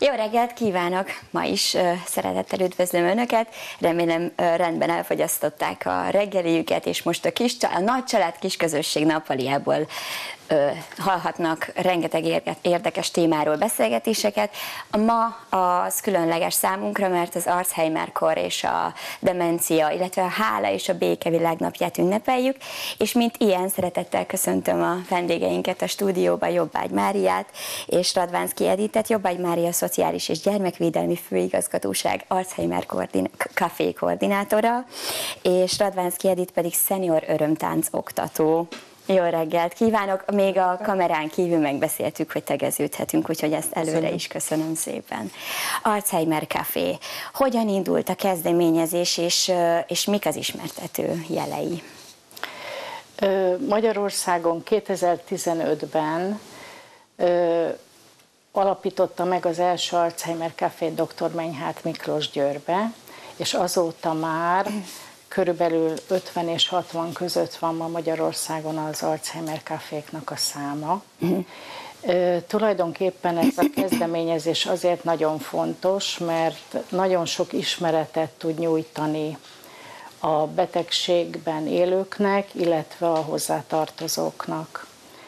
Jó reggelt kívánok! Ma is szeretettel üdvözlöm Önöket. Remélem rendben elfogyasztották a reggeliüket, és most a nagy család kis közösség nappaliából hallhatnak rengeteg érdekes témáról beszélgetéseket. Ma az különleges számunkra, mert az Alzheimer-kor és a demencia, illetve a hála és a béke világnapját ünnepeljük, és mint ilyen szeretettel köszöntöm a vendégeinket a stúdióban, Jobbágy Máriát és Radvánszky Editet. Jobbágy Mária Szociális és Gyermekvédelmi Főigazgatóság Alzheimer Café koordinátora, és Radvánszky Edit pedig szenior örömtánc oktató. Jó reggelt kívánok! Még a kamerán kívül megbeszéltük, hogy tegeződhetünk, úgyhogy ezt előre is köszönöm szépen. Alzheimer Café. Hogyan indult a kezdeményezés, és mik az ismertető jelei? Magyarországon 2015-ben alapította meg az első Alzheimer Café dr. Menyhárt Miklós Győrbe, és azóta már körülbelül 50 és 60 között van ma Magyarországon az Alzheimer Caféknak a száma. Tulajdonképpen ez a kezdeményezés azért nagyon fontos, mert nagyon sok ismeretet tud nyújtani a betegségben élőknek, illetve a hozzátartozóknak.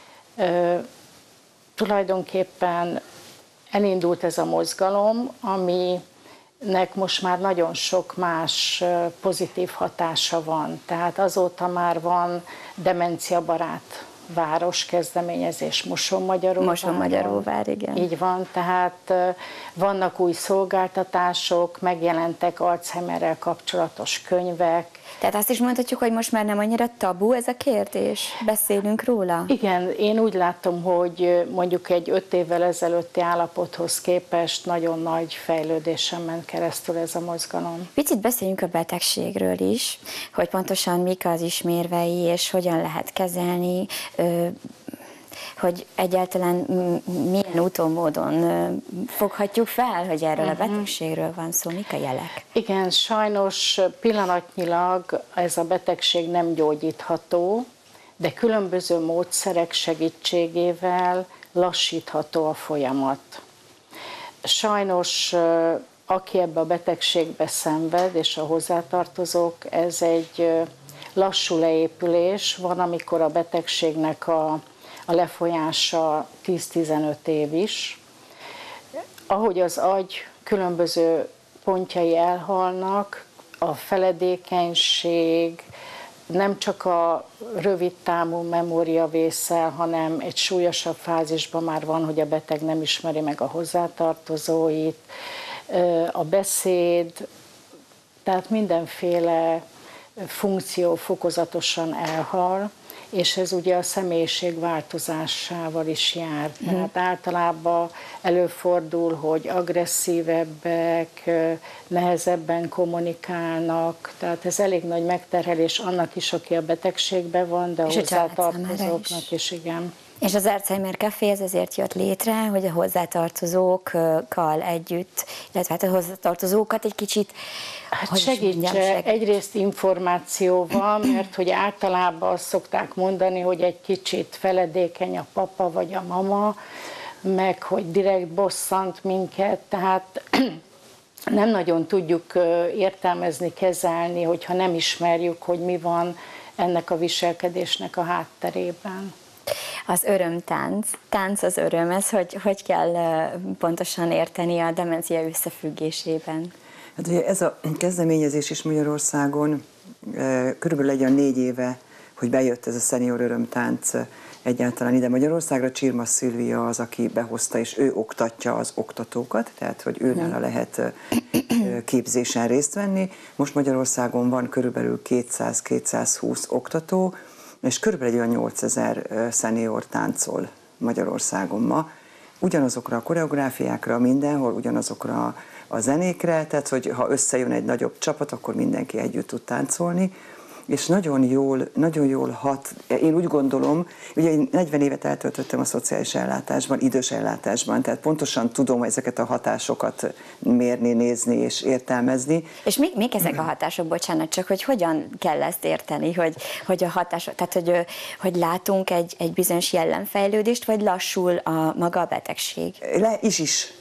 Tulajdonképpen elindult ez a mozgalom, aminek most már nagyon sok más pozitív hatása van. Tehát azóta már van demenciabarát város kezdeményezés Mosonmagyaróvár, igen. Így van, tehát vannak új szolgáltatások, megjelentek Alzheimerrel kapcsolatos könyvek. Tehát azt is mondhatjuk, hogy most már nem annyira tabu ez a kérdés? Beszélünk róla? Igen, én úgy látom, hogy mondjuk egy 5 évvel ezelőtti állapothoz képest nagyon nagy fejlődésen ment keresztül ez a mozgalom. Picit beszéljünk a betegségről is, hogy pontosan mik az ismérvei, és hogyan lehet kezelni, hogy egyáltalán milyen úton, módon foghatjuk fel, hogy erről a betegségről van szó, mik a jelek? Igen, sajnos pillanatnyilag ez a betegség nem gyógyítható, de különböző módszerek segítségével lassítható a folyamat. Sajnos aki ebbe a betegségbe szenved, és a hozzátartozók, ez egy lassú leépülés. Van, amikor a betegségnek a lefolyása 10-15 év is. Ahogy az agy különböző pontjai elhalnak, a feledékenység, nem csak a rövid távú memória vészel, hanem egy súlyosabb fázisban már van, hogy a beteg nem ismeri meg a hozzátartozóit, a beszéd, tehát mindenféle funkció fokozatosan elhal, és ez ugye a személyiség változásával is jár. Tehát általában előfordul, hogy agresszívebbek, nehezebben kommunikálnak, tehát ez elég nagy megterhelés annak is, aki a betegségben van, de a hozzátartozóknak is, igen. És az Alzheimer Café ezért jött létre, hogy a hozzátartozókkal együtt, illetve hát a hozzátartozókat egy kicsit segítse egyrészt információval, mert hogy általában azt szokták mondani, hogy egy kicsit feledékeny a papa vagy a mama, meg hogy direkt bosszant minket, tehát nem nagyon tudjuk értelmezni, kezelni, hogyha nem ismerjük, hogy mi van ennek a viselkedésnek a hátterében. Az örömtánc, tánc az öröm, ez hogy kell pontosan érteni a demencia összefüggésében? Hát ugye ez a kezdeményezés is Magyarországon körülbelül egy olyan 4 éve, hogy bejött ez a szenior örömtánc egyáltalán ide Magyarországra. Csirma Szilvia az, aki behozta, és ő oktatja az oktatókat, tehát hogy őnála lehet képzésen részt venni. Most Magyarországon van körülbelül 200-220 oktató, és körülbelül olyan 8000 szenior táncol Magyarországon ma. Ugyanazokra a koreográfiákra, mindenhol, ugyanazokra a zenékre, tehát hogy ha összejön egy nagyobb csapat, akkor mindenki együtt tud táncolni, és nagyon jól hat. Én úgy gondolom, ugye én 40 évet eltöltöttem a szociális ellátásban, idős ellátásban, tehát pontosan tudom ezeket a hatásokat mérni, nézni és értelmezni. És mik ezek a hatások, bocsánat, csak hogy hogyan kell ezt érteni, hogy a hatások, tehát hogy látunk egy bizonyos jellemfejlődést, vagy lassul maga a betegség? Is.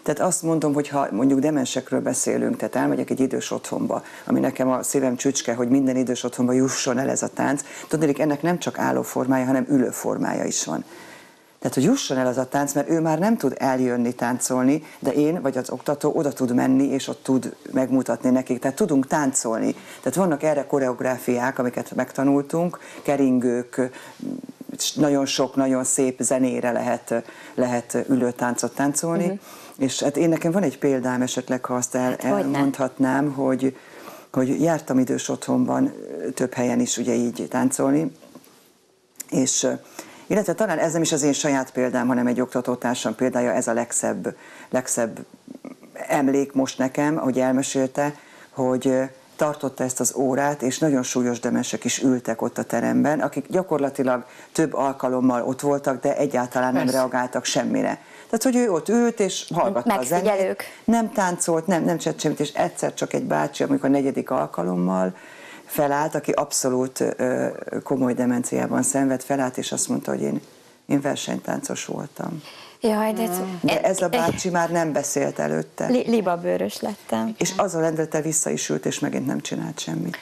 Tehát azt mondom, hogy ha mondjuk demensekről beszélünk, tehát elmegyek egy idős otthonba, ami nekem a szívem csücske, hogy minden idős otthonba jusson el ez a tánc, tudnék, ennek nem csak álló formája, hanem ülő formája is van. Tehát, hogy jusson el az a tánc, mert ő már nem tud eljönni táncolni, de én vagy az oktató oda tud menni, és ott tud megmutatni nekik. Tehát tudunk táncolni. Tehát vannak erre koreográfiák, amiket megtanultunk, keringők, nagyon sok, nagyon szép zenére lehet ülő táncot táncolni. És hát nekem van egy példám esetleg, ha azt elmondhatnám, hogy jártam idős otthonban több helyen is ugye így táncolni, és illetve talán ez nem is az én saját példám, hanem egy oktatótársam példája, ez a legszebb emlék most nekem, ahogy elmesélte, hogy tartotta ezt az órát, és nagyon súlyos demensek is ültek ott a teremben, akik gyakorlatilag több alkalommal ott voltak, de egyáltalán nem reagáltak semmire. Tehát, hogy ő ott ült, és hallgatta a zenét, nem táncolt, nem csinált semmit, és egyszer csak egy bácsi, amikor a 4. alkalommal felállt, aki abszolút komoly demenciában szenved, felállt, és azt mondta, hogy én versenytáncos voltam. Jaj, de ez a bácsi már nem beszélt előtte. Libabőrös lettem. És azzal lendülettel vissza is ült, és megint nem csinált semmit.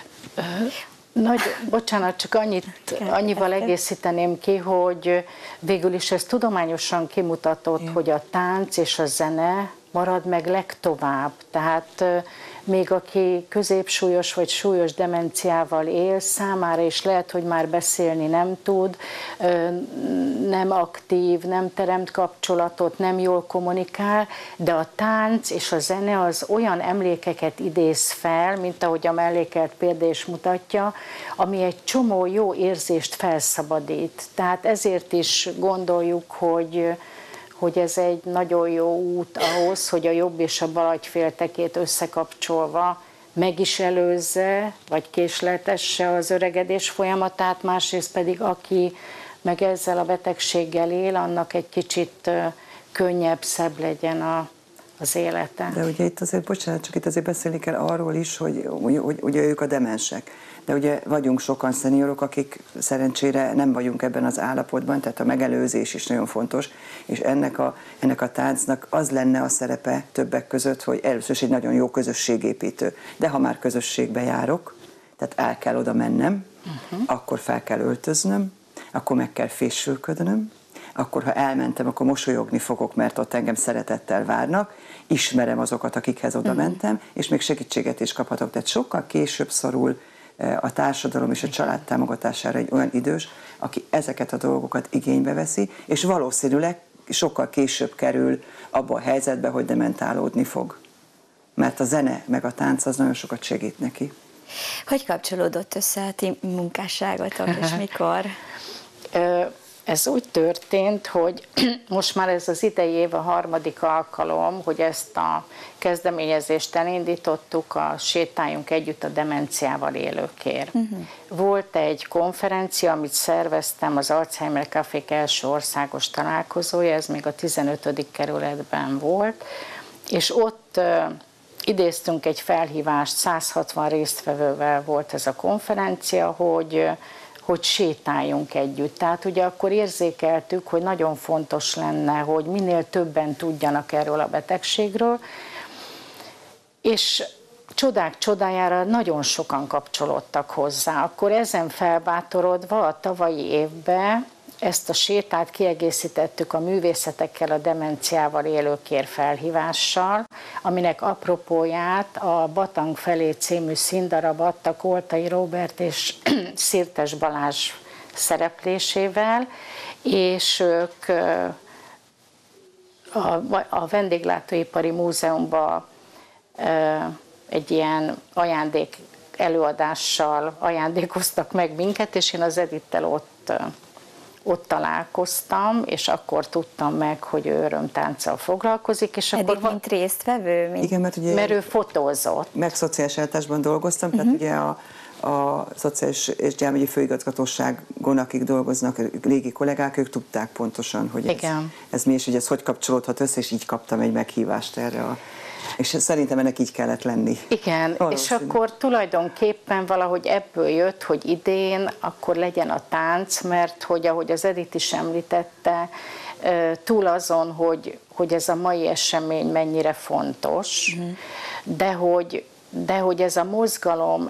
Bocsánat, csak annyival egészíteném ki, hogy végül is ez tudományosan kimutatott, hogy a tánc és a zene marad meg legtovább. Tehát még aki középsúlyos vagy súlyos demenciával él, számára is lehet, hogy már beszélni nem tud, nem aktív, nem teremt kapcsolatot, nem jól kommunikál, de a tánc és a zene az olyan emlékeket idéz fel, mint ahogy a mellékelt példa is mutatja, ami egy csomó jó érzést felszabadít. Tehát ezért is gondoljuk, hogy ez egy nagyon jó út ahhoz, hogy a jobb és a bal agyféltekét összekapcsolva meg is előzze, vagy késleltesse az öregedés folyamatát, másrészt pedig aki meg ezzel a betegséggel él, annak egy kicsit könnyebb, szebb legyen az élete. De ugye itt azért, bocsánat, csak itt azért beszélni kell arról is, hogy ugye ők a demensek. De ugye vagyunk sokan szeniorok, akik szerencsére nem vagyunk ebben az állapotban, tehát a megelőzés is nagyon fontos, és ennek a táncnak az lenne a szerepe többek között, hogy először is egy nagyon jó közösségépítő. De ha már közösségbe járok, tehát el kell oda mennem, akkor fel kell öltöznöm, akkor meg kell fésülködnöm, akkor ha elmentem, akkor mosolyogni fogok, mert ott engem szeretettel várnak, ismerem azokat, akikhez oda mentem, és még segítséget is kaphatok. Tehát sokkal később szorul a társadalom és a család támogatására egy olyan idős, aki ezeket a dolgokat igénybe veszi, és valószínűleg sokkal később kerül abba a helyzetbe, hogy dementálódni fog. Mert a zene meg a tánc az nagyon sokat segít neki. Hogy kapcsolódott össze a ti munkásságotok, és mikor? Ez úgy történt, hogy most már ez az idei év a 3. alkalom, hogy ezt a kezdeményezést elindítottuk, a Sétáljunk együtt a demenciával élőkért. Volt egy konferencia, amit szerveztem, az Alzheimer Cafék első országos találkozója, ez még a 15. kerületben volt, és ott idéztünk egy felhívást, 160 résztvevővel volt ez a konferencia, hogy sétáljunk együtt. Tehát ugye akkor érzékeltük, hogy nagyon fontos lenne, hogy minél többen tudjanak erről a betegségről, és csodák csodájára nagyon sokan kapcsolódtak hozzá. Akkor ezen felbátorodva a tavalyi évben ezt a sétát kiegészítettük a művészetekkel, a demenciával élőkért felhívással, aminek apropóját a Batang felé című színdarab adta Koltai Róbert és Szirtes Balázs szereplésével, és ők a Vendéglátóipari Múzeumban egy ilyen ajándék előadással ajándékoztak meg minket, és én az Edittel ott találkoztam, és akkor tudtam meg, hogy ő örömtánccal foglalkozik. És eddig akkor mint résztvevő? Igen, mert ő fotózott. Meg szociális ellátásban dolgoztam, tehát ugye a Szociális és Gyámügyi Főigazgatóságon, akik dolgoznak, régi kollégák, ők tudták pontosan, hogy ez mi, és hogy ez hogy kapcsolódhat össze, és így kaptam egy meghívást erre és szerintem ennek így kellett lenni. Igen, és akkor tulajdonképpen valahogy ebből jött, hogy idén akkor legyen a tánc, mert hogy ahogy az Edith is említette, túl azon, hogy ez a mai esemény mennyire fontos, de hogy ez a mozgalom,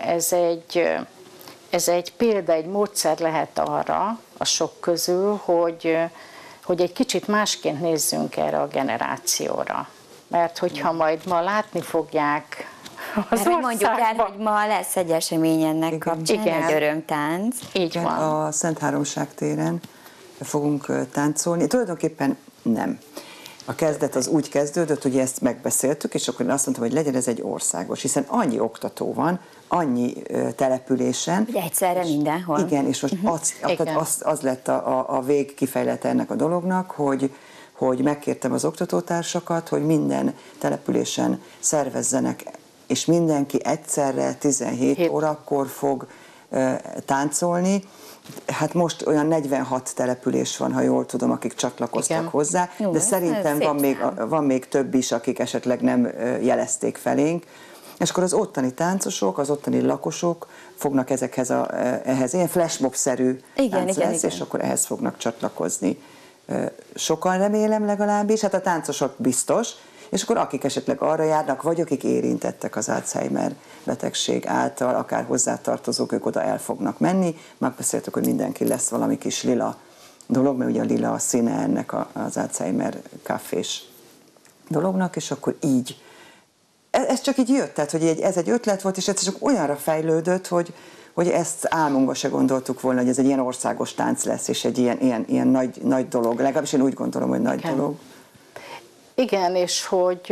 ez egy példa, egy módszer lehet arra a sok közül, hogy egy kicsit másként nézzünk erre a generációra. Mert hogyha majd ma látni fogják az országban... Mondjuk el, hogy ma lesz egy esemény ennek kapcsán, egy örömtánc. Így van. A Szent Háromság téren fogunk táncolni. Tulajdonképpen nem. A kezdet az úgy kezdődött, hogy ezt megbeszéltük, és akkor én azt mondtam, hogy legyen ez egy országos, hiszen annyi oktató van, annyi településen. Hogy egyszerre mindenhol. Igen, és most az lett a végkifejlete ennek a dolognak, hogy megkértem az oktatótársakat, hogy minden településen szervezzenek, és mindenki egyszerre 17 órakor fog táncolni. Hát most olyan 46 település van, ha jól tudom, akik csatlakoztak hozzá, de szerintem van még több is, akik esetleg nem jelezték felénk. És akkor az ottani táncosok, az ottani lakosok fognak ehhez ilyen flashmob-szerű tánc lesz, és akkor ehhez fognak csatlakozni. Sokan remélem legalábbis, hát a táncosok biztos, és akkor akik esetleg arra járnak, vagy akik érintettek az Alzheimer betegség által, akár hozzátartozók, ők oda el fognak menni. Megbeszéltük, hogy mindenki lesz valami kis lila dolog, mert ugye a lila a színe ennek az Alzheimer kafés dolognak, és akkor így. Ez csak így jött, tehát hogy ez egy ötlet volt, és ez csak olyanra fejlődött, hogy ezt álmunkba se gondoltuk volna, hogy ez egy ilyen országos tánc lesz, és egy ilyen nagy dolog. Legalábbis én úgy gondolom, hogy nagy dolog. Igen, és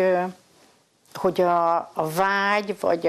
hogy a vágy, vagy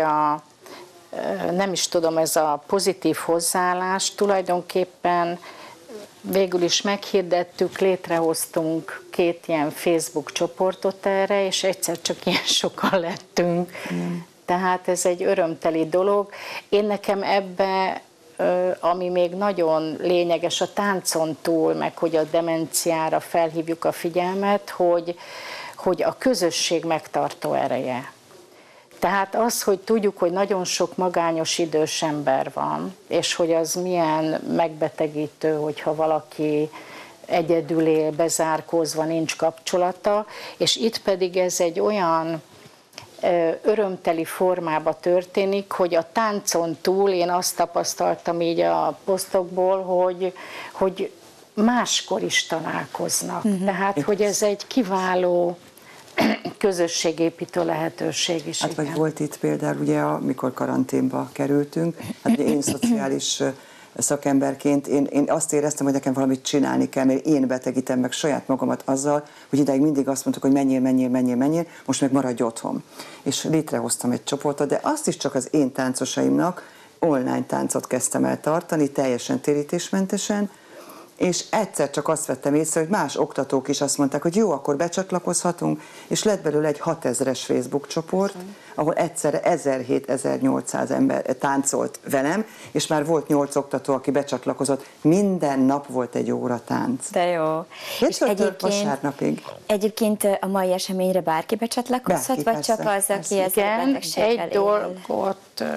nem is tudom, ez a pozitív hozzáállás tulajdonképpen végül is meghirdettük, létrehoztunk 2 ilyen Facebook csoportot erre, és egyszer csak ilyen sokan lettünk. Tehát ez egy örömteli dolog. Én nekem ebbe, ami még nagyon lényeges a táncon túl, meg hogy a demenciára felhívjuk a figyelmet, hogy a közösség megtartó ereje. Tehát az, hogy tudjuk, hogy nagyon sok magányos idős ember van, és hogy az milyen megbetegítő, hogyha valaki egyedül él, bezárkózva, nincs kapcsolata, és itt pedig ez egy olyan örömteli formába történik, hogy a táncon túl én azt tapasztaltam így a posztokból, hogy máskor is találkoznak. Tehát, hogy ez egy kiváló közösségépítő lehetőség is. Hát vagy volt itt például, ugye, amikor karanténba kerültünk, hát ugye én szociális szakemberként én azt éreztem, hogy nekem valamit csinálni kell, mert én betegítem meg saját magamat azzal, hogy idáig mindig azt mondtuk, hogy menjél, most meg maradj otthon. És létrehoztam egy csoportot, de azt is csak az én táncosaimnak online táncot kezdtem el tartani, teljesen térítésmentesen, és egyszer csak azt vettem észre, hogy más oktatók is azt mondták, hogy jó, akkor becsatlakozhatunk, és lett belőle egy 6000-es Facebook csoport, ahol egyszerre 1700-1800 ember táncolt velem, és már volt 8 oktató, aki becsatlakozott. Minden nap volt egy óra tánc. De jó. És vasárnapig. Egyébként a mai eseményre bárki becsatlakozhat, vagy csak az, aki ezzel a betegséggel él? Egy dolgot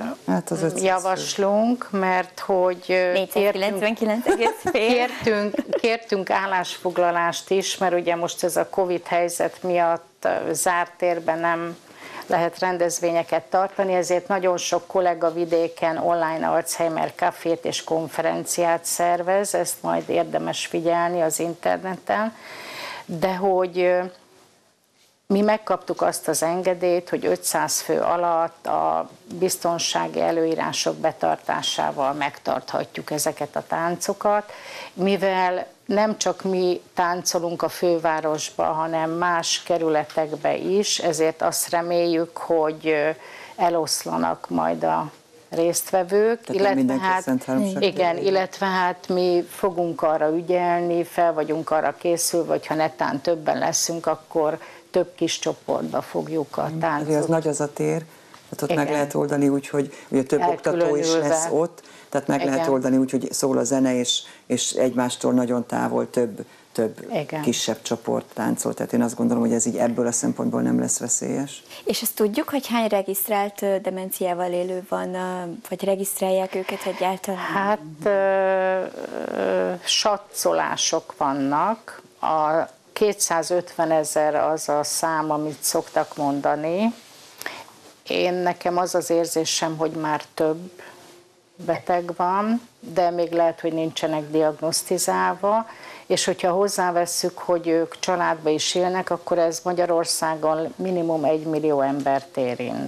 javaslunk, mert hogy 499,5 kértünk állásfoglalást is, mert ugye most ez a Covid helyzet miatt zárt térben nem lehet rendezvényeket tartani, ezért nagyon sok kollega vidéken online Alzheimer kafét és konferenciát szervez, ezt majd érdemes figyelni az interneten, de hogy mi megkaptuk azt az engedélyt, hogy 500 fő alatt a biztonsági előírások betartásával megtarthatjuk ezeket a táncokat, mivel nem csak mi táncolunk a fővárosba, hanem más kerületekbe is, ezért azt reméljük, hogy eloszlanak majd a résztvevők, illetve hát mi fogunk arra ügyelni, fel vagyunk arra készülve, hogy ha netán többen leszünk, akkor több kis csoportba fogjuk a táncot. Az nagy az a tér, tehát ott meg lehet oldani úgy, hogy ugye több oktató is lesz ott, tehát meg lehet oldani úgy, hogy szól a zene, és egymástól nagyon távol több kisebb csoport táncol. Tehát én azt gondolom, hogy ez így ebből a szempontból nem lesz veszélyes. És azt tudjuk, hogy hány regisztrált demenciával élő van, vagy regisztrálják őket egyáltalán? Hát satszolások vannak. 250 000 az a szám, amit szoktak mondani. Nekem az az érzésem, hogy már több beteg van, de még lehet, hogy nincsenek diagnosztizálva, és hogyha hozzávesszük, hogy ők családba is élnek, akkor ez Magyarországon minimum 1 millió embert érint.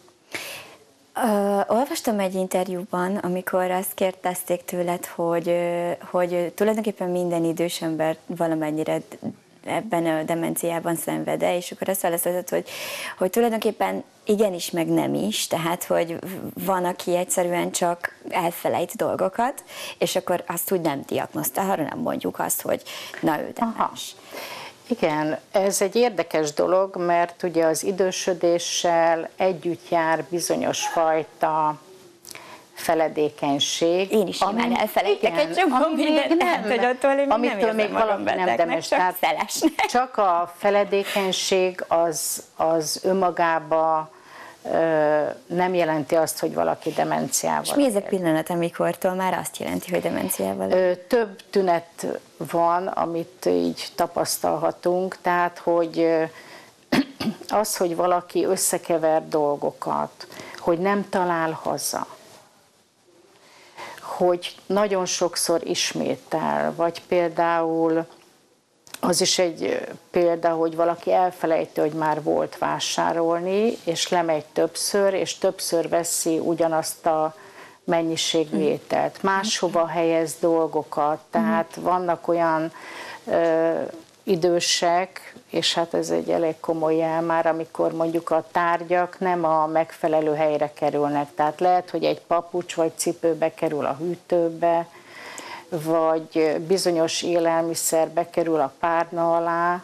Olvastam egy interjúban, amikor azt kérdezték tőled, hogy tulajdonképpen minden idős ember valamennyire ebben a demenciában szenved-e, és akkor azt válaszoltad, hogy tulajdonképpen igenis, meg nem is, tehát, hogy van, aki egyszerűen csak elfelejt dolgokat, és akkor azt úgy nem diagnosztál, arra nem mondjuk azt, hogy na ő demens. Igen, ez egy érdekes dolog, mert ugye az idősödéssel együtt jár bizonyos fajta feledékenység. Én is simán elfelejtek egy csomó mindent, hogy attól én amitől még valami nem demes. Csak szelesnek. Csak a feledékenység az önmagába nem jelenti azt, hogy valaki demenciával. És mi ez a pillanat, amikortól már azt jelenti, hogy demenciával? Több tünet van, amit így tapasztalhatunk, tehát, hogy az, hogy valaki összekever dolgokat, hogy nem talál haza, hogy nagyon sokszor ismétel, vagy például az is egy példa, hogy valaki elfelejti, hogy már volt vásárolni, és lemegy többször, és többször veszi ugyanazt a mennyiségű ételt. Máshova helyez dolgokat, tehát vannak olyan idősek, és hát ez egy elég komoly jel már, amikor mondjuk a tárgyak nem a megfelelő helyre kerülnek. Tehát lehet, hogy egy papucs vagy cipő kerül a hűtőbe, vagy bizonyos élelmiszer bekerül a párna alá,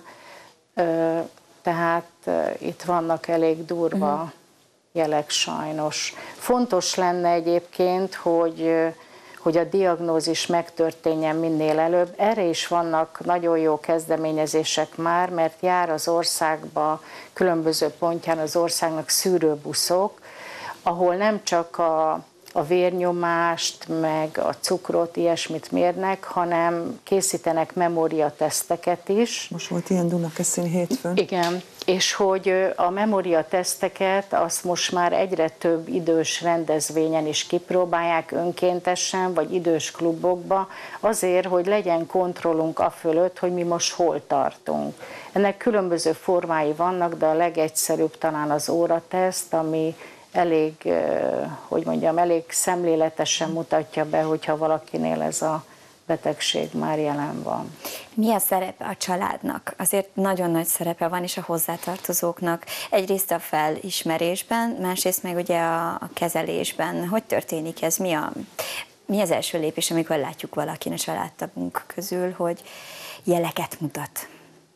tehát itt vannak elég durva jelek sajnos. Fontos lenne egyébként, hogy a diagnózis megtörténjen minél előbb. Erre is vannak nagyon jó kezdeményezések már, mert jár az országba, különböző pontján az országnak szűrőbuszok, ahol nem csak a vérnyomást, meg a cukrot, ilyesmit mérnek, hanem készítenek memóriateszteket is. Most volt ilyen Dunakeszin hétfőn. Igen, és hogy a memóriateszteket azt most már egyre több idős rendezvényen is kipróbálják önkéntesen, vagy idős klubokba, azért, hogy legyen kontrollunk afölött, hogy mi most hol tartunk. Ennek különböző formái vannak, de a legegyszerűbb talán az órateszt, ami elég, hogy mondjam, elég szemléletesen mutatja be, hogyha valakinél ez a betegség már jelen van. Mi a szerepe a családnak? Azért nagyon nagy szerepe van is a hozzátartozóknak. Egyrészt a felismerésben, másrészt meg ugye a kezelésben. Hogy történik ez? Mi az első lépés, amikor látjuk valakin a családtagunk közül, hogy jeleket mutat?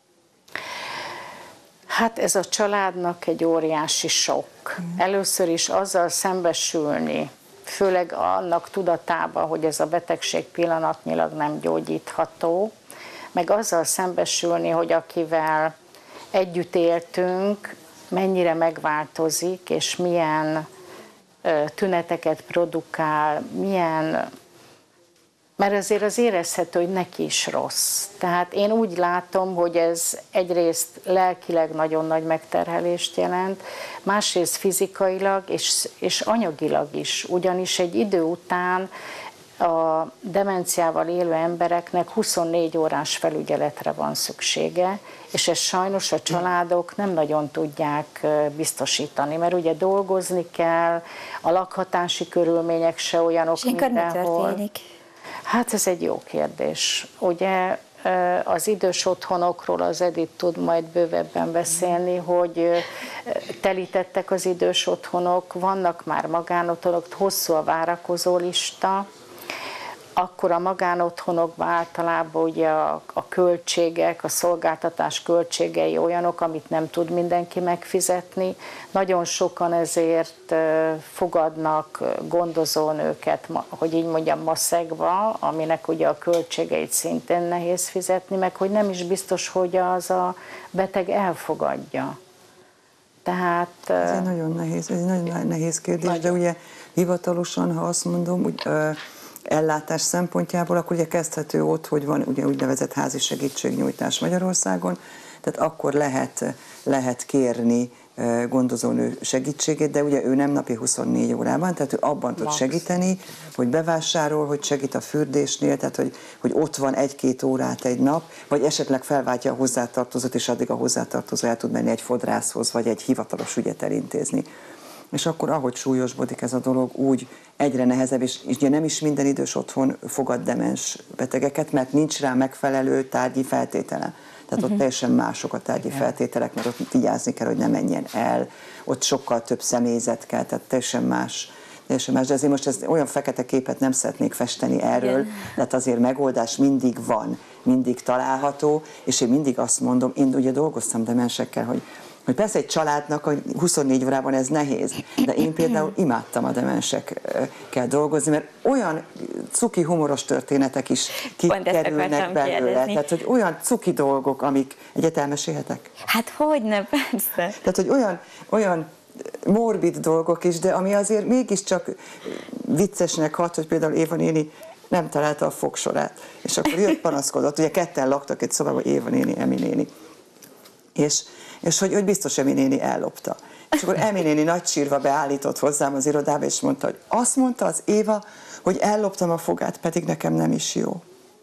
Hát ez a családnak egy óriási sok. Először is azzal szembesülni, főleg annak tudatában, hogy ez a betegség pillanatnyilag nem gyógyítható, meg azzal szembesülni, hogy akivel együtt éltünk, mennyire megváltozik, és milyen tüneteket produkál, mert azért az érezhető, hogy neki is rossz. Tehát én úgy látom, hogy ez egyrészt lelkileg nagyon nagy megterhelést jelent, másrészt fizikailag és anyagilag is, ugyanis egy idő után a demenciával élő embereknek 24 órás felügyeletre van szüksége, és ezt sajnos a családok nem nagyon tudják biztosítani, mert ugye dolgozni kell, a lakhatási körülmények se olyanok mindenhol. Mi történik? Hát ez egy jó kérdés. Ugye az idős otthonokról az Edith tud majd bővebben beszélni, hogy telítettek az idős otthonok, vannak már magánotthonok, hosszú a várakozó lista, akkor a magánotthonokban általában ugye a költségek, a szolgáltatás költségei olyanok, amit nem tud mindenki megfizetni. Nagyon sokan ezért fogadnak gondozónőket, hogy így mondjam, maszekba, aminek ugye a költségeit szintén nehéz fizetni, meg hogy nem is biztos, hogy az a beteg elfogadja. Tehát... Ez egy nagyon nehéz kérdés, de ugye hivatalosan, ha azt mondom, ellátás szempontjából, akkor ugye kezdhető ott, hogy van ugye úgynevezett házi segítségnyújtás Magyarországon, tehát akkor lehet kérni gondozónő segítségét, de ugye ő nem napi 24 órában, tehát ő abban tud segíteni, hogy bevásárol, hogy segít a fürdésnél, tehát hogy ott van 1-2 órát egy nap, vagy esetleg felváltja a hozzátartozót, és addig a hozzátartozó el tud menni egy fodrászhoz, vagy egy hivatalos ügyet elintézni. És akkor, ahogy súlyosbodik ez a dolog, úgy egyre nehezebb, és ugye nem is minden idős otthon fogad demens betegeket, mert nincs rá megfelelő tárgyi feltétele. Tehát ott teljesen mások a tárgyi feltételek, mert ott vigyázni kell, hogy ne menjen el, ott sokkal több személyzet kell, tehát teljesen más. De azért most olyan fekete képet nem szeretnék festeni erről, de azért megoldás mindig van, mindig található, és én mindig azt mondom, én ugye dolgoztam demensekkel, hogy persze egy családnak a 24 órában ez nehéz, de én például imádtam a demensekkel dolgozni, mert olyan cuki humoros történetek is kikerülnek belőle. Tehát, hogy olyan cuki dolgok, amik egyáltalán mesélhetek? Hát hogyne, persze. Tehát, hogy olyan morbid dolgok is, de ami azért mégiscsak viccesnek hat, hogy például Éva néni nem találta a fogsorát, és akkor jött, panaszkodott, ugye ketten laktak egy szobában, Éva néni, Emi néni. És hogy biztos Emi néni ellopta. És akkor Emi néni nagy sírva beállított hozzám az irodába, és mondta, hogy azt mondta az Éva, hogy elloptam a fogát, pedig nekem nem is jó.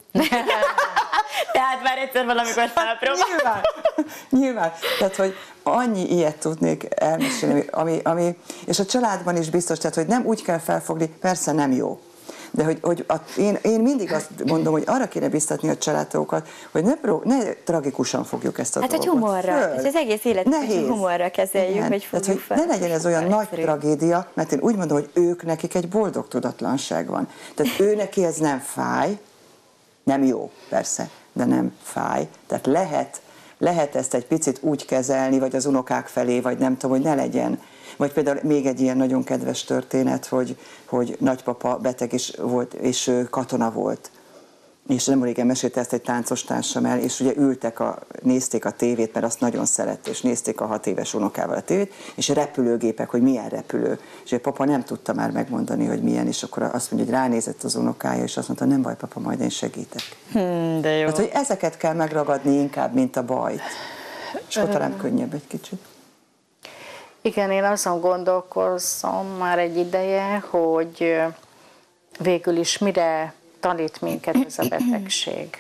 Tehát már egyszer valamikor felpróbáltam. Nyilván. Tehát, hogy annyi ilyet tudnék elmesélni, ami, és a családban is biztos, tehát, hogy nem úgy kell felfogni, persze nem jó. De én mindig azt mondom, hogy arra kéne biztatni a családtagokat, hogy ne tragikusan fogjuk ezt a dolgot. Hát, hogy humorra, és az egész életet humorra kezeljük, igen. hogy fogjuk fel. Ne legyen ez olyan nagy tragédia, mert én úgy mondom, hogy nekik egy boldog tudatlanság van. Tehát neki ez nem fáj, nem jó, persze, de nem fáj. Tehát lehet ezt egy picit úgy kezelni, vagy az unokák felé, vagy nem tudom, hogy ne legyen. Vagy például még egy ilyen nagyon kedves történet, hogy nagypapa beteg is volt, és katona volt. És nem régen mesélte ezt egy táncostársam el, és ugye nézték a tévét, mert azt nagyon szerette, és nézték a 6 éves unokával a tévét, és repülőgépek, hogy milyen repülő. És a papa nem tudta már megmondani, hogy milyen, és akkor azt mondja, hogy ránézett az unokája, és azt mondta, nem baj, papa, majd én segítek. De jó. Tehát, hogy ezeket kell megragadni inkább, mint a bajt. És akkor talán könnyebb egy kicsit. Igen, én azon gondolkozom már egy ideje, hogy végül is mire tanít minket ez a betegség.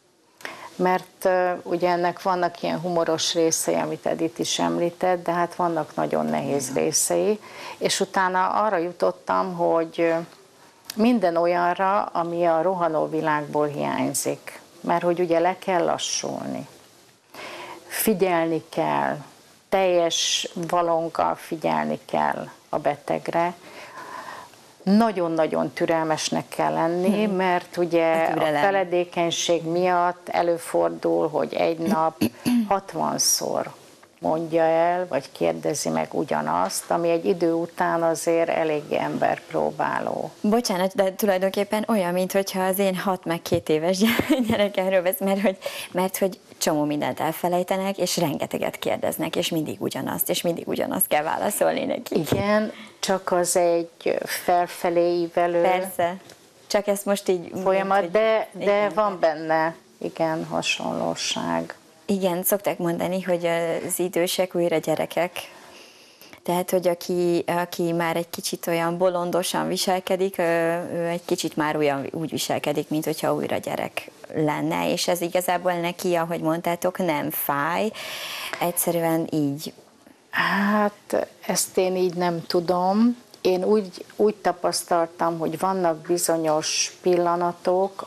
Mert ugye ennek vannak ilyen humoros részei, amit Edith is említett, de hát vannak nagyon nehéz részei, és utána arra jutottam, hogy minden olyanra, ami a rohanó világból hiányzik. Mert hogy ugye le kell lassulni, figyelni kell, teljes valónkkal figyelni kell a betegre. Nagyon-nagyon türelmesnek kell lenni, mert ugye a feledékenység miatt előfordul, hogy egy nap 60-szor mondja el, vagy kérdezi meg ugyanazt, ami egy idő után azért elég emberpróbáló. Bocsánat, de tulajdonképpen olyan, mintha az én 6 meg 2 éves gyerekemről vesz, mert hogy csomó mindent elfelejtenek, és rengeteget kérdeznek, és mindig ugyanazt kell válaszolni neki. Igen, csak az egy felfelé ívelő. Persze, csak ezt most így... folyamat, de van benne, igen, hasonlóság. Igen, szokták mondani, hogy az idősek újra gyerekek. Tehát, hogy aki már egy kicsit olyan bolondosan viselkedik, ő egy kicsit már úgy viselkedik, mint hogyha újra gyerek lenne, és ez igazából neki, ahogy mondtátok, nem fáj, egyszerűen így. Hát, ezt én így nem tudom. Én úgy tapasztaltam, hogy vannak bizonyos pillanatok,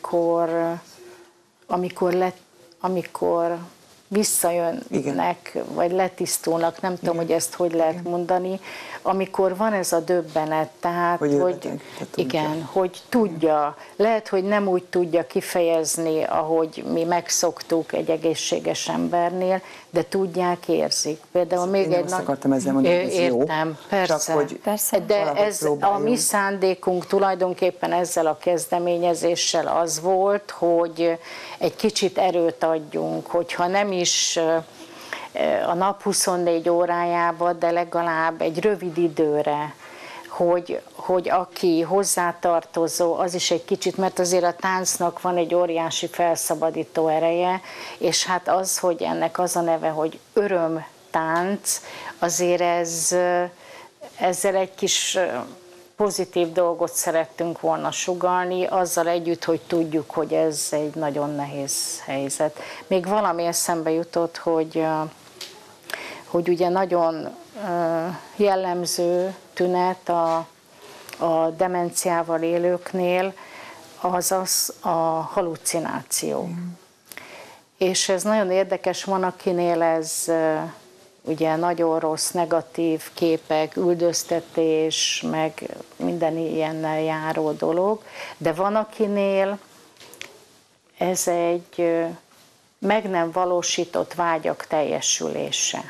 amikor visszajönnek, igen, vagy letisztulnak, nem tudom, hogy ezt hogy lehet mondani, amikor van ez a döbbenet, tehát, hogy tudja, lehet, hogy nem úgy tudja kifejezni, ahogy mi megszoktuk egy egészséges embernél, de tudják, érzik. Például még én azt akartam ezzel mondani, hogy ez értem, jó, persze, csak hogy persze. De ez a mi szándékunk tulajdonképpen ezzel a kezdeményezéssel az volt, hogy egy kicsit erőt adjunk, hogyha nem is a nap 24 órájába, de legalább egy rövid időre, hogy aki hozzátartozó, az is egy kicsit, mert azért a táncnak van egy óriási felszabadító ereje, és hát az, hogy ennek az a neve, hogy örömtánc, azért ezzel egy kis pozitív dolgot szerettünk volna sugallni, azzal együtt, hogy tudjuk, hogy ez egy nagyon nehéz helyzet. Még valami eszembe jutott, hogy ugye nagyon jellemző tünet a demenciával élőknél az a hallucináció. És ez nagyon érdekes, van akinél ez ugye nagyon rossz, negatív képek, üldöztetés, meg minden ilyennel járó dolog, de van akinél ez egy meg nem valósított vágyak teljesülése.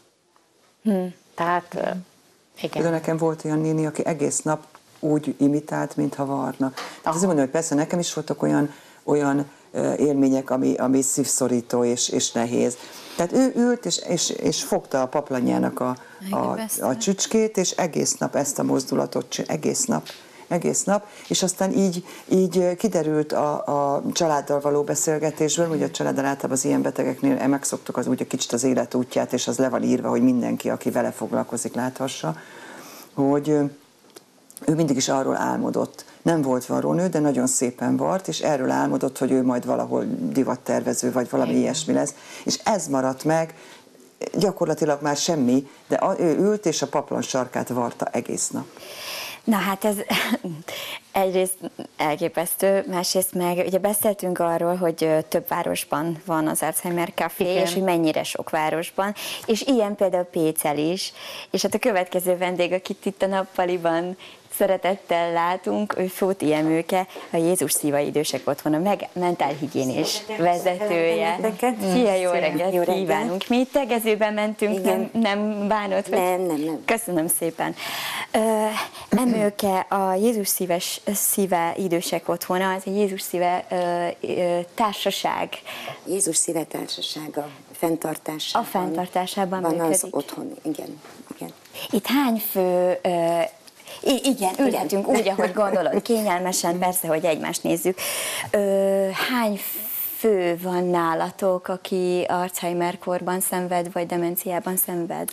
Tehát, igen. De nekem volt olyan néni, aki egész nap úgy imitált, mintha varna. Tehát azért mondom, hogy persze nekem is voltak olyan élmények, ami szívszorító és nehéz. Tehát ő ült és fogta a paplanyának a csücskét, és egész nap ezt a mozdulatot, egész nap, és aztán így kiderült a családdal való beszélgetésből, hogy a családdal általában az ilyen betegeknél megszoktuk az úgy kicsit az életútját, és az le van írva, hogy mindenki, aki vele foglalkozik, láthassa, hogy ő mindig is arról álmodott. Nem volt varrónő, de nagyon szépen vart, és erről álmodott, hogy ő majd valahol divattervező, vagy valami ilyesmi lesz. És ez maradt meg, gyakorlatilag már semmi, de ő ült, és a paplan sarkát varta egész nap. Na hát ez egyrészt elképesztő, másrészt meg ugye beszéltünk arról, hogy több városban van az Alzheimer Café, igen, és hogy mennyire sok városban, és ilyen például Pécsel is, és hát a következő vendég, akit itt a nappaliban szeretettel látunk, ő Fóti Emőke, a Jézus Szíva Idősek Otthona mentálhigiénés vezetője. Szia, jó reggelt kívánunk! Mi tegezőben mentünk, nem bánod? Nem. Köszönöm szépen. Emőke, a Jézus Szíve Idősek Otthona, az egy Jézus Szíve társaság. Jézus Szíve Társasága fenntartásában. A fenntartásában van működik. az otthon, igen. Itt hány fő... Igen, ülhetünk úgy, ahogy gondolod, kényelmesen, persze, hogy egymást nézzük. Hány fő van nálatok, aki Alzheimer-korban szenved, vagy demenciában szenved?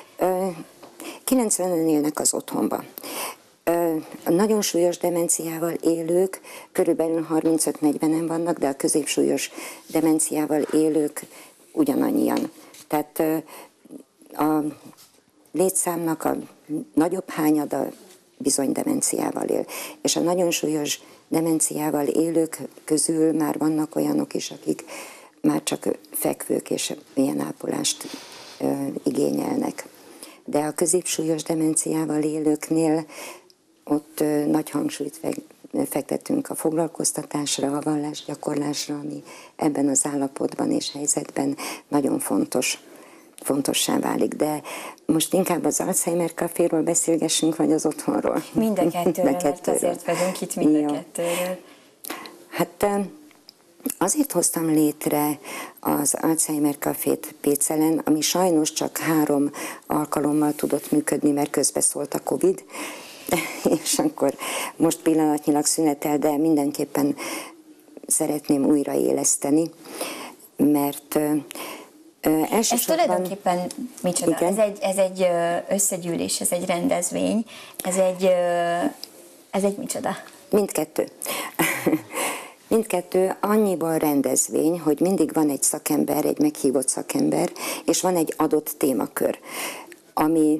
90-en élnek az otthonban. A nagyon súlyos demenciával élők körülbelül 35-40-en vannak, de a középsúlyos demenciával élők ugyanannyian. Tehát a létszámnak a nagyobb hányada bizony demenciával él. És a nagyon súlyos demenciával élők közül már vannak olyanok is, akik már csak fekvők és ilyen ápolást igényelnek. De a középsúlyos demenciával élőknél ott nagy hangsúlyt fektetünk a foglalkoztatásra, a vallásgyakorlásra, ami ebben az állapotban és helyzetben nagyon fontossá válik, de most inkább az Alzheimer Caféról beszélgessünk, vagy az otthonról? Mind a kettőről, mert azért vagyunk itt mind a kettőről. Hát azért hoztam létre az Alzheimer Cafét Pécselen, ami sajnos csak 3 alkalommal tudott működni, mert közbeszólt a Covid, és akkor most pillanatnyilag szünetel, de mindenképpen szeretném újraéleszteni, mert ez tulajdonképpen micsoda? Ez egy összegyűlés, ez egy rendezvény, ez egy micsoda? Mindkettő. Mindkettő annyiban rendezvény, hogy mindig van egy szakember, egy meghívott szakember, és van egy adott témakör, ami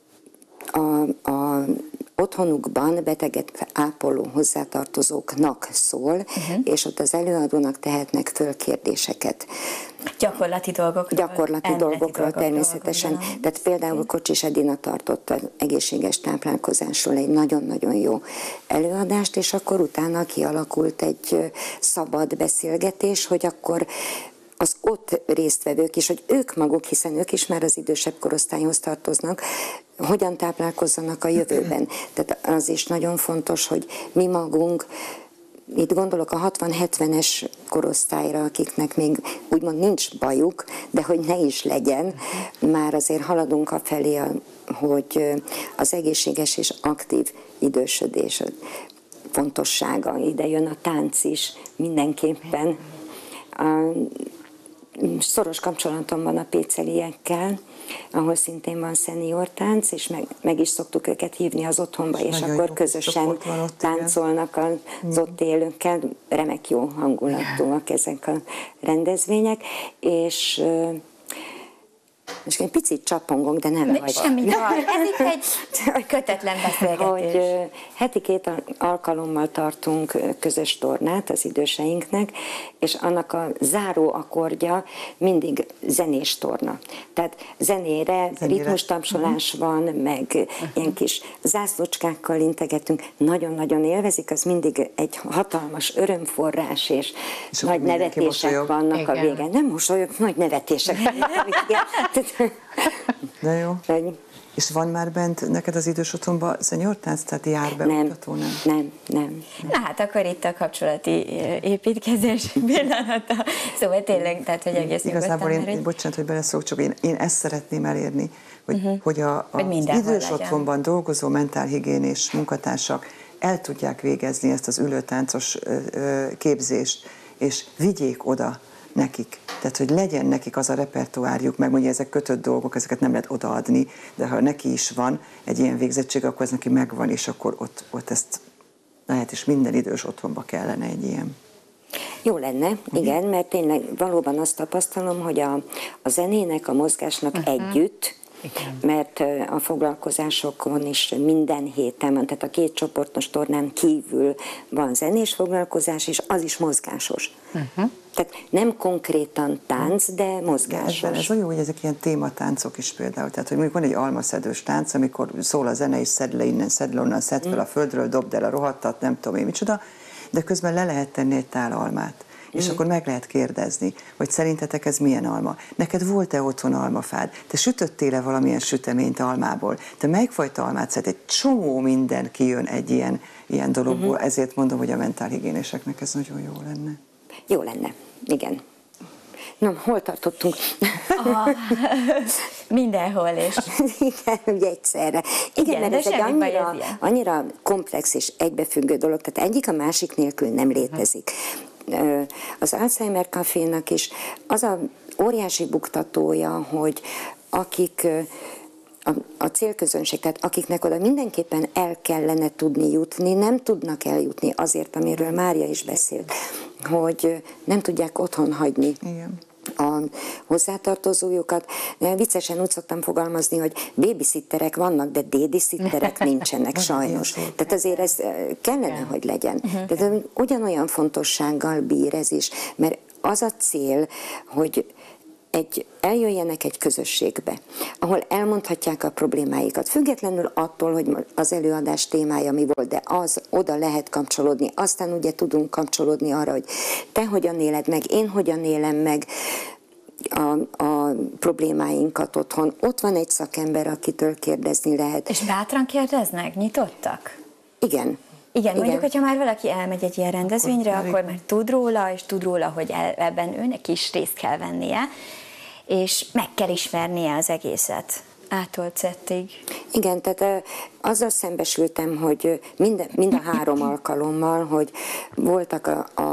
a otthonukban beteget ápoló hozzátartozóknak szól, és ott az előadónak tehetnek föl kérdéseket. Gyakorlati dolgokról természetesen. Tehát például Kocsis Edina tartott egészséges táplálkozásról egy nagyon-nagyon jó előadást, és akkor utána kialakult egy szabad beszélgetés, hogy akkor az ott résztvevők is, hogy ők maguk, hiszen ők is már az idősebb korosztályhoz tartoznak, hogyan táplálkozzanak a jövőben. Tehát az is nagyon fontos, hogy mi magunk itt gondolok a 60-70-es korosztályra, akiknek még úgymond nincs bajuk, de hogy ne is legyen, már azért haladunk afelé, hogy az egészséges és aktív idősödés fontossága, ide jön a tánc is mindenképpen. Szoros kapcsolatom van a péceliekkel, ahol szintén van szenior tánc, és meg is szoktuk őket hívni az otthonba, és akkor közösen táncolnak az ott élőkkel. Remek jó hangulatúak ezek a rendezvények, és egy picit csapongok, de nem vagy. Semmi baj, ez itt egy kötetlen beszélgetés. Hogy heti 2 alkalommal tartunk közös tornát az időseinknek, és annak a záró akkordja mindig zenés torna. Tehát zenére. Ritmustapsolás van, meg ilyen kis zászlócskákkal integetünk. Nagyon-nagyon élvezik, az mindig egy hatalmas örömforrás, és nagy nevetések vannak a végén. Nem mosolyog, nagy nevetések. De jó. És van már bent neked az idős otthonban szenyortánc, tehát jár be oktató, nem? Nem. Na hát akkor itt a kapcsolati építkezés pillanata. Szóval tényleg, tehát hogy egész igazából bocsánat, hogy beleszólok, csak én ezt szeretném elérni, hogy az idős otthonban dolgozó mentálhigiénés munkatársak el tudják végezni ezt az ülőtáncos képzést, és vigyék oda nekik. Tehát, hogy legyen nekik az a repertoárjuk, meg mondja, ezek kötött dolgok, ezeket nem lehet odaadni, de ha neki is van egy ilyen végzettség, akkor ez neki megvan, és akkor ott ezt lehet, és minden idős otthonba kellene egy ilyen. Jó lenne, igen, mert tényleg valóban azt tapasztalom, hogy a zenének, a mozgásnak együtt, igen. Mert a foglalkozásokon is minden héten van, tehát a 2 csoportos tornán kívül van zenés foglalkozás, és az is mozgásos. Tehát nem konkrétan tánc, de mozgásos. Ez olyan jó, hogy ezek ilyen tématáncok is például. Tehát, hogy mondjuk van egy almaszedős tánc, amikor szól a zene, és szedd le innen, szedd le onnan, szedd fel a földről, dobd el a rohadtat, nem tudom én micsoda, de közben le lehet tenni egy tál almát. És akkor meg lehet kérdezni, hogy szerintetek ez milyen alma? Neked volt-e otthon almafád? Te sütöttél-e valamilyen süteményt almából? Te melyik fajta almát szed? Egy csomó minden kijön egy ilyen dologból, ezért mondom, hogy a mentálhigiénéseknek ez nagyon jó lenne. Jó lenne, igen. Na, hol tartottunk? Mindenhol és... Igen, ugye egyszerre. Igen, mert ez egy annyira komplex és egybefüggő dolog, tehát egyik a másik nélkül nem létezik. Az Alzheimer Cafénak is az a óriási buktatója, hogy akik a célközönség, tehát akiknek oda mindenképpen el kellene tudni jutni, nem tudnak eljutni azért, amiről Mária is beszélt, hogy nem tudják otthon hagyni. Igen. A hozzátartozójukat. Viccesen úgy szoktam fogalmazni, hogy babysitterek vannak, de dédisitterek nincsenek sajnos. Tehát azért ez kellene, hogy legyen. Tehát ugyanolyan fontossággal bír ez is, mert az a cél, hogy eljöjjenek egy közösségbe, ahol elmondhatják a problémáikat, függetlenül attól, hogy az előadás témája mi volt, de oda lehet kapcsolódni. Aztán ugye tudunk kapcsolódni arra, hogy te hogyan éled meg, én hogyan élem meg a problémáinkat otthon. Ott van egy szakember, akitől kérdezni lehet. És bátran kérdeznek? Nyitottak? Igen. Igen, mondjuk, hogyha már valaki elmegy egy ilyen rendezvényre, akkor már tud róla, és tud róla, hogy ebben őnek is részt kell vennie, és meg kell ismernie az egészet A-tól Z-ig. Igen, tehát azzal szembesültem, hogy mind a 3 alkalommal, hogy voltak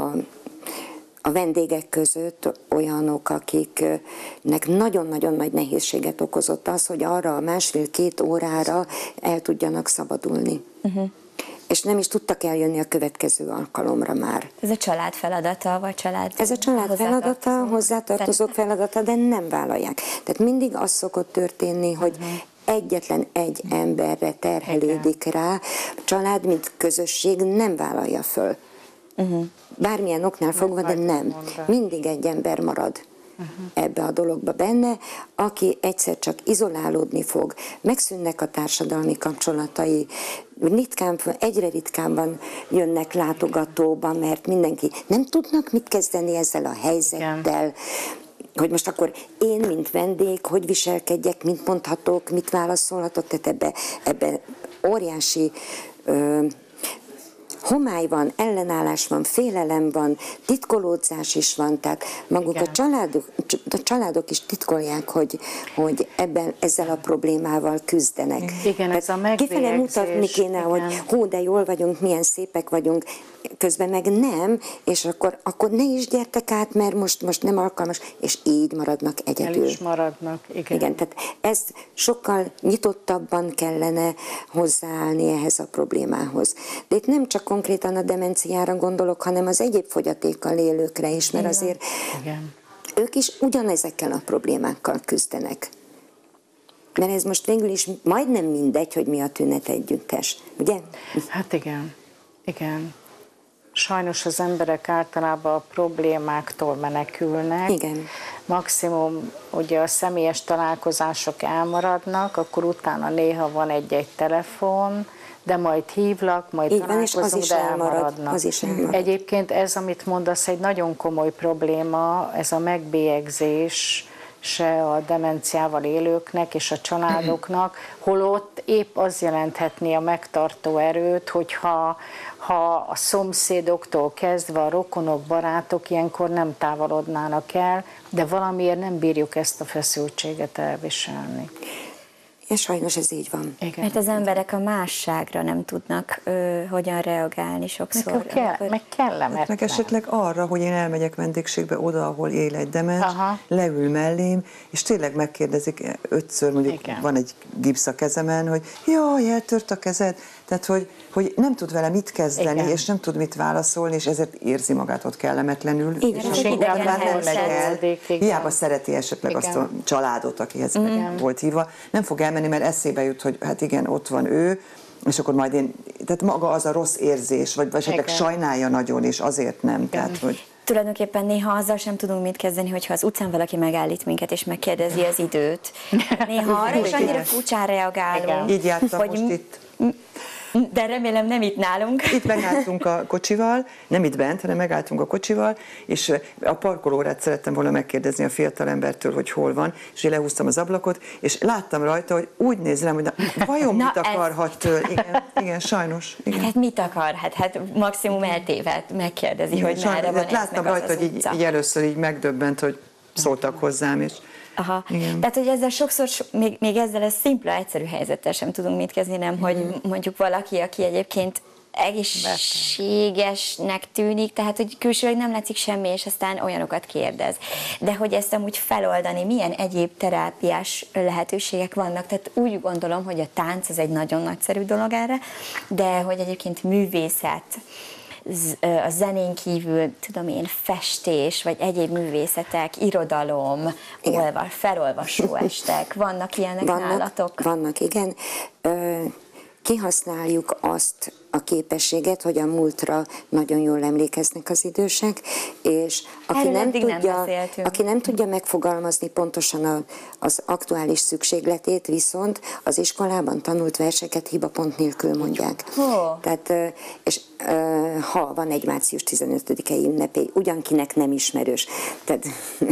a vendégek között olyanok, akiknek nagyon-nagyon nagy nehézséget okozott az, hogy arra a 1,5-2 órára el tudjanak szabadulni. És nem is tudtak eljönni a következő alkalomra már. Ez a család feladata, vagy család? Ez a család feladata, hozzátartozók feladata, de nem vállalják. Tehát mindig az szokott történni, hogy egyetlen egy emberre terhelődik rá, a család, mint közösség nem vállalja föl. Bármilyen oknál fogva, de nem. Mindig egy ember marad ebbe a dologba benne, aki egyszer csak izolálódni fog, megszűnnek a társadalmi kapcsolatai, egyre ritkábban jönnek látogatóba, mert mindenki nem tudnak mit kezdeni ezzel a helyzettel, hogy most akkor én, mint vendég, hogy viselkedjek, mit mondhatok, mit válaszolhatok, tehát ebbe óriási homály van, ellenállás van, félelem van, titkolódzás is van, tehát maguk a családok is titkolják, hogy ezzel a problémával küzdenek. Igen, ez a megbélyegzés. Kifele mutatni kéne, igen. hogy hú, de jól vagyunk, milyen szépek vagyunk, közben meg nem, és akkor ne is gyertek át, mert most nem alkalmas, és így maradnak egyedül. El is maradnak, igen. Igen, tehát ezt sokkal nyitottabban kellene hozzáállni ehhez a problémához. De itt nem csak konkrétan a demenciára gondolok, hanem az egyéb fogyatékkal élőkre is, mert azért Igen. ők is ugyanezekkel a problémákkal küzdenek. Mert ez most végül is majdnem mindegy, hogy mi a tünet együttes, ugye? Hát igen, igen. Sajnos az emberek általában a problémáktól menekülnek. Igen. Maximum ugye a személyes találkozások elmaradnak, akkor utána néha van egy-egy telefon, de majd hívlak, majd így van, és találkozunk, az is de elmarad, elmaradnak. az is elmarad. Egyébként ez, amit mondasz, egy nagyon komoly probléma, ez a megbélyegzés se a demenciával élőknek és a családoknak, holott épp az jelenthetné a megtartó erőt, hogyha a szomszédoktól kezdve a rokonok, barátok ilyenkor nem távolodnának el, de valamiért nem bírjuk ezt a feszültséget elviselni. És sajnos ez így van. Igen. Mert az emberek a másságra nem tudnak hogyan reagálni sokszor. Meg kellemetlen. Meg esetleg arra, hogy én elmegyek vendégségbe oda, ahol él egy demens, leül mellém, és tényleg megkérdezik 5-ször, mondjuk igen. van egy gipsz a kezemen, hogy jaj, eltört a kezed, tehát hogy nem tud vele mit kezdeni, igen. és nem tud mit válaszolni, és ezért érzi magát ott kellemetlenül. Igen, és és akkor idegen már nem megy el, helyzet. hiába szereti esetleg Igen. azt a családot, akihez volt hívva, nem fog elmenni, mert eszébe jut, hogy hát igen, ott van ő, és akkor majd tehát maga az a rossz érzés, vagy esetleg sajnálja nagyon, és azért nem. Tehát, hogy Tulajdonképpen néha azzal sem tudunk mit kezdeni, hogyha az utcán valaki megállít minket, és megkérdezi az időt. Néha arra is annyira furcsán reagálunk. így jártam hogy most itt. De remélem nem itt nálunk. Itt megálltunk a kocsival, nem itt bent, hanem megálltunk a kocsival, és a parkolórát szerettem volna megkérdezni a fiatalembertől, hogy hol van, és én lehúztam az ablakot, és láttam rajta, hogy úgy néz rám, hogy vajon mit akarhat tőle. Igen, sajnos. Igen. Hát mit akar? Hát maximum eltévedt, megkérdezi, igen, hogy merre van ez, láttam meg rajta, hogy így először így megdöbbent, hogy szóltak hozzám, és aha. Tehát, hogy ezzel sokszor, még ezzel a szimpla, egyszerű helyzettel sem tudunk mit kezdeni, nem, hogy mondjuk valaki, aki egyébként egészségesnek tűnik, tehát, hogy külsőleg nem látszik semmi, és aztán olyanokat kérdez. De hogy ezt amúgy feloldani, milyen egyéb terápiás lehetőségek vannak, tehát úgy gondolom, hogy a tánc az egy nagyon nagyszerű dolog erre, de hogy egyébként művészet, a zenén kívül, tudom én, festés, vagy egyéb művészetek, irodalom, felolvasó estek, vannak ilyenek nálatok? Vannak, igen. Kihasználjuk azt a képességet, hogy a múltra nagyon jól emlékeznek az idősek, és aki nem tudja megfogalmazni pontosan az aktuális szükségletét, viszont az iskolában tanult verseket hibapont nélkül mondják. Tehát, és ha van egy március 15-i ünnepély, ugyankinek nem ismerős. Tehát,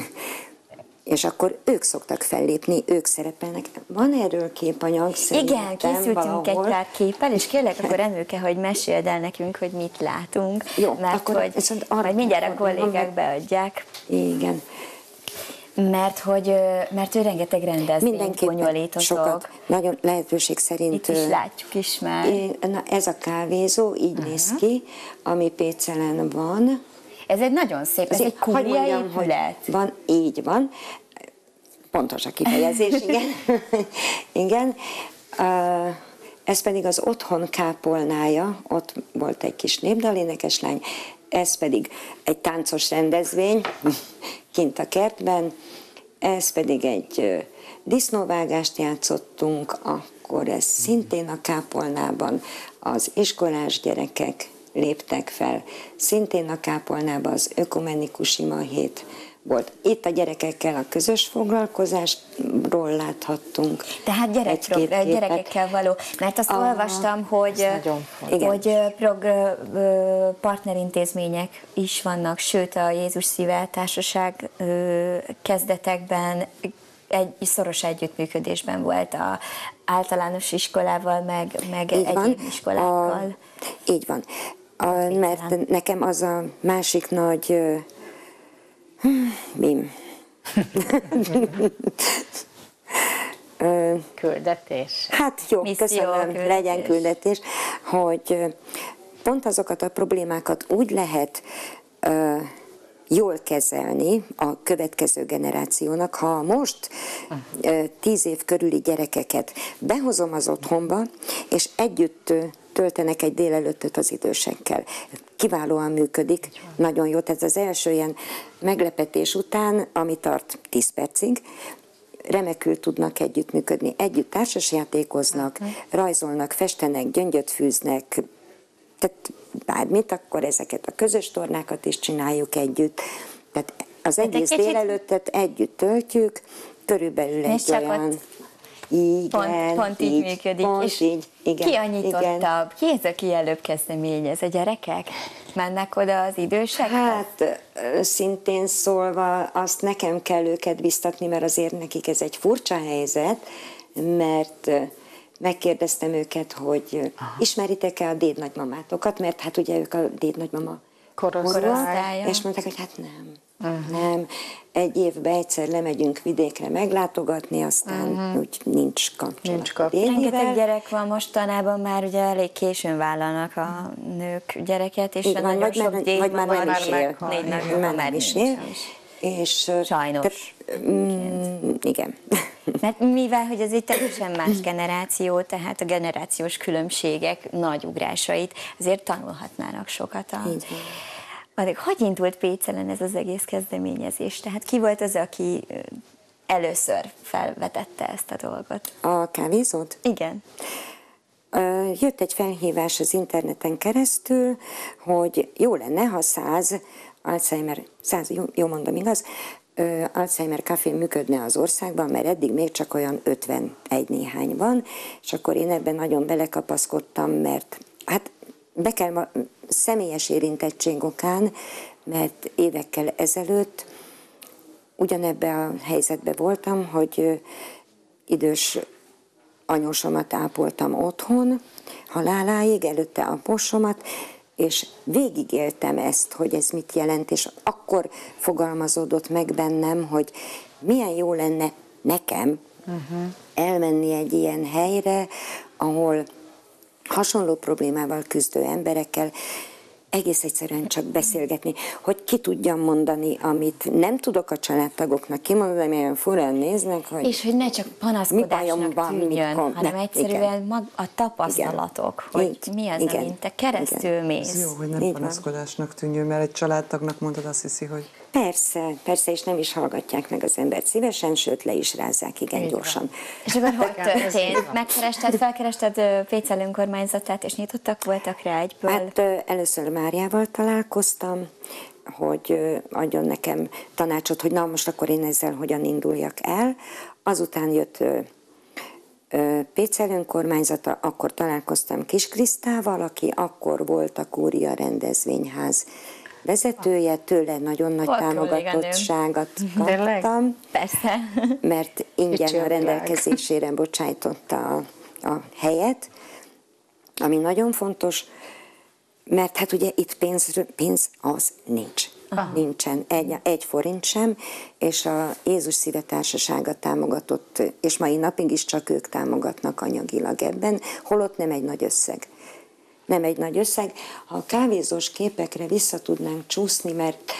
és akkor ők szoktak fellépni, ők szerepelnek. Van erről képanyag? Igen, készültünk egy pár képpel, és kérlek akkor Emőke, hogy meséld el nekünk, hogy mit látunk. Jó, mert akkor hogy majd mindjárt a kollégák beadják. Igen. Mert ő rengeteg rendezvényt bonyolítotok. Sokat, nagyon lehetőség szerint. Itt is látjuk is már. Na, ez a kávézó így néz ki, ami Pécelen van. Ez egy nagyon szép, ez egy kúria épület. Van, így van. Pontos a kifejezés, igen. Igen. Ez pedig az otthon kápolnája, ott volt egy kis népdalénekeslány, ez pedig egy táncos rendezvény kint a kertben, ez pedig egy disznóvágást játszottunk, akkor ez szintén a kápolnában az iskolás gyerekek léptek fel, szintén a kápolnában az ökumenikus imahét volt. Itt a gyerekekkel a közös foglalkozásról láthattunk. Tehát gyerekekkel való. Mert azt olvastam, hogy partnerintézmények is vannak, sőt a Jézus Szíve Társaság kezdetekben egy szoros együttműködésben volt az általános iskolával, meg egyéb iskolákkal. Így van. Mert nekem az a másik nagy Küldetés. Hát jó, Misszió, köszönöm, küldetés. legyen küldetés, hogy pont azokat a problémákat úgy lehet jól kezelni a következő generációnak, ha most 10 év körüli gyerekeket behozom az otthonba, és együtt töltenek egy délelőttöt az idősekkel. Kiválóan működik, nagyon jó. Tehát az első ilyen meglepetés után, ami tart 10 percig, remekül tudnak együttműködni. Együtt társasjátékoznak, rajzolnak, festenek, gyöngyöt fűznek, tehát bármit, akkor ezeket a közös tornákat is csináljuk együtt. Tehát az egész délelőttet együtt töltjük, körülbelül egy csak olyan... ott Igen, pont így működik. Pont És így, igen. ki a nyitottabb? Igen. Ki ez, aki előbb kezdeményez? A gyerekek? Mennek oda az idősek? Hát szintén szólva azt nekem kell őket biztatni, mert azért nekik ez egy furcsa helyzet, mert megkérdeztem őket, hogy ismeritek-e a dédnagymamátokat, mert hát ugye ők a dédnagymama Korosztálya. és mondták, hogy hát nem. Nem. Egy évben egyszer lemegyünk vidékre meglátogatni, aztán úgy nincs kapcsolat. Nincs kapcsolat. Rengeteg gyerek van mostanában, már ugye elég későn vállalnak a nők gyereket, és Így van, nagyon sok vagy már nem is él. négy Már nagymama nem is nincs. él. És, Sajnos. Igen. Mert mivel, hogy ez egy teljesen más generáció, tehát a generációs különbségek nagy ugrásait, azért tanulhatnának sokat. Hogy indult Pécelen ez az egész kezdeményezés? Tehát ki volt az, aki először felvetette ezt a dolgot? A kávézót? Igen. Jött egy felhívás az interneten keresztül, hogy jó lenne, ha 100 Alzheimer, 100, jó mondom, igaz, Alzheimer café működne az országban, mert eddig még csak olyan 51 néhány van, és akkor én ebben nagyon belekapaszkodtam, mert hát be kell személyes érintettség okán, mert évekkel ezelőtt ugyanebben a helyzetben voltam, hogy idős anyósomat ápoltam otthon, haláláig, előtte aposomat, és végigéltem ezt, hogy ez mit jelent, és akkor fogalmazódott meg bennem, hogy milyen jó lenne nekem elmenni egy ilyen helyre, ahol hasonló problémával küzdő emberekkel egész egyszerűen csak beszélgetni, hogy ki tudjam mondani, amit nem tudok a családtagoknak kimondani, mert olyan furán néznek, hogy... És hogy ne csak panaszkodásnak tűnjön, hanem egyszerűen a tapasztalatok, hogy mi az, amint te keresztül mész. Ez jó, hogy nem panaszkodásnak tűnjön, mert egy családtagnak mondod, azt hiszi, hogy... Persze, és nem is hallgatják meg az embert szívesen, sőt le is rázzák igen gyorsan. És akkor hogy történt? Felkerested Pécel önkormányzatát, és nyitottak voltak rá egyből? Hát először Máriával találkoztam, hogy adjon nekem tanácsot, hogy na most akkor én ezzel hogyan induljak el. Azután jött Pécel önkormányzata, akkor találkoztam Kis Krisztával, aki akkor volt a Kúria rendezvényház vezetője, tőle nagyon nagy támogatottságot kaptam. Persze. Mert ingyen a rendelkezésére bocsájtotta a helyet, ami nagyon fontos, mert hát ugye itt pénz az nincs. Nincsen, egy forint sem, és a Jézus Szíve Társasága támogatott, és mai napig is csak ők támogatnak anyagilag ebben, holott nem egy nagy összeg. Nem egy nagy összeg. Ha a kávézós képekre vissza tudnánk csúszni, mert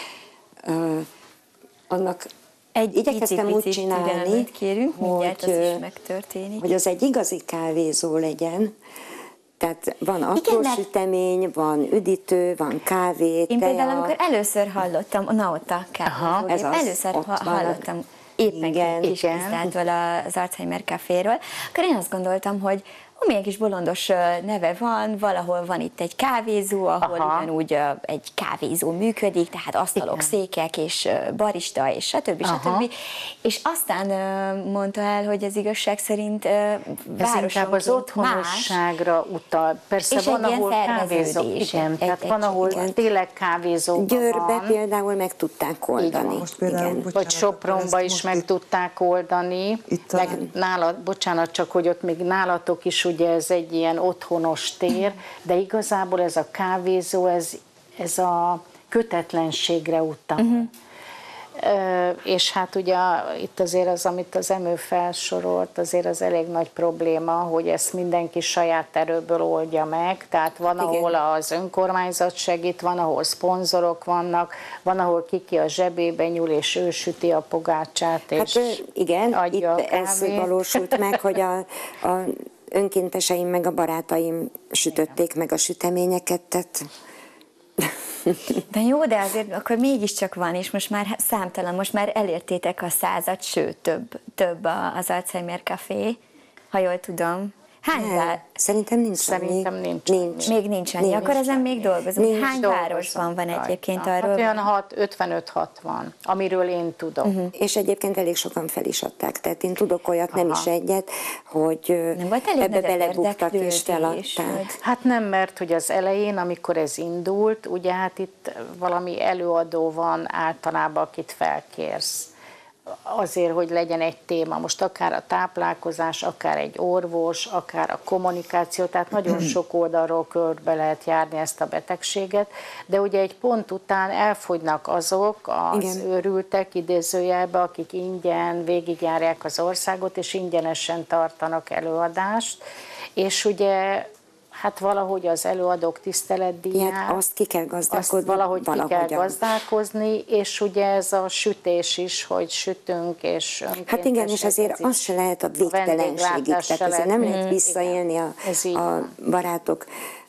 annak igyekeztem úgy csinálni, kérünk, hogy az egy igazi kávézó legyen. Tehát van apró sütemény, van üdítő, van kávé, Én például, amikor először hallottam, ott a kávézó, először hallottam éppen Kis Krisztától az Alzheimer Caféről, akkor én azt gondoltam, hogy milyen kis bolondos neve van, valahol van itt egy kávézó, ahol ugyanúgy egy kávézó működik, tehát asztalok, székek és barista, és stb. És aztán mondta el, hogy az igazság szerint inkább az otthonosságra utal. Persze és van, ahol kávézó. Igen, tehát van, ahol tényleg kávézó. Győrbe például meg tudták oldani. Most például, vagy Sopronba is meg tudták oldani. Bocsánat, csak hogy ott még nálatok is ugye ez egy ilyen otthonos tér, de igazából ez a kávézó, ez a kötetlenségre utal. És hát ugye itt azért az, amit az Emő felsorolt, azért az elég nagy probléma, hogy ezt mindenki saját erőből oldja meg, tehát van, ahol az önkormányzat segít, van, ahol szponzorok vannak, van, ahol kiki a zsebébe nyúl, és ő süti a pogácsát, és hát igen, adja itt ez valósult meg, hogy a önkénteseim meg a barátaim sütötték meg a süteményeket, tehát... De jó, de azért akkor mégiscsak van, és most már számtalan, most már elértétek a 100-at, sőt, több az Alzheimer Café, ha jól tudom. Hány Szerintem nincs. Szerintem nincs. Még nincs annyi, akkor ezen még dolgozunk. Hány városban van egyébként arról? Hát olyan 55-60, amiről én tudom. És egyébként elég sokan fel is adták, tehát én tudok olyat, nem is egyet, hogy ebbe belebuktak és feladták. Hát nem, mert hogy az elején, amikor ez indult, ugye hát itt valami előadó van általában, akit felkérsz. Azért, hogy legyen egy téma, most akár a táplálkozás, akár egy orvos, akár a kommunikáció, tehát nagyon sok oldalról körbe lehet járni ezt a betegséget, de ugye egy pont után elfogynak azok az őrültek idézőjelbe, akik ingyen végigjárják az országot, és ingyenesen tartanak előadást, és ugye hát valahogy az előadók tiszteletdíját, azt ki kell gazdálkodni. Azt valahogy ki kell gazdálkozni, és ugye ez a sütés is, hogy sütünk, és önkéntesek. Hát igen, és azért az se lehet a végtelenségig, tehát azért nem lehet visszaélni a barátok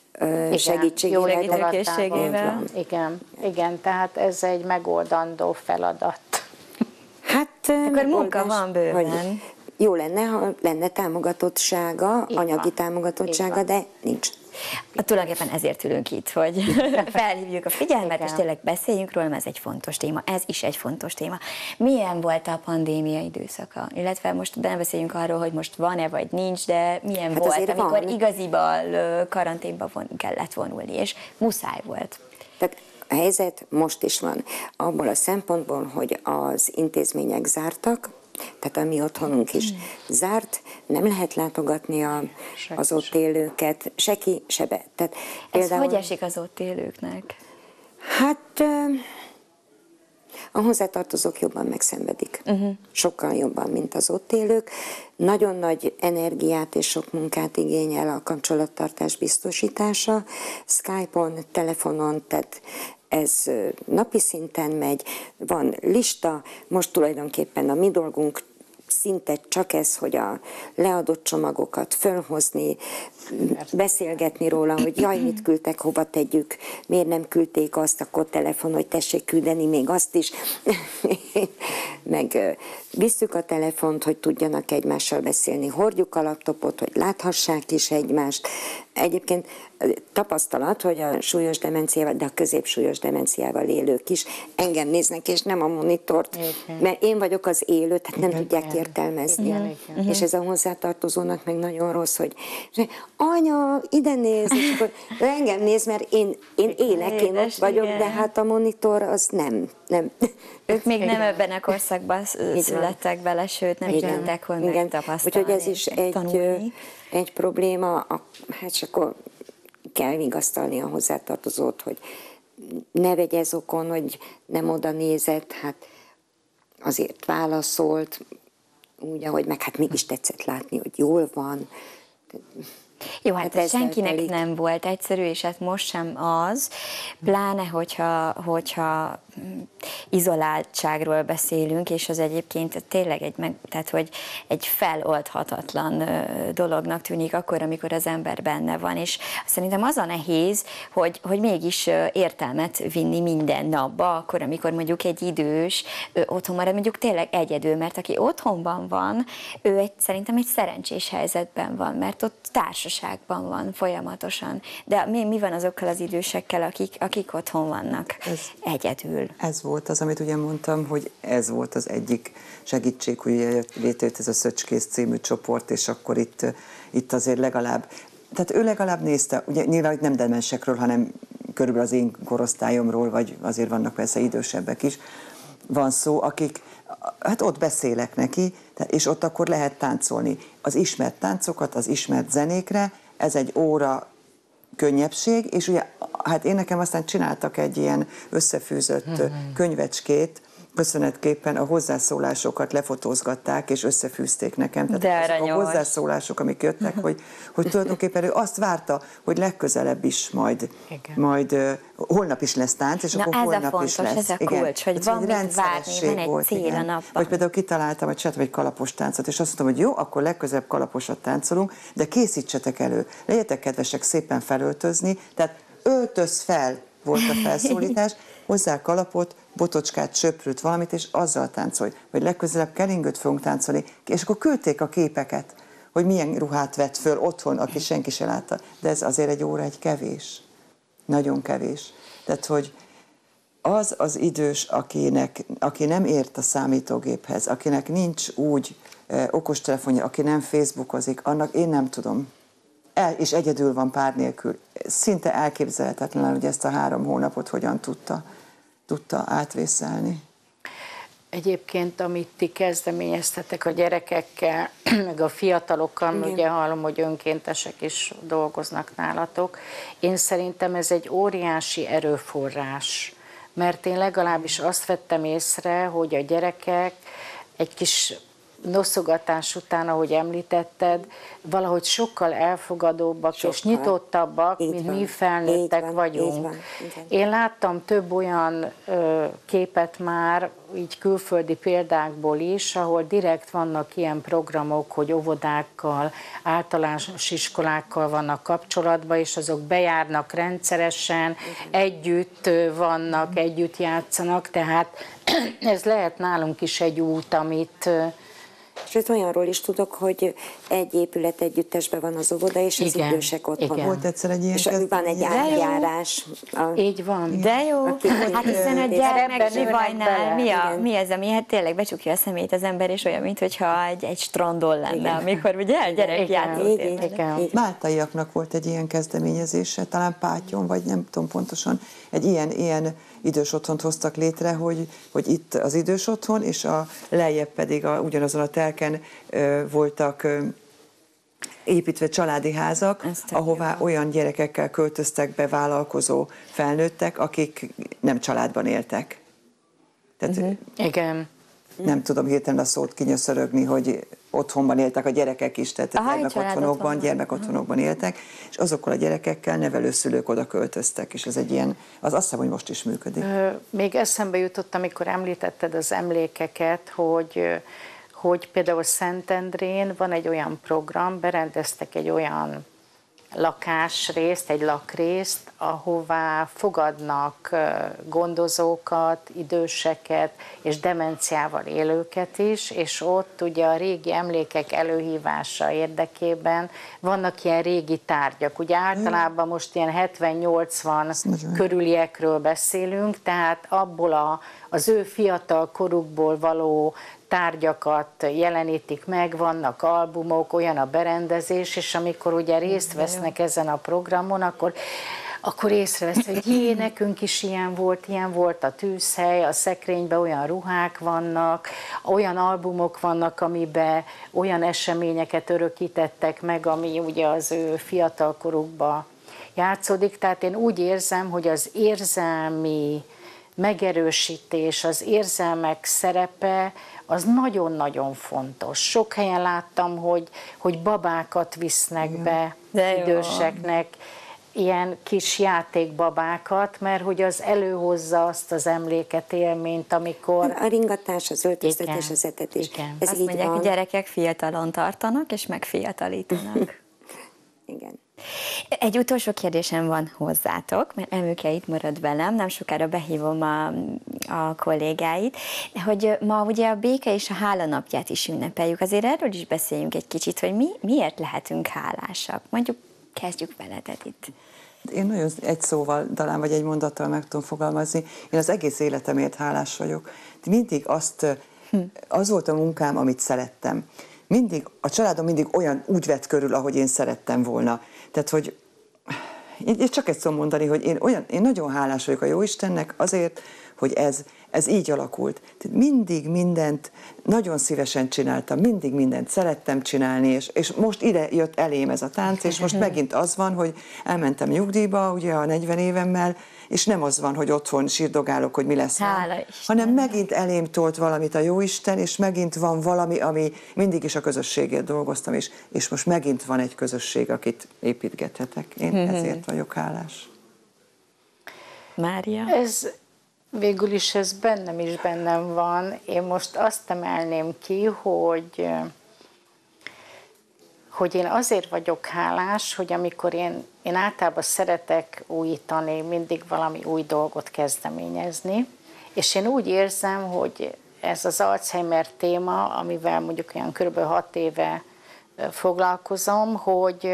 segítségével. Igen, tehát ez egy megoldandó feladat. Hát akkor munka van bőven. Jó lenne, ha lenne támogatottsága, anyagi támogatottsága, de nincs. Tulajdonképpen ezért ülünk itt, hogy felhívjuk a figyelmet, és tényleg beszéljünk róla, mert ez egy fontos téma. Ez is egy fontos téma. Milyen volt a pandémia időszaka? Illetve most ne beszéljünk arról, hogy most van-e vagy nincs, de milyen volt, amikor igaziból karanténba kellett vonulni, és muszáj volt. Tehát a helyzet most is van. Abból a szempontból, hogy az intézmények zártak, tehát a mi otthonunk is zárt, nem lehet látogatni az ott élőket, se ki, se be. Tehát ez hogy esik az ott élőknek? Hát a hozzátartozók jobban megszenvedik. Sokkal jobban, mint az ott élők. Nagyon nagy energiát és sok munkát igényel a kapcsolattartás biztosítása. Skype-on, telefonon, tehát ez napi szinten megy, van lista, most tulajdonképpen a mi dolgunk szinte csak ez, hogy a leadott csomagokat fölhozni, beszélgetni róla, hogy jaj, mit küldtek, hova tegyük, miért nem küldték azt, akkor telefon, hogy tessék küldeni még azt is. Meg visszük a telefont, hogy tudjanak egymással beszélni, hordjuk a laptopot, hogy láthassák is egymást. Egyébként tapasztalat, hogy a súlyos demenciával, de a középsúlyos demenciával élők is engem néznek, és nem a monitort, mert én vagyok az élő, tehát nem tudják értelmezni. És ez a hozzátartozónak meg nagyon rossz, hogy anya, ide néz, és akkor engem néz, mert én élek, én ott vagyok, de hát a monitor az nem. Ők még nem ebben a korszakban születtek bele, sőt nem tudták volna megtapasztalni. Úgyhogy ez is egy probléma, hát csak akkor kell vigasztalni a hozzátartozót, hogy ne vegyez okon, hogy nem oda nézett, hát azért válaszolt, úgy, ahogy meg hát mégis tetszett látni, hogy jól van. Jó, hát ez senkinek nem volt egyszerű, és hát most sem az, pláne, hogyha izoláltságról beszélünk, és az egyébként tényleg tehát, hogy egy feloldhatatlan dolognak tűnik akkor, amikor az ember benne van, és szerintem az a nehéz, hogy mégis értelmet vinni minden napba, akkor, amikor mondjuk egy idős otthon marad, mondjuk tényleg egyedül, mert aki otthonban van, ő szerintem egy szerencsés helyzetben van, mert ott társaságban van folyamatosan. De mi van azokkal az idősekkel, akik otthon vannak egyedül? Ez volt az, amit ugye mondtam, hogy ez volt az egyik segítség, hogy létrejött ez a Szöcskész című csoport, és akkor itt azért legalább, tehát ő legalább nézte, ugye nyilván nem demensekről, hanem körülbelül az én korosztályomról, vagy azért vannak persze idősebbek is, van szó, hát ott beszélek neki, és ott akkor lehet táncolni. Az ismert táncokat, az ismert zenékre, ez egy óra könnyebbség, és ugye, hát én nekem aztán csináltak egy ilyen összefűzött könyvecskét, köszönetképpen a hozzászólásokat lefotózgatták, és összefűzték nekem. Tehát a hozzászólások, amik jöttek, hogy tulajdonképpen ő azt várta, hogy legközelebb is majd holnap is lesz tánc, és akkor holnap is lesz. Ez a kulcs, hogy van mit várni, van egy cél a napban. Vagy például kitaláltam, hogy csináltam egy kalapos táncot, és azt mondtam, hogy jó, akkor legközelebb kalaposat táncolunk, de készítsetek elő, legyetek kedvesek szépen felöltözni, tehát öltöz fel volt a felszólítás, hozzá kalapot, botocskát, söprűt, valamit, és azzal táncolj. Vagy legközelebb keringőt fogunk táncolni. És akkor küldték a képeket, hogy milyen ruhát vett föl otthon, aki senki se látta. De ez azért egy óra egy kevés. Nagyon kevés. Tehát, hogy az az idős, aki nem ért a számítógéphez, akinek nincs úgy okostelefonja, aki nem facebookozik, annak én nem tudom. És egyedül van pár nélkül. Szinte elképzelhetetlen, hogy ezt a 3 hónapot hogyan tudta átvészelni. Egyébként, amit ti kezdeményeztetek a gyerekekkel, meg a fiatalokkal, ugye hallom, hogy önkéntesek is dolgoznak nálatok, én szerintem ez egy óriási erőforrás, mert én legalábbis azt vettem észre, hogy a gyerekek egy kis noszogatás után, ahogy említetted, valahogy sokkal elfogadóbbak és nyitottabbak, mint mi felnőttek vagyunk. Én láttam több olyan képet már, így külföldi példákból is, ahol direkt vannak ilyen programok, hogy óvodákkal, általános iskolákkal vannak kapcsolatban, és azok bejárnak rendszeresen, együtt vannak, együtt játszanak, tehát ez lehet nálunk is egy út, amit... Sőt, olyanról is tudok, hogy egy épület együttesben van az óvoda, és az idősek otthon. Volt egyszer egy ilyen és van egy átjárás. Így van. De jó, hát hiszen a gyermek zsivajnál mi az, ami hát tényleg becsukja a szemét az ember, és olyan, mintha egy strandon lenne, amikor ugye gyerek játszott. Máltaiaknak volt egy ilyen kezdeményezése, talán Pátyon, vagy nem tudom pontosan, egy ilyen idős otthont hoztak létre, hogy itt az idős otthon, és a lejjebb pedig ugyanazon a telken voltak építve családi házak, ahová olyan gyerekekkel költöztek be vállalkozó felnőttek, akik nem családban éltek. Tehát igen. Nem tudom hirtelen a szót kinyöszörögni, hogy otthonban éltek a gyerekek is, tehát gyermekotthonokban éltek, és azokkal a gyerekekkel nevelőszülők oda költöztek, és ez egy ilyen, az azt hiszem, hogy most is működik. Még eszembe jutott, amikor említetted az emlékeket, hogy például Szentendrén van egy olyan program, berendeztek egy olyan lakásrészt, egy lakrészt, ahová fogadnak gondozókat, időseket és demenciával élőket is, és ott ugye a régi emlékek előhívása érdekében vannak ilyen régi tárgyak. Ugye általában most ilyen 70-80 körüliekről beszélünk, tehát abból az ő fiatal korukból való tárgyakat jelenítik meg, vannak albumok, olyan a berendezés, és amikor ugye részt vesznek ezen a programon, akkor észrevesz, hogy nekünk is ilyen volt a tűzhely, a szekrényben olyan ruhák vannak, olyan albumok vannak, amiben olyan eseményeket örökítettek meg, ami ugye az ő fiatalkorukban játszódik. Tehát én úgy érzem, hogy az érzelmi megerősítés, az érzelmek szerepe, az nagyon-nagyon fontos. Sok helyen láttam, hogy babákat visznek be időseknek, ilyen kis játékbabákat, mert hogy az előhozza azt az emléket, élményt, amikor... A ringatás, az öltöztetés, az etetés. Ez azt mondják, hogy gyerekek fiatalon tartanak, és megfiatalítanak. Igen. Egy utolsó kérdésem van hozzátok, mert Emőke itt marad velem, nem sokára behívom a kollégáit, hogy ma ugye a béke és a hála napját is ünnepeljük, azért erről is beszéljünk egy kicsit, hogy miért lehetünk hálásak. Mondjuk kezdjük veled, Edith. Én nagyon egy szóval, talán vagy egy mondattal meg tudom fogalmazni, én az egész életemért hálás vagyok. Mindig az volt a munkám, amit szerettem. A családom mindig úgy vett körül, ahogy én szerettem volna. Tehát, hogy én csak ezt tudom mondani, hogy én nagyon hálás vagyok a Jóistennek azért, hogy ez így alakult. Tehát mindig mindent nagyon szívesen csináltam, mindig mindent szerettem csinálni, és most ide jött elém ez a tánc, és most megint az van, hogy elmentem nyugdíjba, ugye a 40 évemmel, és nem az van, hogy otthon sírdogálok, hogy mi lesz, hanem megint elém tolt valamit a Jóisten, és megint van valami, ami mindig is a közösségért dolgoztam, és most megint van egy közösség, akit építgethetek. Én ezért vagyok hálás. Mária? Ez végül is ez bennem van. Én most azt emelném ki, hogy én azért vagyok hálás, hogy amikor én általában szeretek újítani, mindig valami új dolgot kezdeményezni, és én úgy érzem, hogy ez az Alzheimer téma, amivel mondjuk olyan kb. 6 éve foglalkozom, hogy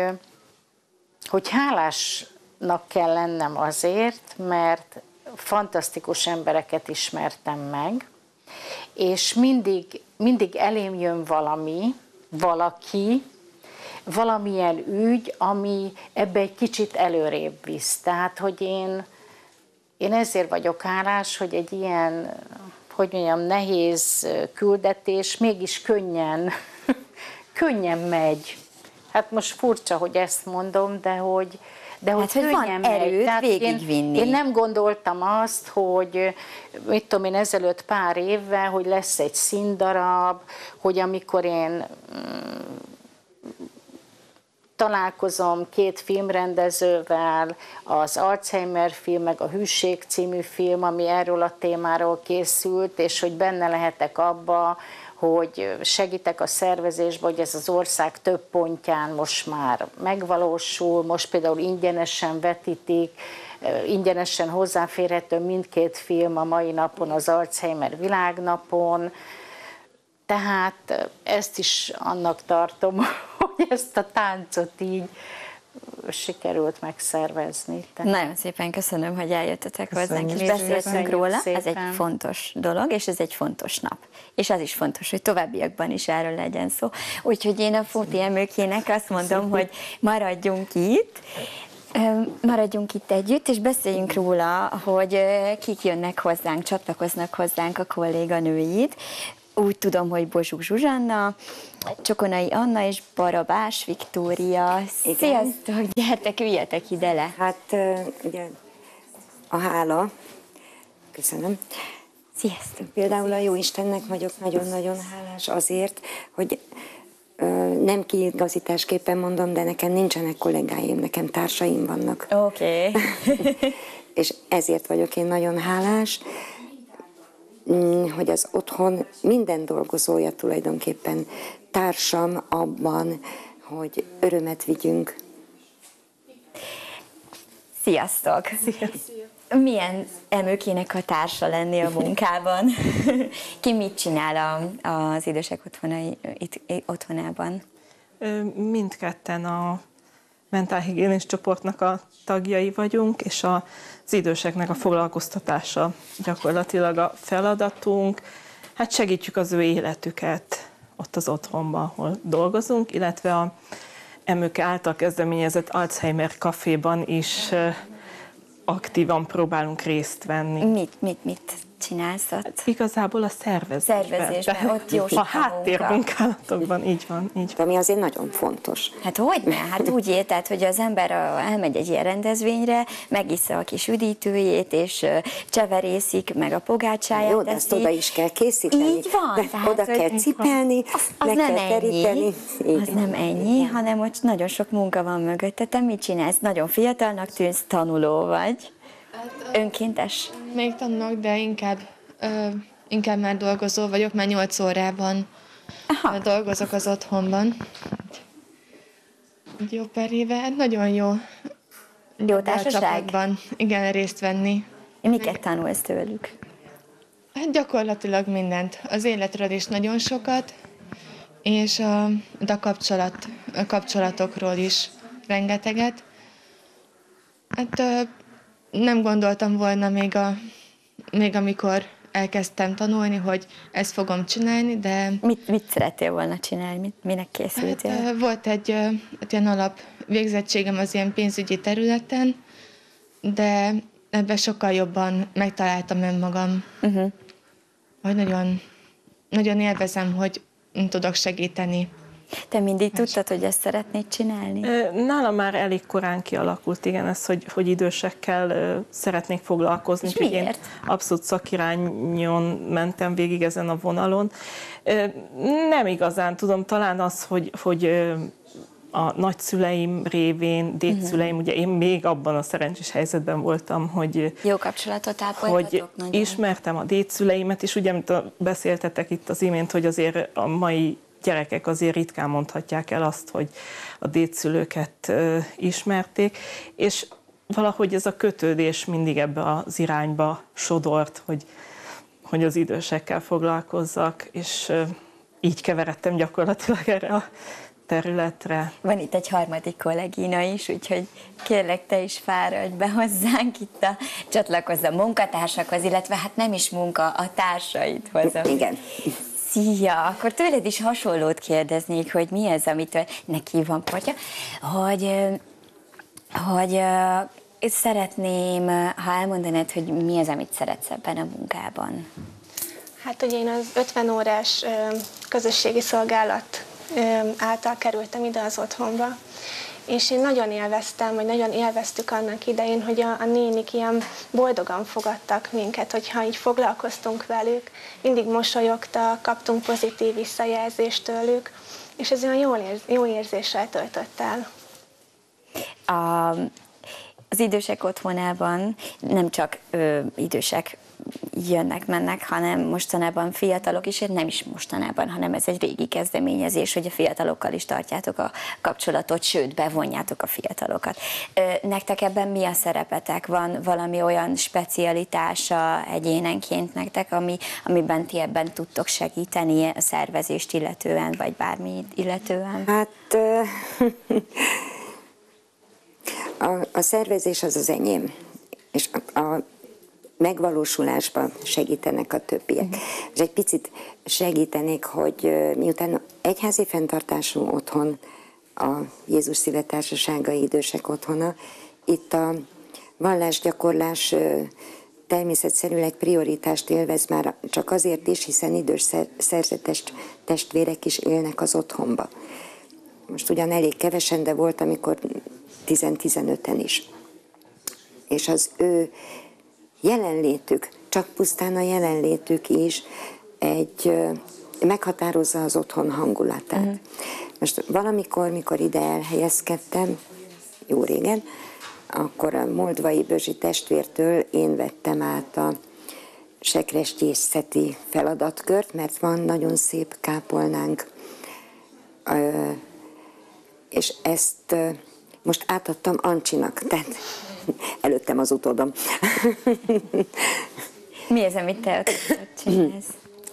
hálásnak kell lennem azért, mert fantasztikus embereket ismertem meg, és mindig elém jön valaki, valamilyen ügy, ami ebbe egy kicsit előrébb visz. Tehát, hogy én ezért vagyok hálás, hogy egy ilyen, hogy mondjam, nehéz küldetés mégis könnyen megy. Hát most furcsa, hogy ezt mondom, de hogy van erőt végigvinni. Én nem gondoltam azt, hogy mit tudom én, ezelőtt pár évvel, hogy lesz egy színdarab, hogy amikor én találkozom 2 filmrendezővel, az Alzheimer film, meg a Hűség című film, ami erről a témáról készült, és hogy benne lehetek abba, hogy segítek a szervezésbe, hogy ez az ország több pontján most már megvalósul, most például ingyenesen vetítik, ingyenesen hozzáférhető mindkét film a mai napon, az Alzheimer világnapon. Tehát ezt is annak tartom, hogy ezt a táncot így sikerült megszervezni. Nagyon szépen köszönöm, hogy eljöttetek hozzánk, és beszéltünk beszéltünk róla. szépen. Ez egy fontos dolog, és ez egy fontos nap. És az is fontos, hogy továbbiakban is erről legyen szó. Úgyhogy én a Fóti Emőkének azt mondom, hogy maradjunk itt együtt, és beszéljünk róla, hogy kik jönnek hozzánk, csatlakoznak hozzánk a kolléganőid. Úgy tudom, hogy Bozsuk Zsuzsanna, Csokonai Anna és Barabás Viktória. Igen. Sziasztok, gyertek, üljetek ide le. Hát ugye a hála, köszönöm. Sziasztok. Például a Jóistennek vagyok nagyon-nagyon hálás azért, hogy nem kiigazításképpen mondom, de nekem nincsenek kollégáim, nekem társaim vannak. Oké. És ezért vagyok én nagyon hálás, hogy az otthon minden dolgozója tulajdonképpen társam abban, hogy örömet vigyünk. Sziasztok. Milyen Emőkének a társa lenni a munkában? Ki mit csinál az idősek otthonában? Mindketten a mentálhigiénés csoportnak a tagjai vagyunk, és az időseknek a foglalkoztatása gyakorlatilag a feladatunk. Hát segítjük az ő életüket ott az otthonban, ahol dolgozunk, illetve a Emőke által kezdeményezett Alzheimer Caféban is aktívan próbálunk részt venni. Mit csinálsz ott? Hát igazából a szervezésben. Ott jó a háttérmunkálatokban, így van. Ami azért nagyon fontos. Hát hogyne? Hát úgy érted, hogy az ember elmegy egy ilyen rendezvényre, megissza a kis üdítőjét, és cseverészik, meg a pogácsáját. Jó, de ezt oda is kell készíteni. Így van. Tehát, oda kell cipelni, az meg nem kell teríteni. Az nem ennyi, hanem ott nagyon sok munka van mögötte. Te mit csinálsz? Nagyon fiatalnak tűnsz, tanuló vagy. Önkéntes? Még tanulok, de inkább már dolgozó vagyok, már 8 órában dolgozok az otthonban. Jó pár éve, hát nagyon jó. Jó társaság? Csapatban, igen, részt venni. Miket tanulsz tőlük? Hát gyakorlatilag mindent. Az életről is nagyon sokat, és a kapcsolatokról is rengeteget. Hát nem gondoltam volna még amikor elkezdtem tanulni, hogy ezt fogom csinálni, de... Mit szerettél volna csinálni? Minek készültél? Hát, volt egy ilyen alapvégzettségem az ilyen pénzügyi területen, de ebben sokkal jobban megtaláltam önmagam. nagyon, nagyon élvezem, hogy tudok segíteni. Te mindig tudtad, hogy ezt szeretnéd csinálni? Nálam már elég korán kialakult, igen, ez, hogy idősekkel szeretnék foglalkozni. És miért? Én abszolút szakirányon mentem végig ezen a vonalon. Nem igazán tudom, talán az, hogy a nagyszüleim révén, dédszüleim, ugye én még abban a szerencsés helyzetben voltam, hogy jó kapcsolatot ápoltatok nagyon. Ismertem a dédszüleimet, és ugye, amit beszéltetek itt az imént, hogy azért a mai gyerekek azért ritkán mondhatják el azt, hogy a dédszülőket ismerték, és valahogy ez a kötődés mindig ebbe az irányba sodort, hogy az idősekkel foglalkozzak, és így keveredtem gyakorlatilag erre a területre. Van itt egy harmadik kollégina is, úgyhogy kérlek, te is fáradj be hozzánk itt csatlakozz a munkatársakhoz, illetve hát nem is munka, a társaidhoz. Igen. Szia! Akkor tőled is hasonlót kérdeznék, hogy mi az, amitől neki van portja, hogy szeretném, ha elmondanád, hogy mi az, amit szeretsz ebben a munkában. Hát ugye én az 50 órás közösségi szolgálat által kerültem ide az otthonba, és én nagyon élveztem, vagy nagyon élveztük annak idején, hogy a nénik ilyen boldogan fogadtak minket, hogyha így foglalkoztunk velük, mindig mosolyogtak, kaptunk pozitív visszajelzést tőlük, és ez olyan jó érzéssel töltött el. Az idősek otthonában nem csak idősek jönnek-mennek, hanem mostanában fiatalok is, nem is mostanában, hanem ez egy régi kezdeményezés, hogy a fiatalokkal is tartjátok a kapcsolatot, sőt, bevonjátok a fiatalokat. Nektek ebben mi a szerepetek? Van valami olyan specialitása egyénenként nektek, amiben ti ebben tudtok segíteni a szervezést illetően, vagy bármit illetően? Hát a szervezés az enyém, és a megvalósulásban segítenek a többiek. És egy picit segítenék, hogy miután egyházi fenntartású otthon, a Jézus Szíve Társaságai Idősek Otthona, itt a vallásgyakorlás természetszerűleg prioritást élvez már csak azért is, hiszen idős szerzetes testvérek is élnek az otthonba. Most ugyan elég kevesen, de volt, amikor 10-15-en is. És az ő jelenlétük, csak pusztán a jelenlétük is meghatározza az otthon hangulatát. Most valamikor, mikor ide elhelyezkedtem, jó régen, akkor a moldvai Bözsi testvértől én vettem át a sekrestyészeti feladatkört, mert van nagyon szép kápolnánk, és ezt most átadtam Ancsinak, tehát előttem az utódom. Mi az, amit te csinálsz?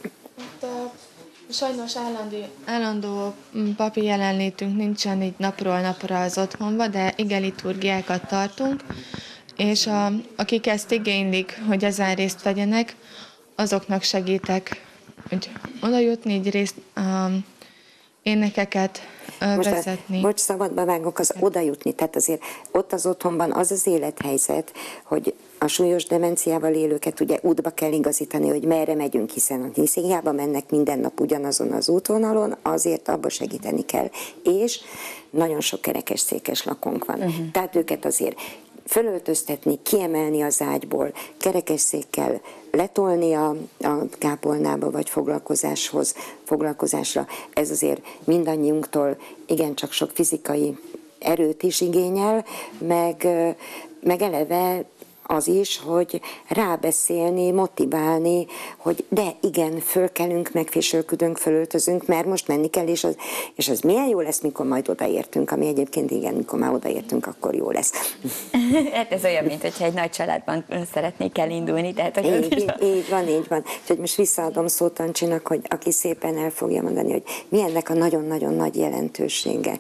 Sajnos állandó papi jelenlétünk nincsen így napról napra az otthonba, de ige liturgiákat tartunk, és akik ezt igénylik, hogy ezen részt vegyenek, azoknak segítek, hogy oda jutni, így részt énekeket vezetni. Most szabadba vágok, az oda jutni, tehát azért ott az otthonban az az élethelyzet, hogy a súlyos demenciával élőket ugye útba kell igazítani, hogy merre megyünk, hiszen hiába mennek minden nap ugyanazon az útvonalon, azért abba segíteni kell. És nagyon sok kerekesszékes lakónk van. Tehát őket azért fölöltöztetni, kiemelni az ágyból, kerekesszékkel letolni a kápolnába vagy foglalkozásra. Ez azért mindannyiunktól igencsak sok fizikai erőt is igényel, meg eleve az is, hogy rábeszélni, motiválni, hogy de igen, fölkelünk, megfésülködünk, fölöltözünk, mert most menni kell, és az milyen jó lesz, mikor majd odaértünk, ami egyébként igen, mikor már odaértünk, akkor jó lesz. Hát ez olyan, mint hogyha egy nagy családban szeretnék elindulni. Tehát, így van. Úgyhogy most visszaadom szót Ancsinak, hogy aki szépen el fogja mondani, hogy mi ennek a nagyon-nagyon nagy jelentősége.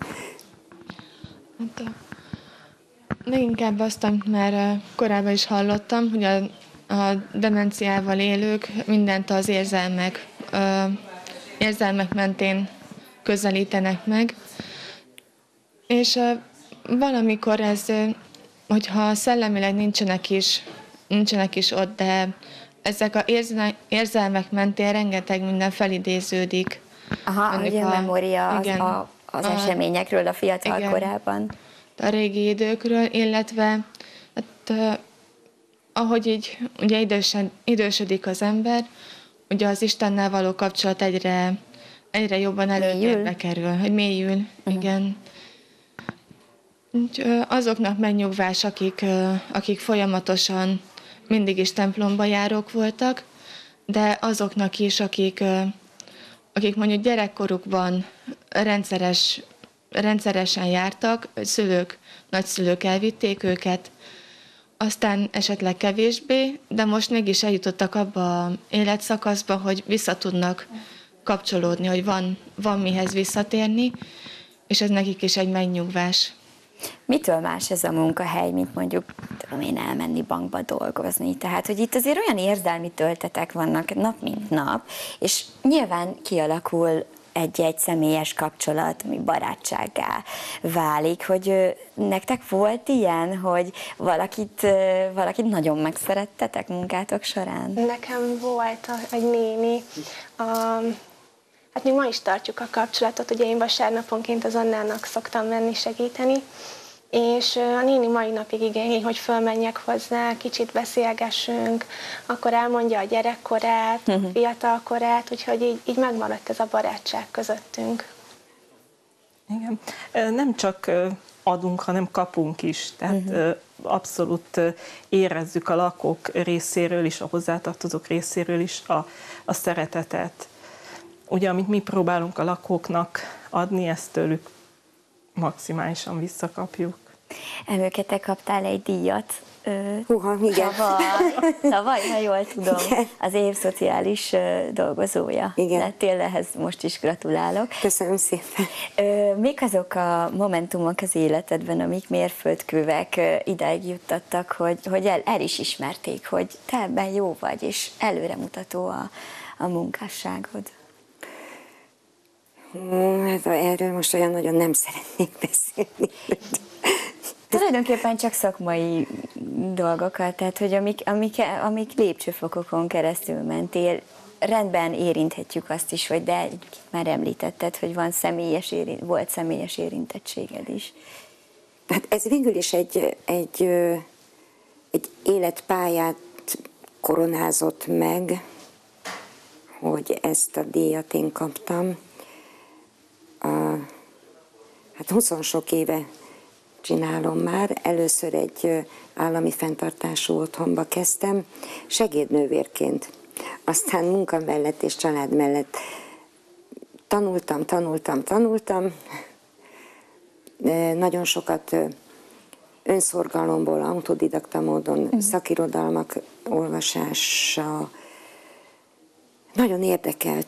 Leginkább azt, amit már korábban is hallottam, hogy a demenciával élők mindent az érzelmek mentén közelítenek meg, és valamikor ez, hogyha szellemileg nincsenek is ott, de ezek a érzelmek mentén rengeteg minden felidéződik. Aha, Mondjuk ugye a memória az eseményekről a fiatal igen, korában. a régi időkről, illetve hát, ahogy így ugye idősödik az ember, ugye az Istennel való kapcsolat egyre jobban előtérbe kerül, hogy mélyül, igen. Azoknak megnyugvás, akik folyamatosan mindig is templomba járók voltak, de azoknak is, akik mondjuk gyerekkorukban rendszeresen jártak, szülők, nagyszülők elvitték őket, aztán esetleg kevésbé, de most mégis eljutottak abba az életszakaszba, hogy vissza tudnak kapcsolódni, hogy van mihez visszatérni, és ez nekik is egy megnyugvás. Mitől más ez a munkahely, mint mondjuk, tudom én, elmenni bankba dolgozni? Tehát, hogy itt azért olyan érzelmi töltetek vannak nap mint nap, és nyilván kialakul egy-egy személyes kapcsolat, ami barátsággá válik, hogy nektek volt ilyen, hogy valakit nagyon megszerettetek munkátok során? Nekem volt egy néni, hát mi ma is tartjuk a kapcsolatot, ugye én vasárnaponként az Annának szoktam menni segíteni, és a néni mai napig igényli, hogy fölmenjek hozzá, kicsit beszélgessünk, akkor elmondja a gyerekkorát, fiatalkorát, úgyhogy így megmaradt ez a barátság közöttünk. Igen. Nem csak adunk, hanem kapunk is. Tehát abszolút érezzük a lakók részéről is, a hozzátartozók részéről is a szeretetet. Ugye, amit mi próbálunk a lakóknak adni, ezt tőlük maximálisan visszakapjuk. Emőke, te kaptál egy díjat. Igen. Tavaly, ha jól tudom, igen. Az év szociális dolgozója. Igen. Lettél, ehhez most is gratulálok. Köszönöm szépen. Mik azok a momentumok az életedben, amik mérföldkövek ideig juttattak, hogy el is ismerték, hogy te ebben jó vagy, és előremutató a munkásságod? Hát erről most olyan nagyon nem szeretnék beszélni. Tulajdonképpen csak szakmai dolgokat, tehát hogy amik lépcsőfokokon keresztül mentél, rendben érinthetjük azt is, hogy de már említetted, hogy volt személyes érintettséged is. Hát ez végül is egy életpályát koronázott meg, hogy ezt a díjat én kaptam. Hát 20 sok éve csinálom már. Először egy állami fenntartású otthonba kezdtem, segédnővérként. Aztán munka mellett és család mellett tanultam. Nagyon sokat önszorgalomból, autodidakta módon szakirodalmak olvasása nagyon érdekelt.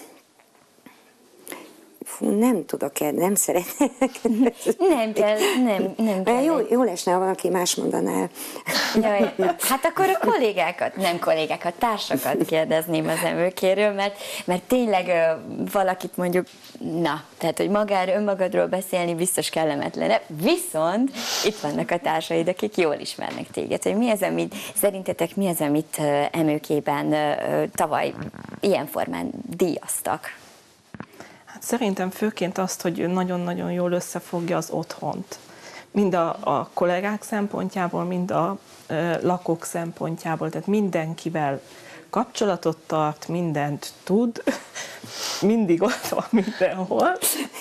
Nem tudok nem szeretnék. Nem kell. Jó lesne, ha valaki más mondaná el. Jaj, hát akkor a kollégákat, társakat kérdezném az Emőkéről, mert tényleg valakit mondjuk, tehát hogy önmagadról beszélni biztos kellemetlen. Viszont itt vannak a társaid, akik jól ismernek téged, hogy szerintetek mi az, amit Emőkében tavaly ilyen formán díjaztak? Szerintem főként azt, hogy nagyon-nagyon jól összefogja az otthont. Mind a kollégák szempontjából, mind a lakók szempontjából. Tehát mindenkivel kapcsolatot tart, mindent tud, mindig ott van mindenhol.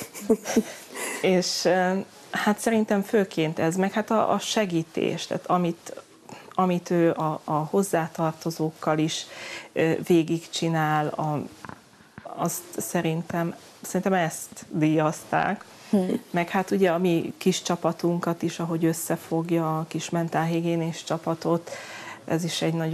És hát szerintem főként ez, meg hát a segítés, tehát amit ő a hozzátartozókkal is végigcsinál, azt szerintem ezt díjazták. Meg hát ugye a mi kis csapatunkat is, ahogy összefogja a kis mentálhigiénés csapatot, ez is egy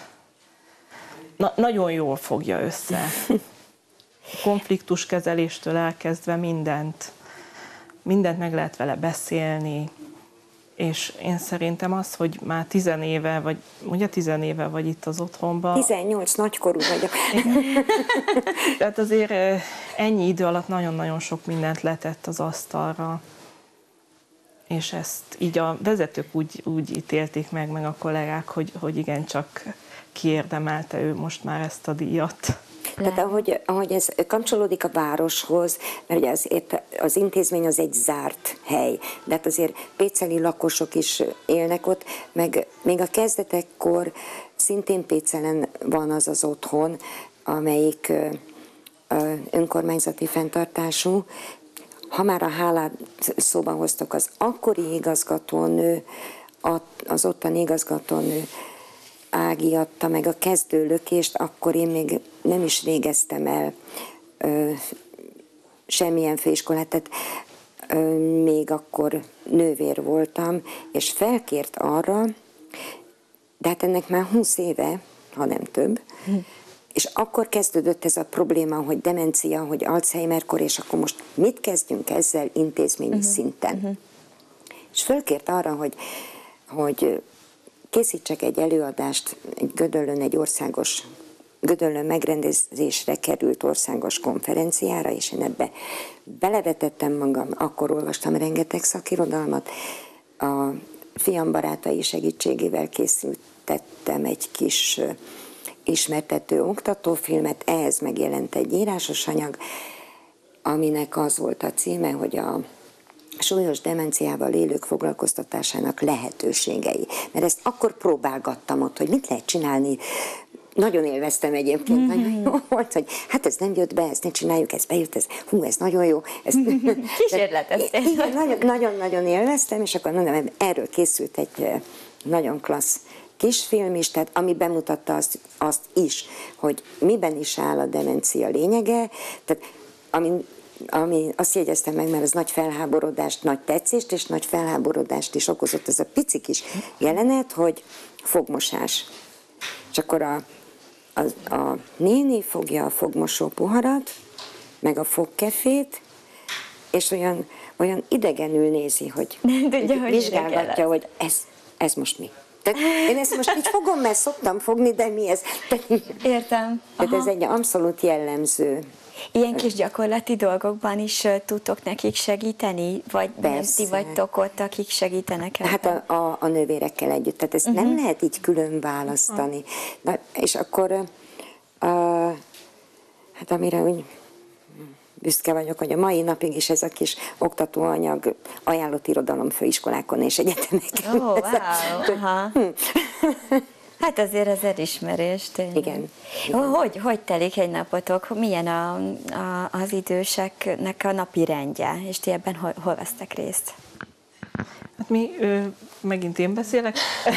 nagyon jól fogja össze. Konfliktuskezeléstől elkezdve mindent meg lehet vele beszélni, és én szerintem az, hogy már 10 éve vagy itt az otthonban. 18, nagykorú vagyok. Tehát azért ennyi idő alatt nagyon-nagyon sok mindent letett az asztalra, és ezt így a vezetők úgy ítélték meg a kollégák, hogy igencsak kiérdemelte ő most már ezt a díjat. Tehát ahogy ez kapcsolódik a városhoz, mert ugye az intézmény az egy zárt hely, de hát azért péceli lakosok is élnek ott, meg még a kezdetekkor szintén Pécelen van az az otthon, amelyik önkormányzati fenntartású. Ha már a hálát szóba hoztok, az akkori igazgatónő, az ottani igazgatónő Ági adta meg a kezdőlökést, akkor én még nem is végeztem el semmilyen főiskolát, tehát még akkor nővér voltam, és felkért arra, de hát ennek már 20 éve, ha nem több, és akkor kezdődött ez a probléma, hogy demencia, hogy Alzheimer-kor, és akkor most mit kezdjünk ezzel intézményi szinten. És felkért arra, hogy készítsek egy előadást egy Gödöllőn, egy országos, Gödöllőn megrendezésre került országos konferenciára, és én ebbe belevetettem magam, akkor olvastam rengeteg szakirodalmat, a fiam barátai segítségével készítettem egy kis ismertető oktatófilmet, ehhez megjelent egy írásos anyag, aminek az volt a címe, hogy a súlyos demenciával élők foglalkoztatásának lehetőségei. Mert ezt akkor próbálgattam ott, hogy mit lehet csinálni. Nagyon élveztem egyébként, nagyon jó volt, hogy hát ez nem jött be, ezt ne csináljuk, ez bejött, ez nagyon jó. Kísérleteztél. Nagyon-nagyon élveztem, és akkor mondom, erről készült egy nagyon klassz kisfilm is, tehát ami bemutatta azt is, hogy miben is áll a demencia lényege, tehát ami azt jegyeztem meg, mert az nagy felháborodást, nagy tetszést és nagy felháborodást is okozott ez a pici kis jelenet, hogy fogmosás. És akkor a néni fogja a fogmosó poharat, meg a fogkefét, és olyan idegenül nézi, hogy vizsgálgatja, hogy ez most mi. Tehát én ezt most így fogom, mert szoktam fogni, de mi ez? Értem. Tehát ez egy abszolút jellemző. Ilyen kis gyakorlati dolgokban is tudtok nekik segíteni? Vagy nem ti vagytok ott, akik segítenek ebben? Hát a nővérekkel együtt, tehát ezt nem lehet így külön választani. Na, és akkor, hát amire úgy büszke vagyok, hogy a mai napig is ez a kis oktatóanyag ajánlott irodalom főiskolákon és egyetemeken. Wow. Hát azért az elismerés, tényleg. Igen. Hogy telik egy napotok? Milyen az időseknek a napi rendje? És ti ebben hol vesztek részt? Hát megint én beszélek.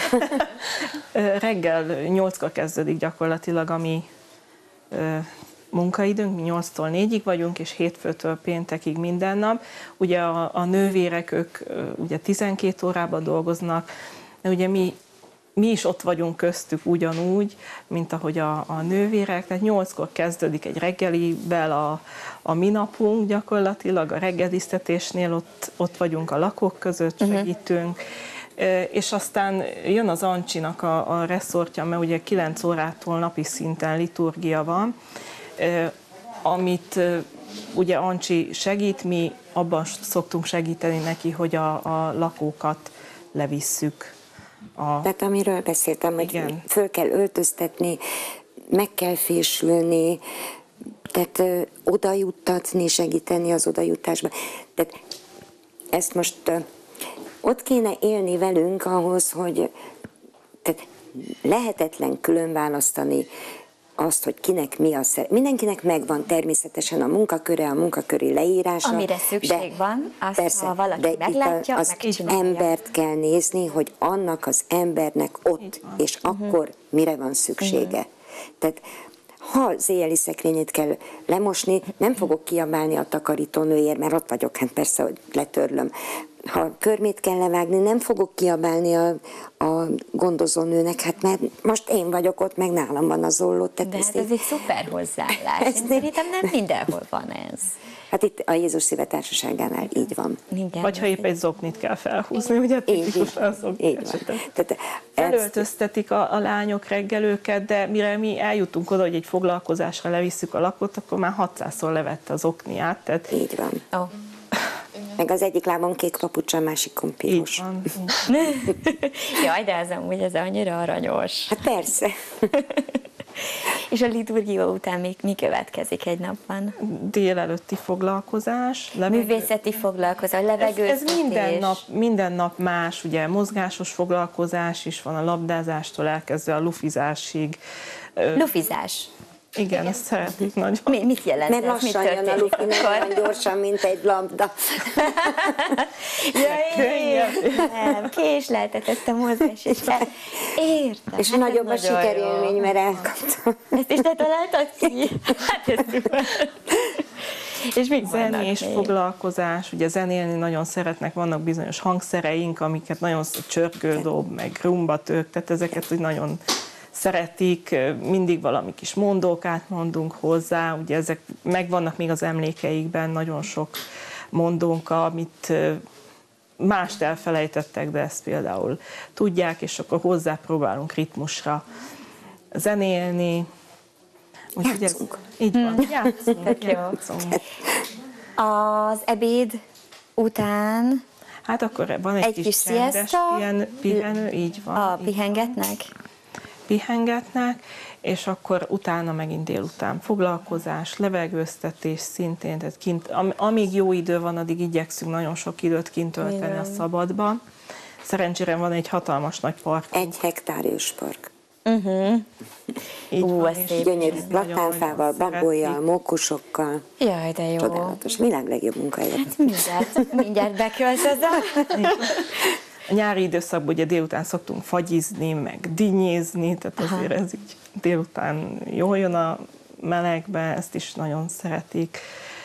Reggel 8-kor kezdődik gyakorlatilag a mi munkaidőnk, mi 8-tól 4-ig vagyunk, és hétfőtől péntekig minden nap. Ugye a nővérek, ők ugye 12 órában dolgoznak, de ugye mi is ott vagyunk köztük ugyanúgy, mint ahogy a nővérek, tehát 8-kor kezdődik egy reggelivel a mi napunk gyakorlatilag, a reggeliztetésnél ott vagyunk a lakók között, segítünk, és aztán jön az Ancsinak a reszortja, mert ugye 9 órától napi szinten liturgia van, amit ugye Ancsi segít, mi abban szoktunk segíteni neki, hogy a lakókat levisszük. Tehát amiről beszéltem, hogy föl kell öltöztetni, meg kell fésülni, tehát oda juttatni, segíteni az odajutásban. Tehát ezt most ott kéne élni velünk ahhoz, hogy tehát lehetetlen külön választani azt, hogy kinek mi a mindenkinek megvan természetesen a munkaköre, a munkaköri leírása. Amire szükség van, azt persze, ha valaki meglátja, az embert kell nézni, hogy annak az embernek ott és akkor mire van szüksége. Tehát ha az éjjeli szekrényét kell lemosni, nem fogok kiabálni a takarítónőért, mert ott vagyok, hát persze, hogy letörlöm. Ha körmét kell levágni, nem fogok kiabálni a gondozónőnek, hát mert most én vagyok ott, meg nálam van az olló. De hát ez egy szuper hozzáállás. Szerintem nem mindenhol van ez. Hát itt a Jézus Szíve Társaságánál így van. Igen, vagy ha épp egy zoknit kell felhúzni, ugye tipikusan zokni esetben. Felöltöztetik a lányok reggel őket, de mire mi eljutunk oda, hogy egy foglalkozásra levisszük a lakót, akkor már 600-szor levette az okniát. Tehát így van. Oh. Meg az egyik lábon kék papucsa, a másikon piros. Így van. Jaj, de ez annyira aranyos. Hát persze. És a liturgia után mi következik egy napban? Délelőtti foglalkozás. Művészeti foglalkozás, Ez levegőztetés. minden nap más, ugye mozgásos foglalkozás is van, a labdázástól elkezdve a lufizásig. Lufizás. Igen, ezt szeretik nagyon. Mit jelent Mert ez? lassan Mit jön a lufi, nem olyan gyorsan, mint egy labda. Nem, késleltetett a mozgás, és értem. És hát nagyobb a ez nagyon sikerélmény, jó. mert elkaptam. Ezt is te találtad ki? Hát ez szuper. És mik vannak Zenés még? foglalkozás, ugye zenélni nagyon szeretnek, vannak bizonyos hangszereink, amiket nagyon csörgődob, meg rumbatők, tehát ezeket úgy nagyon szeretik, mindig valami kis mondókát mondunk hozzá, ugye ezek megvannak még az emlékeikben, nagyon sok mondónk, amit mást elfelejtettek, de ezt például tudják, és akkor hozzá próbálunk ritmusra zenélni. Úgyhogy Játszunk. Így van, játszunk. Jó. Az ebéd után Hát akkor van egy kis kis csendes siesta, pihenő, így van. pihengetnek? Pihengetnek, és akkor utána megint délután foglalkozás, levegőztetés szintén, tehát kint, amíg jó idő van, addig igyekszünk nagyon sok időt kint tölteni a szabadban. Szerencsére van egy hatalmas nagy parkunk. 1 hektár őspark. Így van, ez és szép. Gyönyörű nagyon platánfával, szeretik. babójjal, mókusokkal. Jaj, de jó. Csodálatos. Világ legjobb munkahelyet. Mindjárt beköltözöm. A nyári időszakban ugye délután szoktunk fagyizni, meg dinnyézni, tehát azért ez így délután jól jön a melegbe, ezt is nagyon szeretik.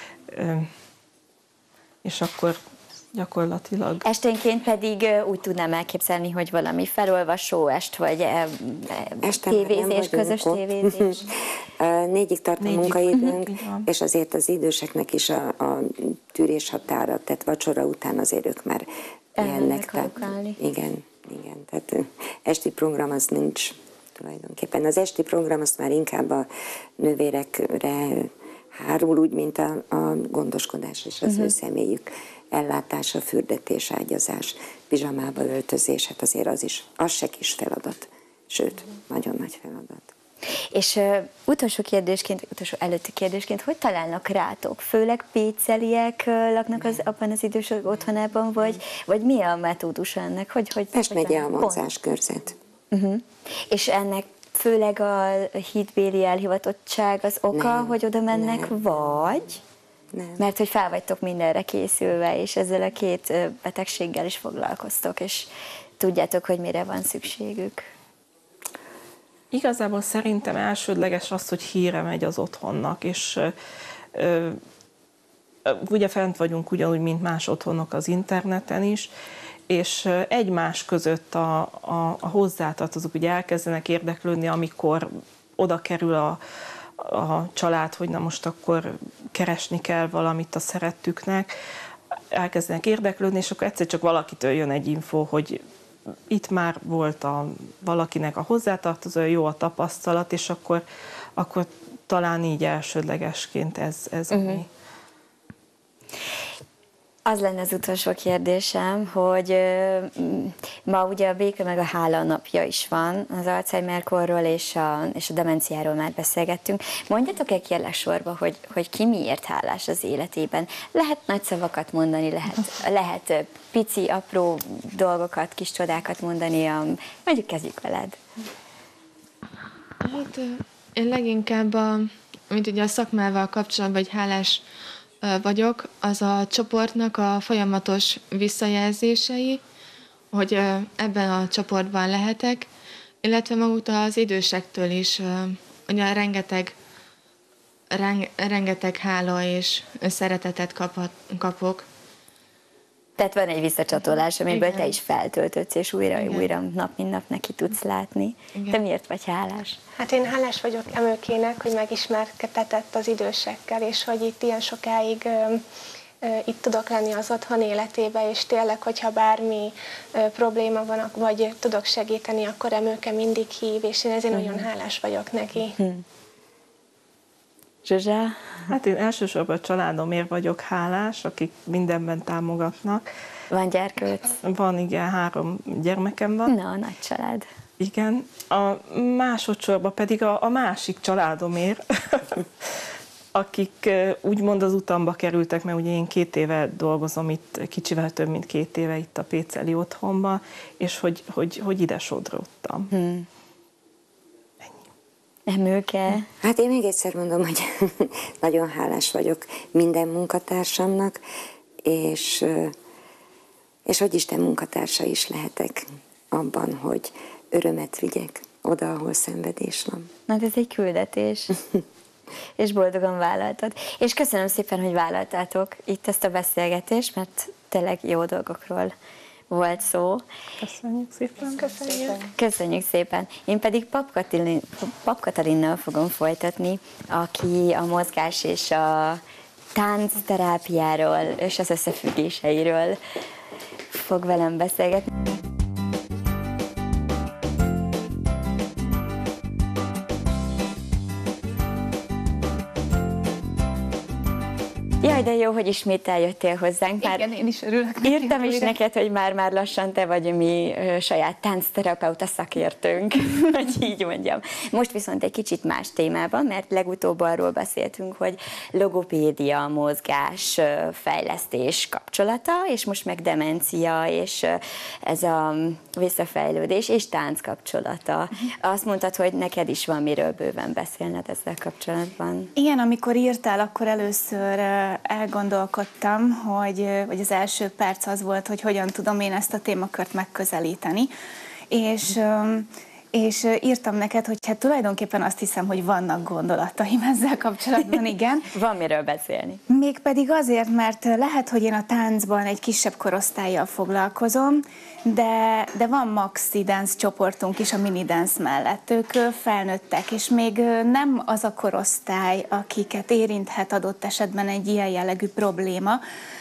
És akkor gyakorlatilag... Esténként pedig úgy tudnám elképzelni, hogy valami felolvasó est, vagy Este már nem tévézés, vagyunk közös ott. tévézés. 4-ig tart a Négyig. munkaidőnk, Így van. és azért az időseknek is a tűrés határa, tehát vacsora után azért ők már pihennek. alukálni. Igen, tehát esti program az nincs tulajdonképpen. Az esti program azt már inkább a nővérekre hárul, úgy, mint a gondoskodás és az ő személyük ellátása, fürdetés, ágyazás, pizsamába öltözés, hát azért az se kis feladat, sőt, nagyon nagy feladat. És utolsó előtti kérdésként, hogy találnak rátok? Főleg péceliek laknak abban az idősök otthonában, vagy mi a metódus ennek? Pest megye a Vonzáskörzet. És ennek főleg a hitbéli elhivatottság az oka, Nem, hogy oda mennek, vagy? Nem. Mert hogy fel vagytok mindenre készülve, és ezzel a két betegséggel is foglalkoztok, és tudjátok, hogy mire van szükségük. Igazából szerintem elsődleges az, hogy híre megy az otthonnak, és ugye fent vagyunk ugyanúgy, mint más otthonok az interneten is, és egymás között a hozzátartozók ugye elkezdenek érdeklődni, amikor oda kerül a család, hogy na most akkor keresni kell valamit a szerettüknek, elkezdenek érdeklődni, és akkor egyszer csak valakitől jön egy info, hogy itt már volt valakinek a hozzátartozója, jó a tapasztalat, és akkor talán így elsődlegesként ez ami. Az lenne az utolsó kérdésem, hogy ma ugye a béke meg a hála napja is van, az Alzheimer-korról és a demenciáról már beszélgettünk. Mondjatok kérlek sorba, hogy ki miért hálás az életében. Lehet nagy szavakat mondani, lehet pici, apró dolgokat, kis csodákat mondani, mondjuk kezdjük veled. Hát én leginkább, amit ugye a szakmával kapcsolatban, vagy hálás vagyok, az a csoportnak a folyamatos visszajelzései, hogy ebben a csoportban lehetek, illetve maguktól az idősektől is, ugye rengeteg hála és szeretetet kapok. Tehát van egy visszacsatolás, amiből Igen. te is feltöltötsz, és újra nap mint nap neki tudsz látni. Igen. Te miért vagy hálás? Hát én hálás vagyok Emőkének, hogy megismertetett az idősekkel, és hogy itt ilyen sokáig itt tudok lenni az otthon életébe, és tényleg, hogyha bármi probléma van, vagy tudok segíteni, akkor Emőke mindig hív, és én ezért nagyon hálás vagyok neki. Zsuzsa? Hát én elsősorban a családomért vagyok hálás, akik mindenben támogatnak. Van gyerkőc? Van, igen, 3 gyermekem van. Na, nagy család. Igen. A másodszorban pedig a másik családomért, akik úgymond az utamba kerültek, mert ugye én 2 éve dolgozom itt, kicsivel több mint 2 éve itt a Péceli otthonban, és hogy ide sodródtam. Emőke? Hát én még egyszer mondom, hogy nagyon hálás vagyok minden munkatársamnak, és hogy Isten munkatársa is lehetek abban, hogy örömet vigyek oda, ahol szenvedés van. Na, ez egy küldetés. És boldogan vállaltad. És köszönöm szépen, hogy vállaltátok itt ezt a beszélgetést, mert tényleg jó dolgokról volt szó. Köszönjük szépen. Köszönjük szépen. Én pedig Pap Katalinnal fogom folytatni, aki a mozgás és a táncterápiáról és az összefüggéseiről fog velem beszélgetni. Jaj, de jó, hogy ismét eljöttél hozzánk. Igen, én is örülök. Írtam is neked, hogy már lassan te vagy mi saját táncterapeuta szakértőnk, hogy így mondjam. Most viszont egy kicsit más témában, mert legutóbb arról beszéltünk, hogy logopédia, mozgás, fejlesztés kapcsolata, és most meg demencia, és ez a visszafejlődés, és tánc kapcsolata. Azt mondtad, hogy neked is van miről bőven beszélned ezzel kapcsolatban. Igen, amikor írtál, akkor először elgondolkodtam, hogy az első perc az volt, hogy hogyan tudom én ezt a témakört megközelíteni, és írtam neked, hogy hát tulajdonképpen azt hiszem, hogy vannak gondolataim ezzel kapcsolatban, igen. Van miről beszélni. Mégpedig azért, mert lehet, hogy én a táncban egy kisebb korosztállyal foglalkozom, de van maxi dance csoportunk is a mini dance mellett. Ők felnőttek, és még nem az a korosztály, akiket érinthet adott esetben egy ilyen jellegű probléma,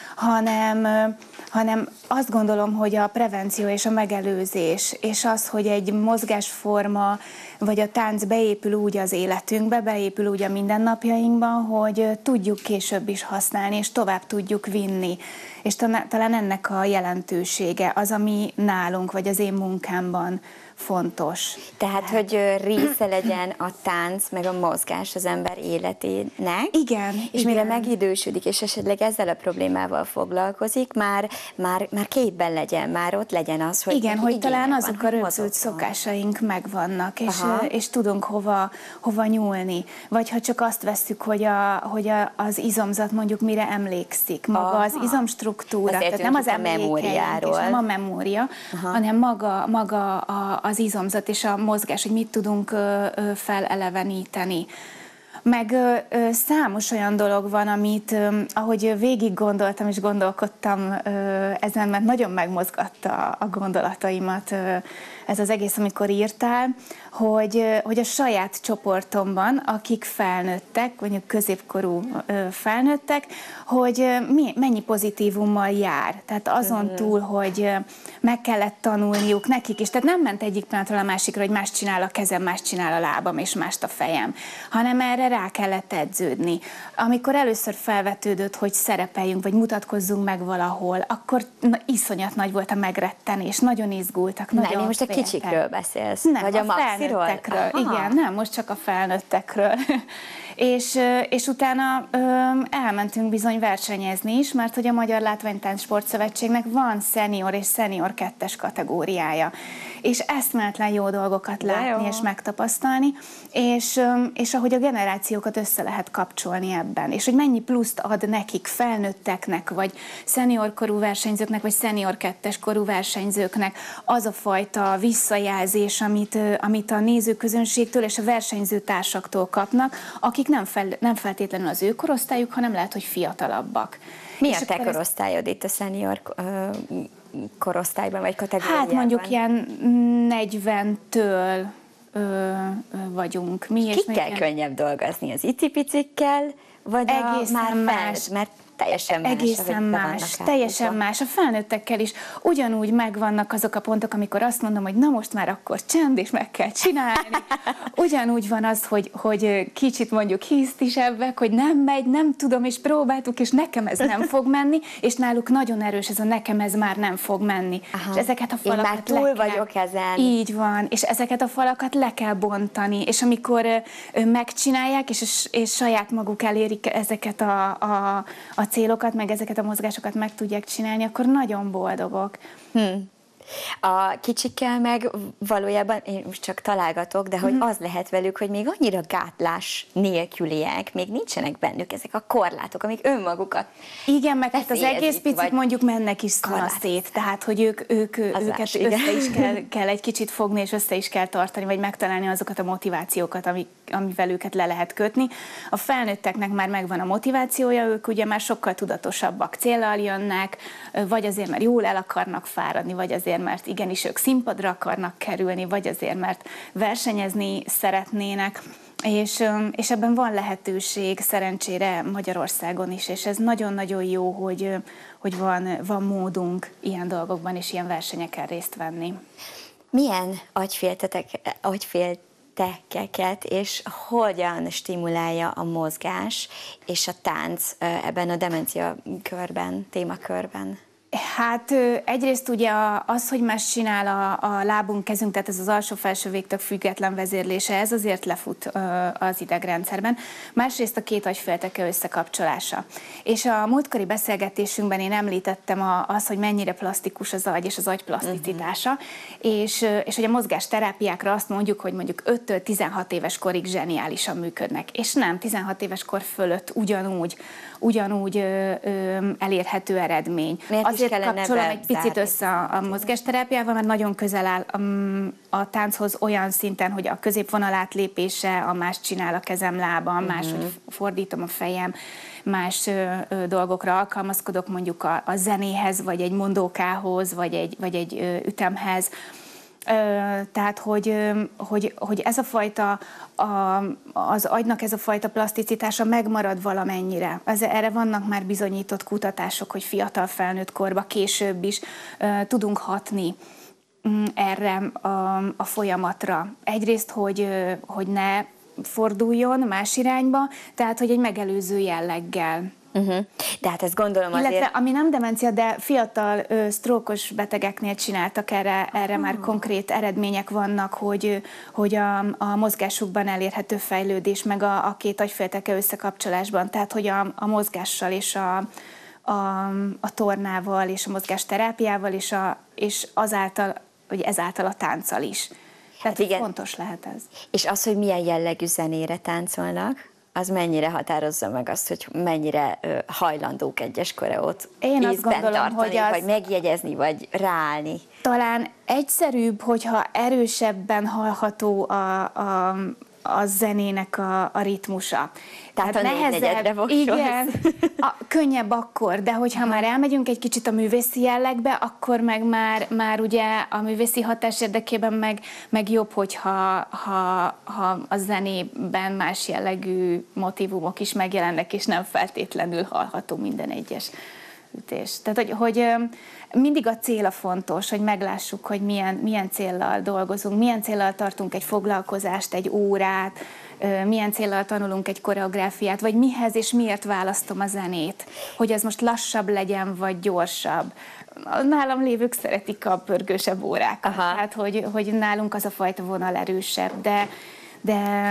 hanem azt gondolom, hogy a prevenció és a megelőzés, és az, hogy egy mozgásforma vagy a tánc beépül úgy az életünkbe, beépül úgy a mindennapjainkban, hogy tudjuk később is használni, és tovább tudjuk vinni. És talán ennek a jelentősége az, ami nálunk, vagy az én munkámban fontos. Tehát, hogy része legyen a tánc, meg a mozgás az ember életének. Igen. És mire megidősödik, és esetleg ezzel a problémával foglalkozik, már képben legyen, már ott legyen az, hogy... Igen, hogy talán azok a rögzült szokásaink megvannak, és tudunk hova nyúlni. Vagy ha csak azt vesszük, hogy az izomzat mondjuk mire emlékszik. Maga az izomstruktúra, tehát nem az emlékeink, és nem a memória, hanem maga az izomzat és a mozgás, hogy mit tudunk feleleveníteni. Meg számos olyan dolog van, amit ahogy végig gondoltam és gondolkodtam ezen, mert nagyon megmozgatta a gondolataimat ez az egész, amikor írtál, hogy a saját csoportomban, akik felnőttek, mondjuk középkorú felnőttek, hogy mennyi pozitívummal jár. Tehát azon túl, hogy meg kellett tanulniuk nekik is. Tehát nem ment egyik pillanatról a másikra, hogy más csinál a kezem, más csinál a lábam, és mást a fejem, hanem erre rá kellett edződni. Amikor először felvetődött, hogy szerepeljünk, vagy mutatkozzunk meg valahol, akkor iszonyat nagy volt a megrettenés, nagyon izgultak, nagyon nem, most a kicsikről beszélsz, nem, vagy a maxiról? Igen, nem, most csak a felnőttekről. És utána elmentünk bizony versenyezni is, mert hogy a Magyar Látványtánc Sportszövetségnek van szenior és szenior 2-es kategóriája. És eszméletlen jó dolgokat látni és megtapasztalni, és ahogy a generációkat össze lehet kapcsolni ebben, és hogy mennyi pluszt ad nekik, felnőtteknek, vagy szeniorkorú versenyzőknek, vagy szenior 2-es korú versenyzőknek az a fajta visszajelzés, amit a nézőközönségtől és a versenyző társaktól kapnak, akik nem feltétlenül az ő korosztályuk, hanem lehet, hogy fiatalabbak. Mi a te korosztályod itt a szenior korosztályban, vagy kategóriában? Hát mondjuk ilyen 40-től vagyunk. Kikkel könnyebb dolgozni? Az icipicikkel, vagy egészen már más? Mert teljesen más. Egészen más, teljesen más. A felnőttekkel is ugyanúgy megvannak azok a pontok, amikor azt mondom, hogy na most már akkor csend, és meg kell csinálni. Ugyanúgy van az, hogy kicsit mondjuk hisztisebbek, hogy nem megy, nem tudom, és próbáltuk, és nekem ez nem fog menni, és náluk nagyon erős ez a nekem ez már nem fog menni. Aha. És ezeket a falakat én már túl vagyok ezen. Így van, és ezeket a falakat le kell bontani, és amikor megcsinálják, és saját maguk elérik ezeket a célokat, meg ezeket a mozgásokat meg tudják csinálni, akkor nagyon boldogok. A kicsikkel meg valójában, én most csak találgatok, de hogy az lehet velük, hogy még annyira gátlás nélküliek, még nincsenek bennük ezek a korlátok, amik önmagukat igen, meg hát az egész picit mondjuk mennek is szét, tehát hogy őket össze is kell egy kicsit fogni, és össze is kell tartani, vagy megtalálni azokat a motivációkat, amivel őket le lehet kötni. A felnőtteknek már megvan a motivációja, ők ugye már sokkal tudatosabbak, céllal jönnek, vagy azért, mert jól el akarnak fáradni, vagy azért, mert igenis ők színpadra akarnak kerülni, vagy azért, mert versenyezni szeretnének, és ebben van lehetőség szerencsére Magyarországon is, és ez nagyon-nagyon jó, hogy van módunk ilyen dolgokban és ilyen versenyeken részt venni. Milyen agyféltekeket és hogyan stimulálja a mozgás és a tánc ebben a demencia körben, témakörben? Hát egyrészt ugye az, hogy más csinál a lábunk, kezünk, tehát ez az alsó-felső végtag független vezérlése, ez azért lefut az idegrendszerben. Másrészt a két agyfélteke összekapcsolása. És a múltkori beszélgetésünkben én említettem hogy mennyire plastikus az agy és az agy plaszticitása, és hogy a mozgásterápiákra azt mondjuk, hogy mondjuk 5-től 16 éves korig zseniálisan működnek. És nem, 16 éves kor fölött ugyanúgy elérhető eredmény. Azért kapcsolom egy picit össze a mozgásterápiával, mert nagyon közel áll a tánchoz olyan szinten, hogy a középvonal lépése, a más csinál a kezem, lábam, más, hogy fordítom a fejem, más dolgokra alkalmazkodok, mondjuk a zenéhez, vagy egy mondókához, vagy egy ütemhez. Tehát, hogy ez a fajta, az agynak ez a fajta plaszticitása megmarad valamennyire. Erre vannak már bizonyított kutatások, hogy fiatal felnőtt korban, később is tudunk hatni erre a folyamatra. Egyrészt, hogy ne forduljon más irányba, tehát, hogy egy megelőző jelleggel. De hát ezt gondolom azért... Illetve, ami nem demencia, de fiatal sztrókos betegeknél csináltak erre már konkrét eredmények vannak, hogy a mozgásukban elérhető fejlődés, meg a két agyfélteke összekapcsolásban, tehát hogy a mozgással és a tornával és a mozgásterápiával és azáltal, hogy ezáltal a tánccal is. Tehát igen. Fontos lehet ez. És az, hogy milyen jellegű zenére táncolnak, az mennyire határozza meg azt, hogy mennyire hajlandók egyes koreót ízben tartani, vagy megjegyezni, vagy ráállni? Talán egyszerűbb, hogyha erősebben hallható a zenének a ritmusa. Tehát a nehezebb, igen, könnyebb akkor, de hogyha már elmegyünk egy kicsit a művészi jellegbe, akkor meg már ugye a művészi hatás érdekében meg jobb, hogyha a zenében más jellegű motívumok is megjelennek, és nem feltétlenül hallható minden egyes ütés. Tehát, hogy mindig a cél a fontos, hogy meglássuk, hogy milyen céllal dolgozunk, milyen céllal tartunk egy foglalkozást, egy órát, milyen céllal tanulunk egy koreográfiát, vagy mihez és miért választom a zenét, hogy ez most lassabb legyen, vagy gyorsabb. Nálam lévők szeretik a pörgősebb órákat, tehát hogy nálunk az a fajta vonal erősebb, de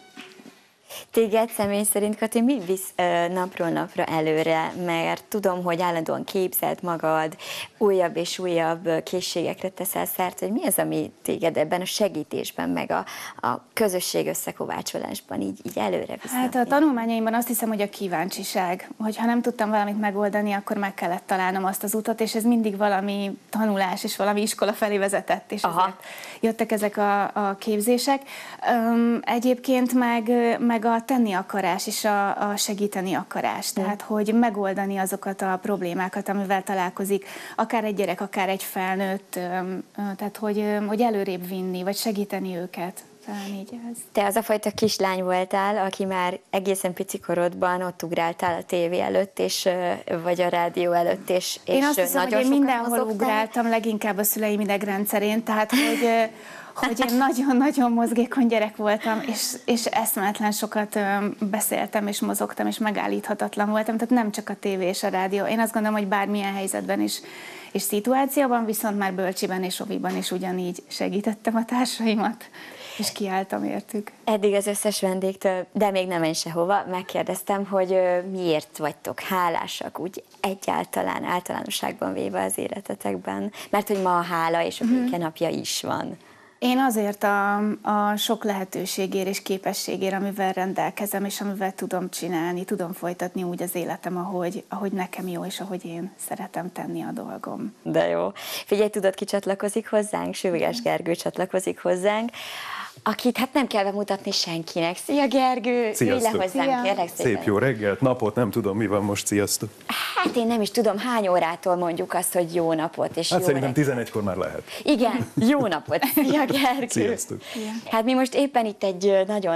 Téged személy szerint, Kati, mi visz napról napra előre? Mert tudom, hogy állandóan képzeld magad, újabb és újabb készségekre teszel szert, hogy mi az, ami téged ebben a segítésben, meg a közösség összekovácsolásban így előre visz? Hát a tanulmányaimban azt hiszem, hogy a kíváncsiság. Hogyha nem tudtam valamit megoldani, akkor meg kellett találnom azt az utat, és ez mindig valami tanulás és valami iskola felé vezetett, és ezért jöttek ezek a képzések. Egyébként meg a tenni akarás és a segíteni akarás, tehát hogy megoldani azokat a problémákat, amivel találkozik, akár egy gyerek, akár egy felnőtt, tehát hogy előrébb vinni, vagy segíteni őket. talán így ez. Te az a fajta kislány voltál, aki már egészen picikorodban ott ugráltál a tévé előtt, és, vagy a rádió előtt, és én azt hiszem, nagyon hogy én mindenhol mozogtál? ugráltam, leginkább a szüleim idegrendszerén, tehát hogy én nagyon-nagyon mozgékony gyerek voltam, és eszméletlen sokat beszéltem, és mozogtam, és megállíthatatlan voltam, tehát nem csak a tévé és a rádió. Én azt gondolom, hogy bármilyen helyzetben is, és szituációban, viszont már bölcsiben és oviban is ugyanígy segítettem a társaimat, és kiálltam értük. Eddig az összes vendégtől, de még nem menj sehova, megkérdeztem, hogy miért vagytok hálásak úgy egyáltalán, általánosságban véve az életetekben, mert hogy ma a hála és a békenapja is van. Én azért a sok lehetőségért és képességért, amivel rendelkezem, és amivel tudom csinálni, tudom folytatni úgy az életem, ahogy nekem jó, és ahogy én szeretem tenni a dolgom. De jó. Figyelj, tudod, ki csatlakozik hozzánk? Süveges Gergő csatlakozik hozzánk, akit hát nem kell bemutatni senkinek. Szia Gergő! Sziasztok! Ülj le hozzánk, kérlek szépen. Szép jó reggelt, napot, nem tudom, mi van most, sziasztok! Hát én nem is tudom, hány órától mondjuk azt, hogy jó napot és Hát jó szerintem reggelt. 11-kor már lehet. Igen, jó napot! Szia Gergő! Sziasztok! Hát mi most éppen itt egy nagyon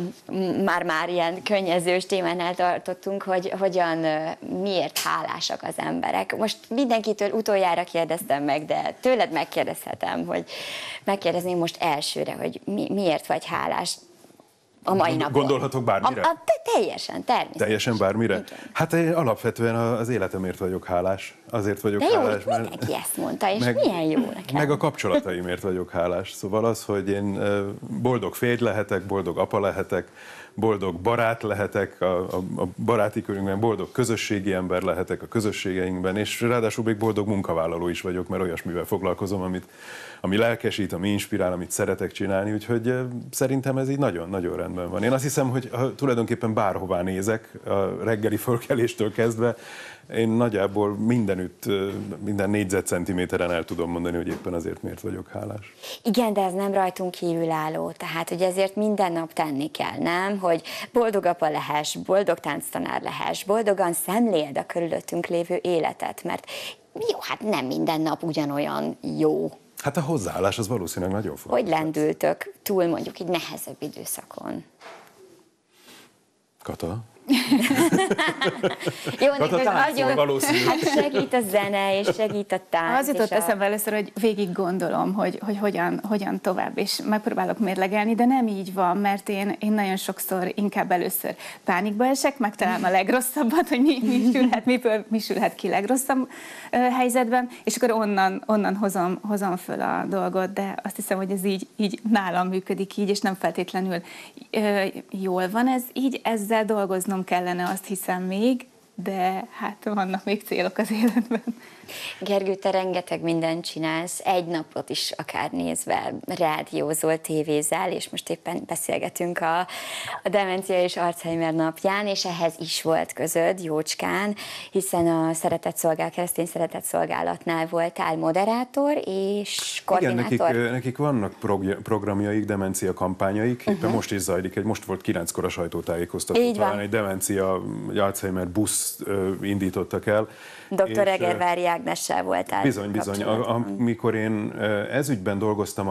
már ilyen könnyezős témánál tartottunk, hogy hogyan, miért hálásak az emberek. Most mindenkitől utoljára kérdeztem meg, de tőled megkérdezhetem, hogy megkérdezném most elsőre, hogy miért vagy hálás a mai napon. Gondolhatok bármire? Teljesen, természetesen. Teljesen bármire? Igen. Hát én alapvetően az életemért vagyok hálás. Azért vagyok De jó, hálás, hogy mindenki ezt mondta, és milyen jó nekem. Meg a kapcsolataimért vagyok hálás. Szóval az, hogy én boldog férj lehetek, boldog apa lehetek, boldog barát lehetek, a baráti körünkben boldog közösségi ember lehetek a közösségeinkben, és ráadásul még boldog munkavállaló is vagyok, mert olyasmivel foglalkozom, ami lelkesít, ami inspirál, amit szeretek csinálni, úgyhogy szerintem ez így nagyon-nagyon rendben van. Én azt hiszem, hogy tulajdonképpen bárhová nézek, a reggeli fölkeléstől kezdve, én nagyjából mindenütt, minden négyzetcentiméteren el tudom mondani, hogy éppen azért miért vagyok hálás. Igen, de ez nem rajtunk kívülálló, tehát hogy ezért minden nap tenni kell, nem? Hogy boldog apa lehess, boldog tánctanár lehess, boldogan szemléld a körülöttünk lévő életet, mert jó, hát nem minden nap ugyanolyan jó. Hát a hozzáállás az valószínűleg nagyon fontos. Hogy lendültök túl mondjuk egy nehezebb időszakon? Kata? Jó, Kata táncol valószínű. Hát segít a zene, és segít a tánc. Az jutott eszembe először, hogy végig gondolom, hogy hogyan tovább, és megpróbálok mérlegelni, de nem így van, mert én nagyon sokszor inkább először pánikba esek, megtalálom a legrosszabbat, hogy mi sülhet ki legrosszabb helyzetben, és akkor onnan hozom föl a dolgot, de azt hiszem, hogy ez így nálam működik így, és nem feltétlenül jól van ez így, ezzel dolgoznom kellene, azt hiszem még, de hát vannak még célok az életben. Gergő, te rengeteg mindent csinálsz, egy napot is akár nézve, rádiózol, tévézel, és most éppen beszélgetünk a Demencia és Alzheimer napján, és ehhez is volt közöd, jócskán, hiszen a keresztény szeretetszolgálatnál voltál moderátor és koordinátor. Igen, nekik vannak programjaik, demencia kampányaik, éppen most is zajlik, most volt 9-kor a sajtótájékoztató, talán egy demencia, egy Alzheimer busz indítottak el. Dr. Egervári Ágnessel voltál. Bizony. Amikor én ezügyben dolgoztam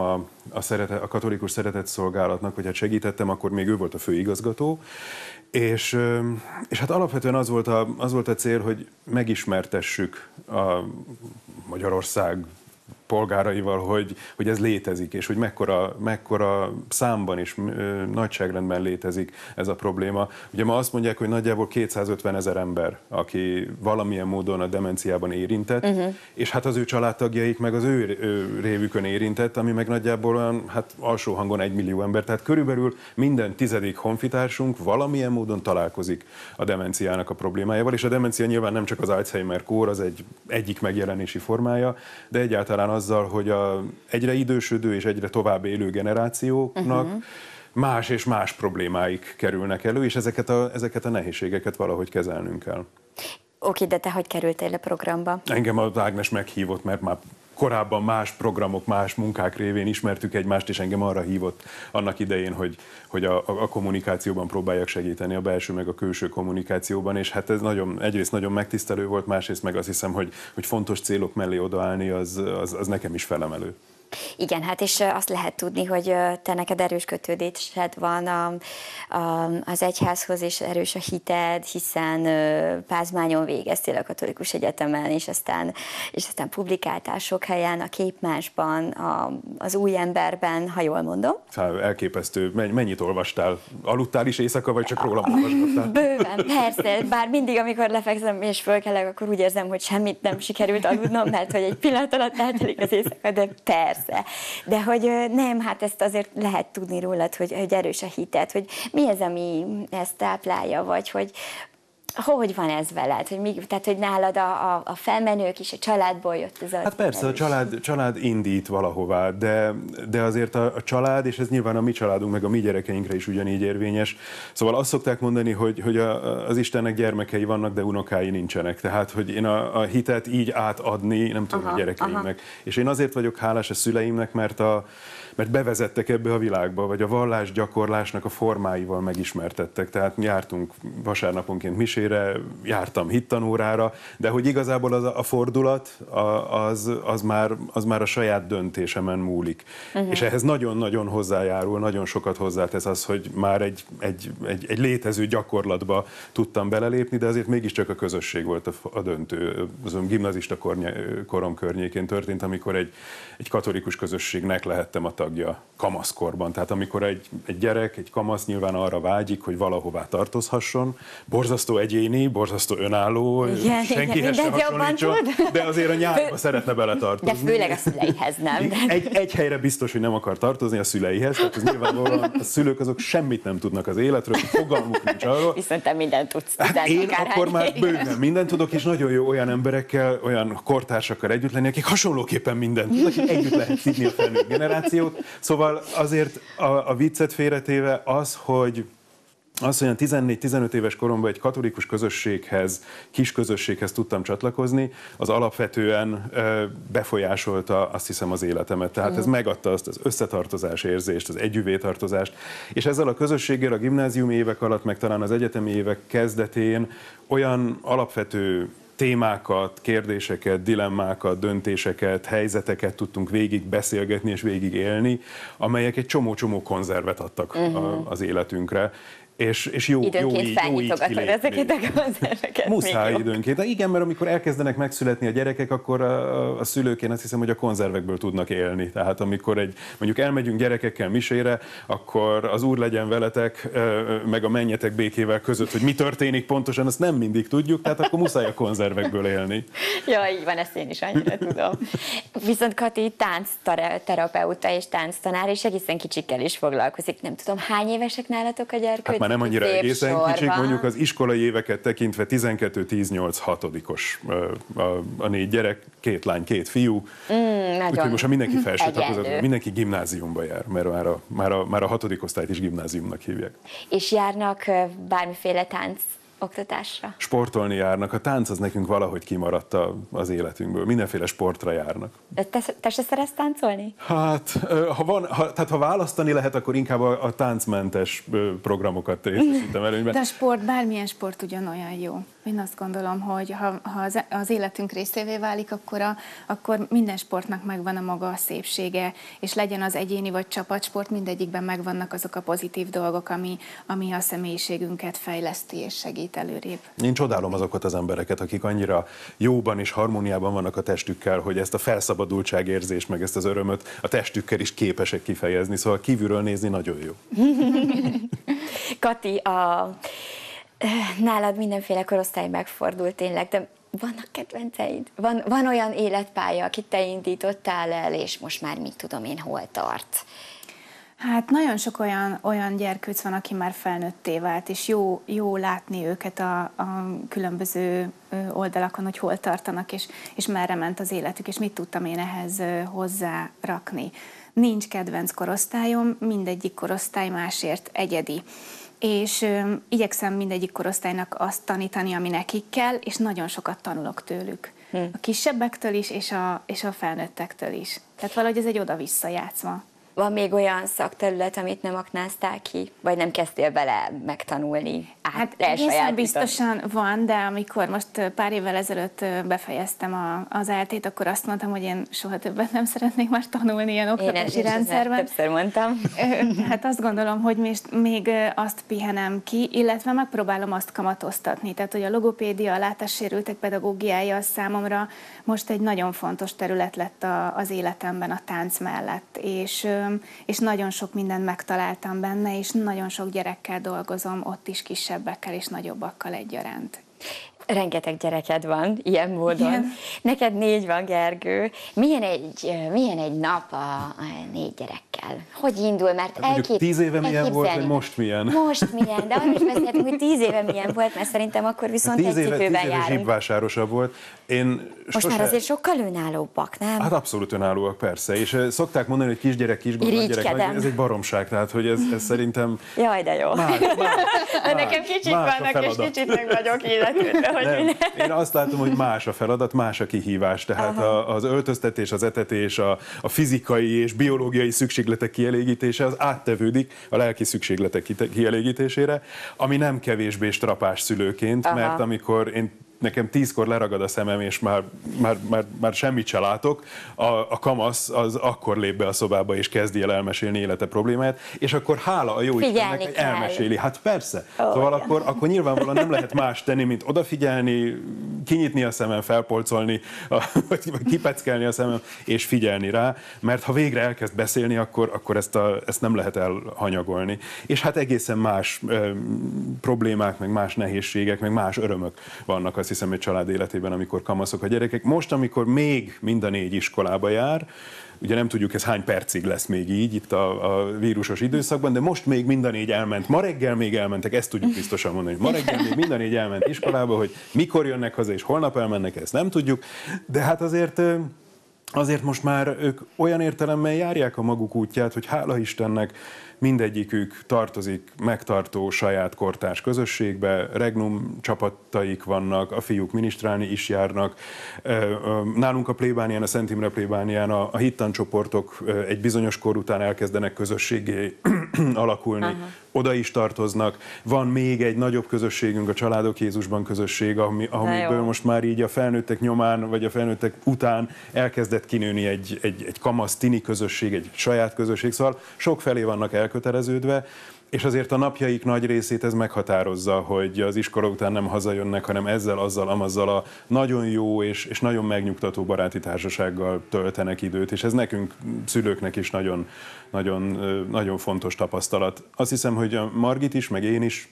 a katolikus szeretetszolgálatnak, vagy hát segítettem, akkor még ő volt a főigazgató, és hát alapvetően az volt a cél, hogy megismertessük a Magyarország polgáraival, hogy ez létezik, és hogy mekkora számban és nagyságrendben létezik ez a probléma. Ugye ma azt mondják, hogy nagyjából 250 000 ember, aki valamilyen módon a demenciában érintett, és hát az ő családtagjaik meg az ő révükön érintett, ami meg nagyjából olyan, hát alsó hangon 1 millió ember, tehát körülbelül minden 10. honfitársunk valamilyen módon találkozik a demenciának a problémájával, és a demencia nyilván nem csak az Alzheimer-kór, az egyik megjelenési formája, de egyáltalán azzal, hogy egyre idősödő és egyre tovább élő generációknak más és más problémáik kerülnek elő, és ezeket a nehézségeket valahogy kezelnünk kell. Oké, de te hogy kerültél a programba? Engem az Ágnes meghívott, mert már korábban más programok, más munkák révén ismertük egymást, és engem arra hívott annak idején, hogy a kommunikációban próbáljak segíteni, a belső meg a külső kommunikációban, és hát ez egyrészt nagyon megtisztelő volt, másrészt meg azt hiszem, hogy fontos célok mellé odaállni, az nekem is felemelő. Igen, hát és azt lehet tudni, hogy te neked erős kötődésed van az egyházhoz, és erős a hited, hiszen Pázmányon végeztél a Katolikus Egyetemen, és aztán publikáltál sok helyen, a Képmásban, az Új Emberben, ha jól mondom. Elképesztő. Mennyit olvastál? Aludtál is éjszaka, vagy csak rólam olvasgattál? Bőven, persze. Bár mindig, amikor lefekszem és fölkelek, akkor úgy érzem, hogy semmit nem sikerült aludnom, mert hogy egy pillanat alatt eltelik az éjszaka, de persze. De hogy nem, hát ezt azért lehet tudni rólad, hogy erős a hited, hogy mi ez, ami ezt táplálja, vagy hogy van ez veled? Tehát, hogy nálad a felmenők is, a családból jött ez az... Hát persze, a család indít valahová, de azért a család, és ez nyilván a mi családunk, meg a mi gyerekeinkre is ugyanígy érvényes. Szóval azt szokták mondani, hogy az Istennek gyermekei vannak, de unokái nincsenek. Tehát, hogy én a hitet így átadni, nem tudom, a gyerekeimnek. És én azért vagyok hálás a szüleimnek, mert bevezettek ebbe a világba, vagy a vallás gyakorlásnak a formáival megismertettek. Tehát jártunk vasárnaponként misére, jártam hittanórára, de hogy igazából a fordulat, az már a saját döntésemen múlik. És ehhez nagyon-nagyon hozzájárul, nagyon sokat hozzátesz az, hogy már egy létező gyakorlatba tudtam belelépni, de azért mégiscsak a közösség volt a döntő. Az gimnazista korom környékén történt, amikor egy katolikus közösségnek lehettem a tagja kamaszkorban. Tehát amikor egy gyerek, egy kamasz nyilván arra vágyik, hogy valahová tartozhasson, borzasztó egyéni, borzasztó önálló, senkihez se hasonlítson, de azért a nyárba szeretne beletartozni. De főleg a szüleihez nem. Egy helyre biztos, hogy nem akar tartozni, a szüleihez, tehát ez nyilvánvalóan a szülők azok semmit nem tudnak az életről, fogalmuk nincs arról. Viszont te mindent tudsz. Én akkor már bőven mindent tudok, és nagyon jó olyan emberekkel, olyan kortársakkal együtt lenni, akik hasonlóképpen mindent tudnak, akik együtt lehet szidni a felnőtt generációt. Szóval azért a viccet félretéve az, hogy olyan 14-15 éves koromban egy katolikus közösséghez, kis közösséghez tudtam csatlakozni, az alapvetően befolyásolta, azt hiszem, az életemet. Tehát ez megadta azt az összetartozás érzést, az együvé tartozást, és ezzel a közösséggel a gimnáziumi évek alatt, meg talán az egyetemi évek kezdetén olyan alapvető témákat, kérdéseket, dilemmákat, döntéseket, helyzeteket tudtunk végig beszélgetni és végig élni, amelyek egy csomó-csomó konzervet adtak az életünkre. És jó így felnyitogatod ezeket a konzerveket. Muszáj időnként. De igen, mert amikor elkezdenek megszületni a gyerekek, akkor a szülők, én azt hiszem, hogy a konzervekből tudnak élni. Tehát amikor mondjuk elmegyünk gyerekekkel misére, akkor az Úr legyen veletek, meg a menjetek békével között, hogy mi történik pontosan, azt nem mindig tudjuk, tehát akkor muszáj a konzervekből élni. Ja, így van, ezt én is annyira tudom. Viszont Kati táncterapeuta és tánctanár, és egészen kicsikkel is foglalkozik. Nem tudom, hány évesek nálatok a gyerkőt? Nem annyira egészen kicsik, mondjuk az iskolai éveket tekintve 12-18-6-os a 4 gyerek, 2 lány, 2 fiú. Úgyhogy most mindenki felső tagozatot, mindenki gimnáziumba jár, mert már a 6. osztályt is gimnáziumnak hívják. És járnak bármiféle tánc oktatásra? Sportolni járnak, a tánc az nekünk valahogy kimaradt az életünkből, mindenféle sportra járnak. Te se szeretsz táncolni? Hát, ha választani lehet, akkor inkább a táncmentes programokat részesítem előnyben. De a sport, bármilyen sport ugyanolyan jó. Én azt gondolom, hogy ha az életünk részévé válik, akkor minden sportnak megvan a maga a szépsége, és legyen az egyéni vagy csapatsport, mindegyikben megvannak azok a pozitív dolgok, ami a személyiségünket fejleszti és segít előrébb. Én csodálom azokat az embereket, akik annyira jóban és harmóniában vannak a testükkel, hogy ezt a felszabadultságérzést, meg ezt az örömöt a testükkel is képesek kifejezni, szóval kívülről nézni nagyon jó. Kati, nálad mindenféle korosztály megfordult tényleg, de vannak kedvenceid? Van olyan életpálya, akit te indítottál el, és most már mit tudom én, hol tart? Hát nagyon sok olyan gyerkőc van, aki már felnőtté vált, és jó látni őket a különböző oldalakon, hogy hol tartanak, és merre ment az életük, és mit tudtam én ehhez hozzárakni. Nincs kedvenc korosztályom, mindegyik korosztály másért egyedi. És igyekszem mindegyik korosztálynak azt tanítani, ami nekik kell, és nagyon sokat tanulok tőlük. A kisebbektől is, és a felnőttektől is. Tehát valahogy ez egy oda-vissza játszma. Van még olyan szakterület, amit nem aknáztál ki, vagy nem kezdtél bele megtanulni Hát egészen biztosan van, de amikor most pár évvel ezelőtt befejeztem az ELTét, akkor azt mondtam, hogy én soha többet nem szeretnék már tanulni ilyen oktatási rendszerben. Többször mondtam. Hát azt gondolom, hogy még azt pihenem ki, illetve megpróbálom azt kamatoztatni. Tehát, hogy a logopédia, a látássérültek pedagógiája számomra most egy nagyon fontos terület lett az életemben a tánc mellett, és nagyon sok mindent megtaláltam benne, és nagyon sok gyerekkel dolgozom, ott is kisebbekkel és nagyobbakkal egyaránt. Rengeteg gyereked van, ilyen módon. Igen. Neked 4 van, Gergő. Milyen egy nap a 4 gyerekkel? Hogy indul? Mert 10 éve milyen volt, vagy most milyen? Most milyen, de arra is beszéltünk, hogy 10 éve milyen volt, mert szerintem akkor viszont egy cipőben járunk. 10 éve zsibvásárosabb volt. Most már azért sokkal önállóbbak, nem? Hát abszolút önállóak, persze. És szokták mondani, hogy kisgyerek, kisgond, nagygyerek, ez egy baromság, tehát hogy ez szerintem... Jaj, de jó. Nekem kicsit vannak, és kicsit meg vagyok illetődve, hogy én azt látom, hogy más a feladat, más a kihívás. Tehát az öltöztetés, az etetés, a fizikai és biológiai szükségletek kielégítése az áttevődik a lelki szükségletek kielégítésére, ami nem kevésbé strapás szülőként, mert amikor nekem 10-kor leragad a szemem, és már semmit se látok, a kamasz az akkor lép be a szobába, és kezdi el elmesélni élete problémáját, és akkor hála a jó Istennek, hogy elmeséli. Hát persze. Szóval akkor nyilvánvalóan nem lehet más tenni, mint odafigyelni, kinyitni a szemem, felpolcolni, vagy kipeckelni a szemem, és figyelni rá, mert ha végre elkezd beszélni, akkor ezt nem lehet elhanyagolni. És hát egészen más problémák, meg más nehézségek, meg más örömök vannak, azt hiszem, egy család életében, amikor kamaszok a gyerekek. Most, amikor még mind a 4 iskolába jár, ugye nem tudjuk, ez hány percig lesz még így itt a vírusos időszakban, de most még mind a 4 elment. Ma reggel még elmentek, ezt tudjuk biztosan mondani. Ma reggel még mind a 4 elment iskolába, hogy mikor jönnek haza, és holnap elmennek, ezt nem tudjuk. De hát azért most már ők olyan értelemmel járják a maguk útját, hogy hála Istennek mindegyikük tartozik megtartó saját kortárs közösségbe, Regnum csapataik vannak, a fiúk minisztrálni is járnak. Nálunk a plébánián, a Szent Imre plébánián a hittancsoportok egy bizonyos kor után elkezdenek közösségé alakulni, oda is tartoznak. Van még egy nagyobb közösségünk, a Családok Jézusban közösség, amiből most már így a felnőttek nyomán, vagy a felnőttek után elkezdett kinőni egy kamasz tini közösség, egy saját közösség, szóval sok felé vannak elköteleződve, és azért a napjaik nagy részét ez meghatározza, hogy az iskola után nem hazajönnek, hanem ezzel, azzal, amazzal a nagyon jó és nagyon megnyugtató baráti társasággal töltenek időt, és ez nekünk, szülőknek is nagyon, nagyon, nagyon fontos tapasztalat. Azt hiszem, hogy a Margit is, meg én is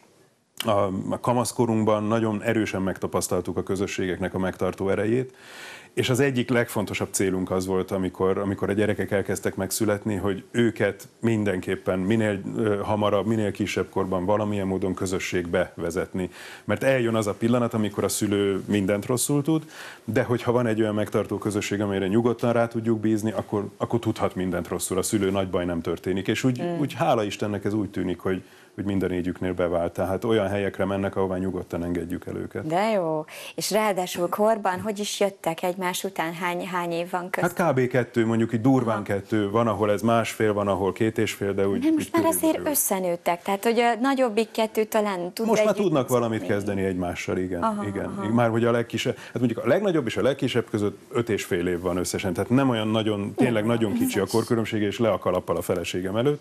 a kamaszkorunkban nagyon erősen megtapasztaltuk a közösségeknek a megtartó erejét, és az egyik legfontosabb célunk az volt, amikor a gyerekek elkezdtek megszületni, hogy őket mindenképpen minél hamarabb, minél kisebb korban valamilyen módon közösségbe vezetni. Mert eljön az a pillanat, amikor a szülő mindent rosszul tud, de hogyha van egy olyan megtartó közösség, amelyre nyugodtan rá tudjuk bízni, akkor tudhat mindent rosszul. A szülő nagy baj nem történik. És úgy hála Istennek ez úgy tűnik, hogy mind a 4-üknél bevált. Tehát olyan helyekre mennek, ahová nyugodtan engedjük el őket. De jó. És ráadásul korban, hogy is jöttek egymás után? Hány év van közt? Hát kb. 2, mondjuk így durván 2. Van, ahol ez 1,5, van, ahol 2,5, de úgy... Nem, most már azért összenőttek. Tehát, hogy a nagyobbik 2 talán tud most már tudnak valamit kezdeni egymással, igen. Igen. Már hogy a legkisebb, hát mondjuk a legnagyobb és a legkisebb között 5,5 év van összesen. Tehát nem olyan nagyon, tényleg nagyon kicsi a korkülönbség, és le a kalappal a feleségem előtt.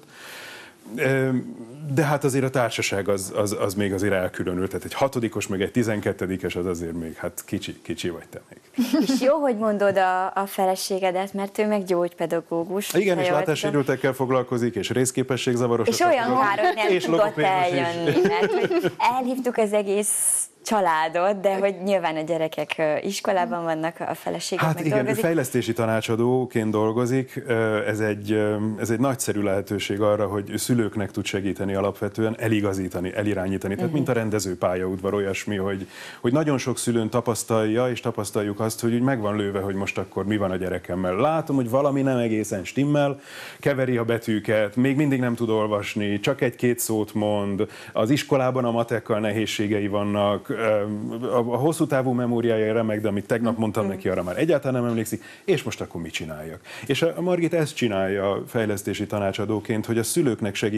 De hát azért a társaság az még azért elkülönül, tehát egy 6-os meg egy 12-es az azért még, hát kicsi vagy te még. És jó, hogy mondod a feleségedet, mert ő meg gyógypedagógus. Igen, és látássérültekkel foglalkozik, és részképességzavarosokkal. És olyan kár, hogy nem tudott eljönni, mert hogy elhívtuk az egész családot, de hogy nyilván a gyerekek iskolában vannak, a feleségek hát meg igen, dolgozik. Fejlesztési tanácsadóként dolgozik. Ez egy nagyszerű lehetőség arra, hogy szülőknek tud segíteni alapvetően, eligazítani, elirányítani. Tehát mint a rendezőpályaudvar, olyasmi, hogy nagyon sok szülőn tapasztalja, és tapasztaljuk azt, hogy úgy meg van lőve, hogy most akkor mi van a gyerekemmel. Látom, hogy valami nem egészen stimmel, keveri a betűket, még mindig nem tud olvasni, csak 1-2 szót mond, az iskolában a matekkal nehézségei vannak, a hosszú távú memóriája remek, de amit tegnap mondtam neki, arra már egyáltalán nem emlékszik, és most akkor mit csináljak? És a Margit ezt csinálja fejlesztési tanácsadóként, hogy a szülőknek segít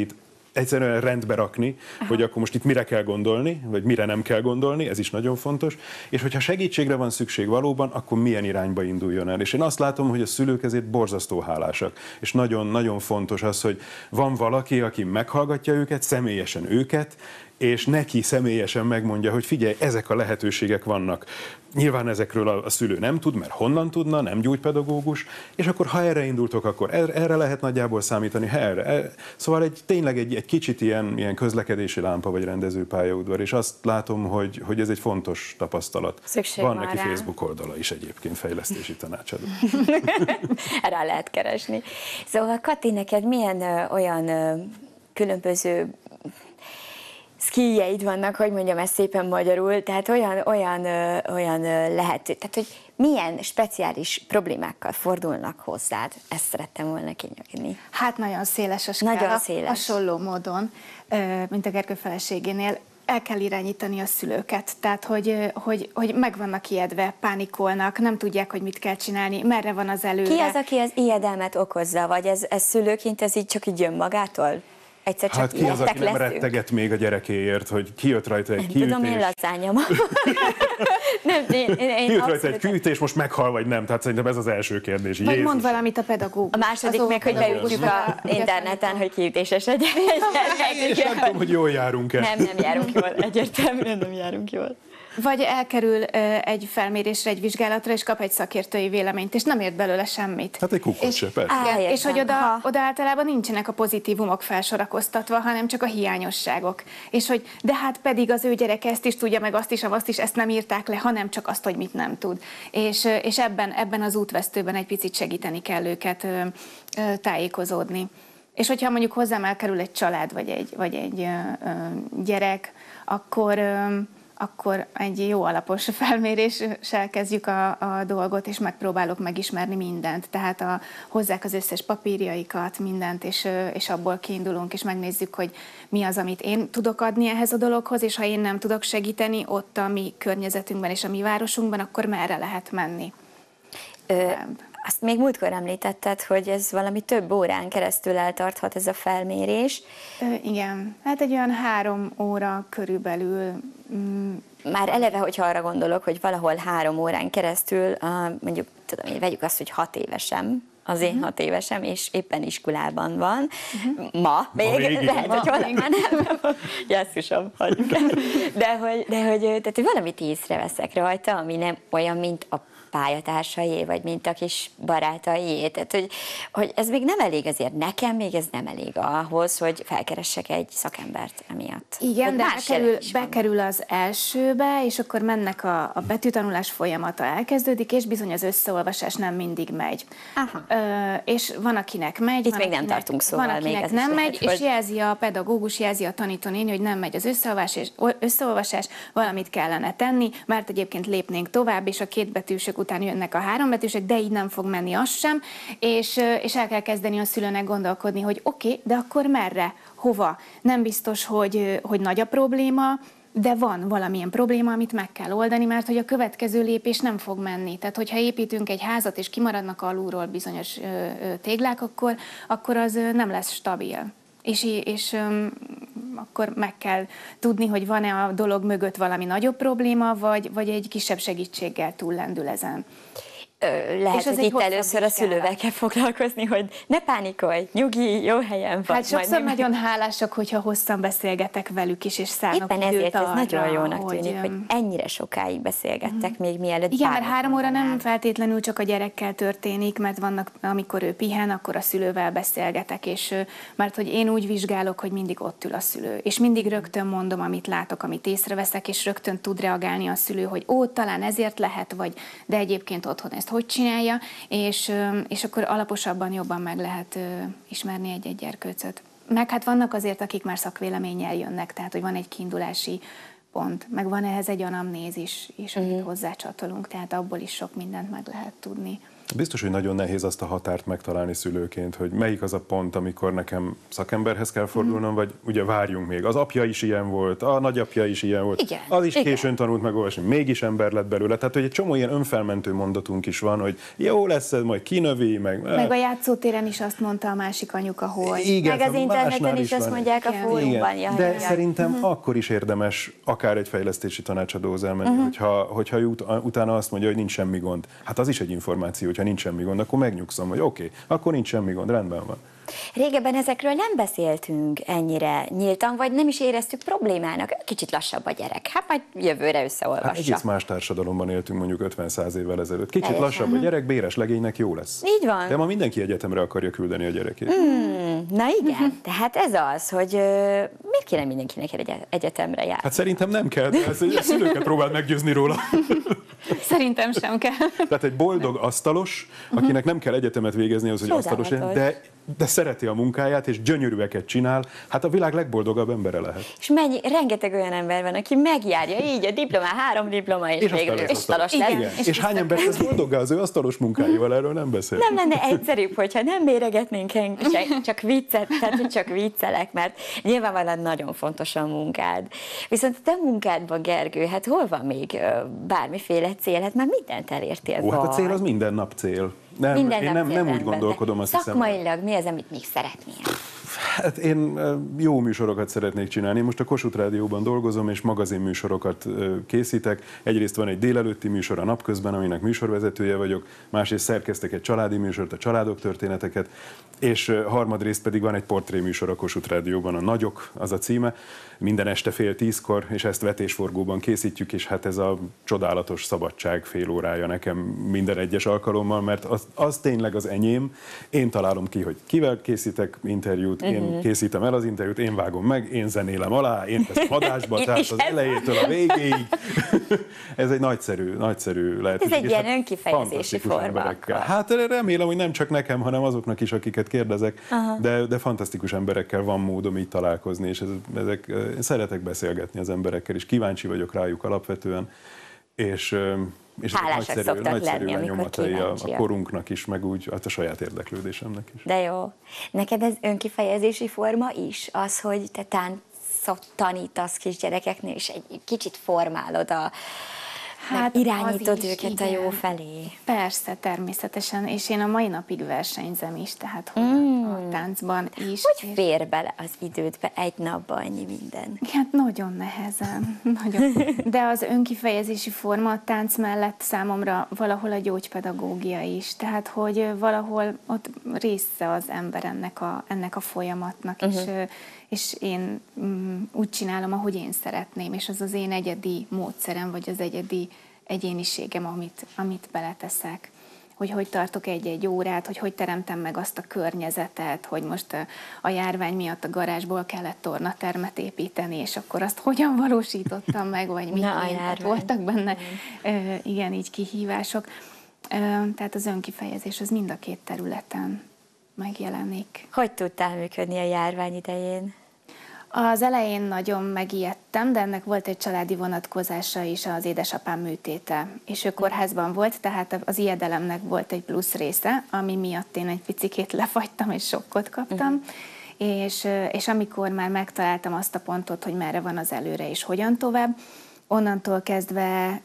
egyszerűen rendbe rakni, hogy akkor most itt mire kell gondolni, vagy mire nem kell gondolni, ez is nagyon fontos, és hogyha segítségre van szükség valóban, akkor milyen irányba induljon el. És én azt látom, hogy a szülők ezért borzasztó hálásak, és nagyon-nagyon fontos az, hogy van valaki, aki meghallgatja őket, személyesen őket, és neki személyesen megmondja, hogy figyelj, ezek a lehetőségek vannak. Nyilván ezekről a szülő nem tud, mert honnan tudna, nem gyógypedagógus, és akkor ha erre indultok, akkor erre lehet nagyjából számítani, ha erre. Szóval tényleg egy kicsit ilyen közlekedési lámpa vagy rendezőpályaudvar, és azt látom, hogy ez egy fontos tapasztalat. Szükség van neki rá. Facebook oldala is egyébként, fejlesztési tanácsadó. Rá lehet keresni. Szóval Kati, neked milyen olyan különböző szkíjeid vannak, hogy mondjam ezt szépen magyarul, tehát olyan lehető, tehát hogy milyen speciális problémákkal fordulnak hozzád, ezt szerettem volna kinyögni. Hát nagyon széles a skála, Nagyon széles. hasonló módon, mint a Gergő feleségénél. El kell irányítani a szülőket, tehát hogy meg vannak ijedve, pánikolnak, nem tudják, hogy mit kell csinálni, merre van az előre. Ki az, aki az ijedelmet okozza, vagy ez szülőként ez így csak így jön magától? Egyszer csak Hát ki az, aki nem leszünk? retteget még a gyerekéért, hogy kijött rajta egy kiütés? Tudom, én lazányom. Kijött rajta egy kiütés, most meghal vagy nem? Tehát szerintem ez az első kérdés. Vagy mond valamit a pedagógus. A második meg, hogy beütjük a interneten, hogy kiütéses egy És nem tudom, hogy jól járunk-e. Nem járunk jól, egyértelműen nem járunk jól. Vagy elkerül egy felmérésre, egy vizsgálatra, és kap egy szakértői véleményt, és nem ért belőle semmit. Hát egy kukot se, persze. Igen, és hogy oda általában nincsenek a pozitívumok felsorakoztatva, hanem csak a hiányosságok. És hogy de hát pedig az ő gyereke ezt is tudja, meg azt is, ezt nem írták le, hanem csak azt, hogy mit nem tud. És ebben az útvesztőben egy picit segíteni kell őket tájékozódni. És hogyha mondjuk hozzám elkerül egy család, vagy egy gyerek, akkor egy jó alapos felméréssel kezdjük a dolgot, és megpróbálok megismerni mindent. Tehát hozzák az összes papírjaikat, mindent, és abból kiindulunk, és megnézzük, hogy mi az, amit én tudok adni ehhez a dologhoz, és ha én nem tudok segíteni ott a mi környezetünkben és a mi városunkban, akkor merre lehet menni. Azt még múltkor említetted, hogy ez valami több órán keresztül eltarthat ez a felmérés. Igen, hát egy olyan 3 óra körülbelül. Már eleve, hogyha arra gondolok, hogy valahol 3 órán keresztül, mondjuk, vegyük azt, hogy 6 évesem, az én 6 évesem, és éppen iskolában van. Ma még lehet, hogy valami már nem. Jesszusom, hagyjuk el. De hogy valamit észreveszek rajta, ami nem olyan, mint a pályatársaié, vagy mint a kis barátaié. Tehát, hogy ez még nem elég, azért nekem még ez nem elég ahhoz, hogy felkeressek egy szakembert emiatt. Igen, de bekerül az elsőbe, és akkor mennek a betűtanulás folyamata elkezdődik, és bizony az összeolvasás nem mindig megy. És van, akinek megy, itt még nem tartunk, szóval van, akinek még nem megy, lehet, és jelzi a pedagógus, jelzi a tanítónéni, hogy nem megy az összeolvasás, valamit kellene tenni, mert egyébként lépnénk tovább, és a 2 betűsök után jönnek a 3 betűsök, de így nem fog menni az sem, és el kell kezdeni a szülőnek gondolkodni, hogy oké, de akkor merre, hova? Nem biztos, hogy nagy a probléma, de van valamilyen probléma, amit meg kell oldani, mert hogy a következő lépés nem fog menni. Tehát, hogyha építünk egy házat, és kimaradnak alulról bizonyos téglák, akkor az nem lesz stabil. És akkor meg kell tudni, hogy van-e a dolog mögött valami nagyobb probléma, vagy egy kisebb segítséggel túllendül ezen. Lehet, hogy itt először a szülővel kell foglalkozni, hogy ne pánikolj, nyugi, jó helyen vagy. Hát sokszor nagyon hálásak, hogyha hosszan beszélgetek velük is, és szállnak éppen ezért arra, ez nagyon jónak tűnik, hogy ennyire sokáig beszélgettek még mielőtt. Igen, mert 3 óra nem feltétlenül csak a gyerekkel történik, mert vannak, amikor ő pihen, akkor a szülővel beszélgetek, és mert hogy én úgy vizsgálok, hogy mindig ott ül a szülő, és mindig rögtön mondom, amit látok, amit észreveszek, és rögtön tud reagálni a szülő, hogy talán ezért lehet, vagy de egyébként otthon ezt hogy csinálja, és akkor alaposabban, jobban meg lehet ismerni egy gyerkőcöt. Meg hát vannak azért, akik már szakvéleménnyel jönnek, tehát hogy van egy kiindulási pont, meg van ehhez egy anamnézis is, amit hozzácsatolunk, tehát abból is sok mindent meg lehet tudni. Biztos, hogy nagyon nehéz azt a határt megtalálni szülőként, hogy melyik az a pont, amikor nekem szakemberhez kell fordulnom, vagy ugye várjunk még. Az apja is ilyen volt, a nagyapja is ilyen volt, igen, az is igen. Későn tanult megolvasni, mégis ember lett belőle. Tehát, hogy egy csomó ilyen önfelmentő mondatunk is van, hogy jó lesz ez, majd kinövi, meg a játszótéren is azt mondta a másik anyuka, hogy... Igen, Meg az interneten másnál is azt van. mondják a fórumban. Igen. De szerintem akkor is érdemes akár egy fejlesztési tanácsadóhoz elmenni, hogyha utána azt mondja, hogy nincs semmi gond. Hát az is egy információ, hogyha nincs semmi gond, akkor megnyugszom, hogy oké, akkor nincs semmi gond, rendben van. Régebben ezekről nem beszéltünk ennyire nyíltan, vagy nem is éreztük problémának. Kicsit lassabb a gyerek. Hát majd jövőre összeolvassa. Hát egész más társadalomban éltünk mondjuk 50-100 évvel ezelőtt. Kicsit lassabb a gyerek, béres legénynek jó lesz. Így van. De ma mindenki egyetemre akarja küldeni a gyerekét. Na igen, tehát ez az, hogy miért kéne mindenkinek egyetemre járni? Hát szerintem nem kell, de ezt a szülőket próbáld meggyőzni róla. Szerintem sem kell. Tehát egy boldog asztalos, akinek nem kell egyetemet végezni az, hogy asztalos legyen, de szereti a munkáját, és gyönyörűeket csinál, hát a világ legboldogabb embere lehet. És rengeteg olyan ember van, aki megjárja így a diplomát, 3 diploma, és még asztalos lesz. Igen. És hány ember tesz boldoggá az ő asztalos munkáival, erről nem beszél. Nem lenne egyszerűbb, hogyha nem méregetnénk csak viccelek, mert nyilvánvalóan nagyon fontos a munkád. Viszont a te munkádban, Gergő, hát hol van még bármiféle cél? Hát már mindent elértél. Hát a cél az minden nap cél. Nem úgy gondolkodom, azt hiszem. Szakmailag mi az, amit még szeretnél? Hát én jó műsorokat szeretnék csinálni. Most a Kossuth Rádióban dolgozom, és magazinműsorokat készítek. Egyrészt van egy délelőtti műsor a napközben, aminek műsorvezetője vagyok, másrészt szerkeztek egy családi műsort, a családok történeteket, és harmadrészt pedig van egy portréműsor a Kossuth Rádióban, a Nagyok, az a címe. Minden este 9:30, és ezt vetésforgóban készítjük, és hát ez a csodálatos szabadság fél órája nekem minden egyes alkalommal, mert az tényleg az enyém. Én találom ki, hogy kivel készítek interjút, én készítem el az interjút, én vágom meg, én zenélem alá, én teszem adásba, tehát az elejétől a végéig. Ez egy nagyszerű lehetőség. Ez egy ilyen önkifejezési forma. Hát remélem, hogy nem csak nekem, hanem azoknak is, akiket kérdezek, de fantasztikus emberekkel van módom így találkozni, és én szeretek beszélgetni az emberekkel, és kíváncsi vagyok rájuk alapvetően, és nagyszerű lenyomatai a korunknak is, meg úgy hát a saját érdeklődésemnek is. De jó. Neked ez önkifejezési forma is? Az, hogy te táncot tanítasz kisgyerekeknél, és egy kicsit formálod irányítod őket igen. A jó felé. Persze, természetesen, és én a mai napig versenyzem is, tehát a táncban is. Hogy fér bele az idődbe egy napban annyi minden? Hát nagyon nehezen. Nagyon. De az önkifejezési forma a tánc mellett számomra valahol a gyógypedagógia is, tehát hogy valahol ott része az ember ennek a folyamatnak, és én úgy csinálom, ahogy én szeretném, és az az én egyedi módszerem, vagy az egyedi egyéniségem, amit beleteszek. Hogy tartok egy órát, hogy teremtem meg azt a környezetet, hogy most a járvány miatt a garázsból kellett tornatermet építeni, és akkor azt hogyan valósítottam meg, vagy mit voltak benne. Igen, így kihívások. Tehát az önkifejezés az mind a két területen megjelenik. Hogy tudtál működni a járvány idején? Az elején nagyon megijedtem, de ennek volt egy családi vonatkozása is, az édesapám műtéte. És ő kórházban volt, tehát az ijedelemnek volt egy plusz része, ami miatt én egy picikét lefagytam és sokkot kaptam. És amikor már megtaláltam azt a pontot, hogy merre van az előre és hogyan tovább, onnantól kezdve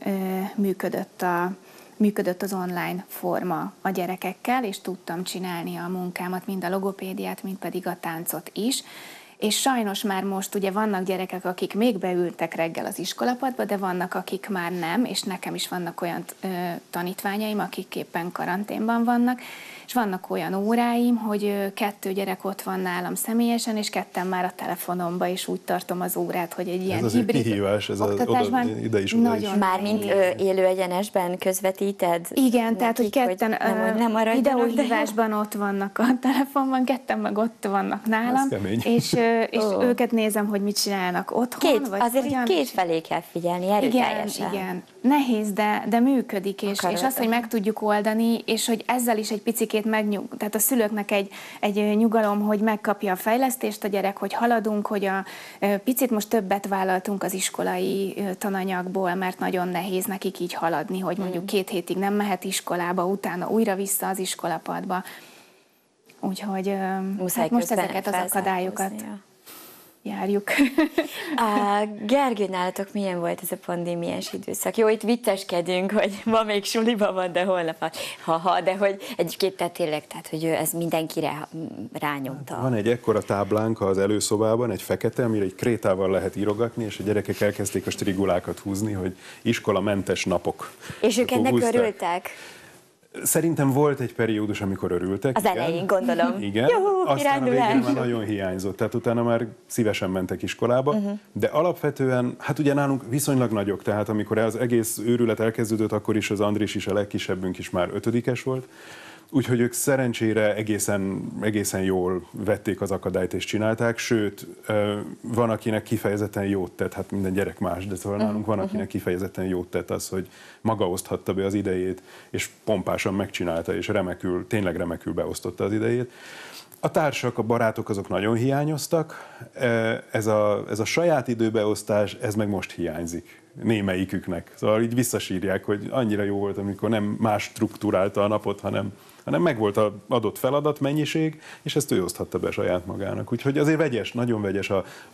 működött az online forma a gyerekekkel, és tudtam csinálni a munkámat, mind a logopédiát, mind pedig a táncot is. És sajnos már most ugye vannak gyerekek, akik még beültek reggel az iskolapadba, de vannak, akik már nem, és nekem is vannak olyan tanítványaim, akik éppen karanténban vannak, és vannak olyan óráim, hogy 2 gyerek ott van nálam személyesen, és 2 már a telefonomba, és úgy tartom az órát, hogy egy ilyen hibrid kihívás, ez oktatásban ide is oda is. Mármint élő egyenesben közvetíted? Igen, tehát hogy 2 videóhívásban ott vannak a telefonban, 2 meg ott vannak nálam, őket nézem, hogy mit csinálnak otthon. Azért két felé kell figyelni, erőteljesen. Igen. Nehéz, de működik, és azt, hogy meg tudjuk oldani, és hogy ezzel is egy picikét tehát a szülőknek egy nyugalom, hogy megkapja a fejlesztést a gyerek, hogy haladunk, hogy picit most többet vállaltunk az iskolai tananyagból, mert nagyon nehéz nekik így haladni, hogy mondjuk 2 hétig nem mehet iskolába, utána újra vissza az iskolapadba. Úgyhogy hát most ezeket az akadályokat járjuk. Gergő, nálatok milyen volt ez a pandémiás időszak? Jó, itt vicceskedünk, hogy ma még suliban van, de holnap de hogy egyébként tényleg, tehát, hogy ez mindenkire rányomta. Van egy ekkora táblánk az előszobában, egy fekete, amire egy krétával lehet írogatni, és a gyerekek elkezdték a strigulákat húzni, hogy iskolamentes napok. És ők ennek örültek? Szerintem volt egy periódus, amikor örültek. Az elején, gondolom. Igen, aztán a végén már nagyon hiányzott, tehát utána már szívesen mentek iskolába, de alapvetően, hát ugye nálunk viszonylag nagyok, tehát amikor az egész őrület elkezdődött, akkor is az Andris is, a legkisebbünk is már 5-es volt, úgyhogy ők szerencsére egészen jól vették az akadályt és csinálták, sőt, van, akinek kifejezetten jót tett, hát minden gyerek más, de szóval nálunk van, akinek kifejezetten jót tett az, hogy maga oszthatta be az idejét, és pompásan megcsinálta, és tényleg remekül beosztotta az idejét. A társak, a barátok azok nagyon hiányoztak, ez a saját időbeosztás, ez meg most hiányzik némelyiküknek. Szóval így visszasírják, hogy annyira jó volt, amikor nem más struktúrálta a napot, hanem megvolt az adott feladat, mennyiség, és ezt ő oszthatta be saját magának. Úgyhogy azért vegyes, nagyon vegyes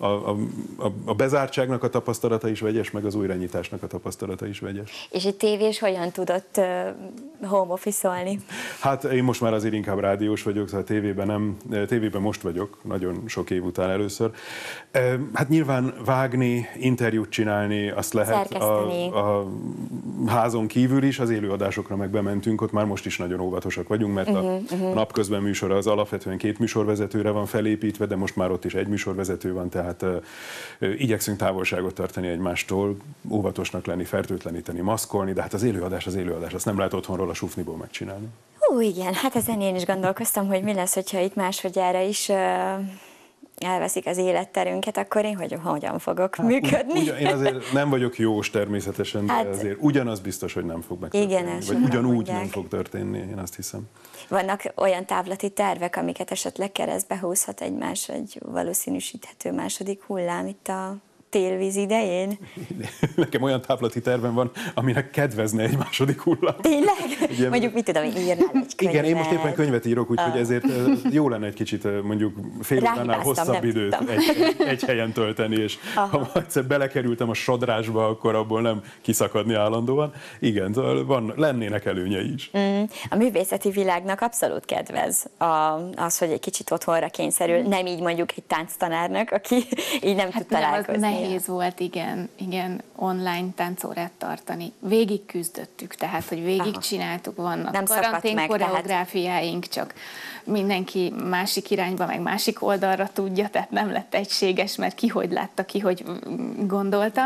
a bezártságnak a tapasztalata is vegyes, meg az újranyitásnak a tapasztalata is vegyes. És egy tévés hogyan tudott home office-olni? Hát én most már azért inkább rádiós vagyok, szóval tévében most vagyok, nagyon sok év után először. Hát nyilván vágni, interjút csinálni, azt lehet a házon kívül is, az élőadásokra meg bementünk, ott már most is nagyon óvatosak vagyunk, mert a napközben műsor az alapvetően 2 műsorvezetőre van felépítve, de most már ott is 1 műsorvezető van, tehát igyekszünk távolságot tartani egymástól, óvatosnak lenni, fertőtleníteni, maszkolni, de hát az élőadás, azt nem lehet otthonról a sufniból megcsinálni. Igen, hát ezen én is gondolkoztam, hogy mi lesz, hogyha itt másodjára is elveszik az életterünket, akkor én hogyan fogok működni? Én azért nem vagyok jós természetesen, de azért ugyanaz biztos, hogy nem fog megtörténni. Igen, vagy ugyanúgy nem fog történni, én azt hiszem. Vannak olyan távlati tervek, amiket esetleg keresztbe húzhat egy valószínűsíthető második hullám itt a télvíz idején? Nekem olyan távlati tervem van, aminek kedvezne egy második hullám. Tényleg? Ugye, mondjuk mit tudom, írnál egy könyvet. Igen, én most éppen könyvet írok, úgyhogy ezért jó lenne egy kicsit mondjuk fél óránál hosszabb időt egy helyen tölteni, és ha egyszer belekerültem a sodrásba, akkor abból nem kiszakadni állandóan. Igen, lennének előnyei is. A művészeti világnak abszolút kedvez az, hogy egy kicsit otthonra kényszerül, nem így mondjuk egy tánctanárnak, aki így nem tud találkozni. Nehéz volt, igen, online táncórát tartani. Végig küzdöttük, tehát, hogy végig csináltuk, vannak karantén koreográfiáink, csak mindenki másik irányba, meg másik oldalra tudja, tehát nem lett egységes, mert ki hogy látta, ki hogy gondolta.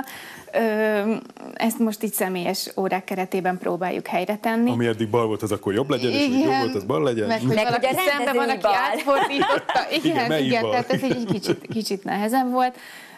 Ezt most így személyes órák keretében próbáljuk helyre tenni. Ami eddig bal volt, az akkor jobb legyen, és jobb volt, az bal legyen. Meg hogy valaki szemben van, aki átfordította. Igen, tehát ez egy kicsit nehezebb volt.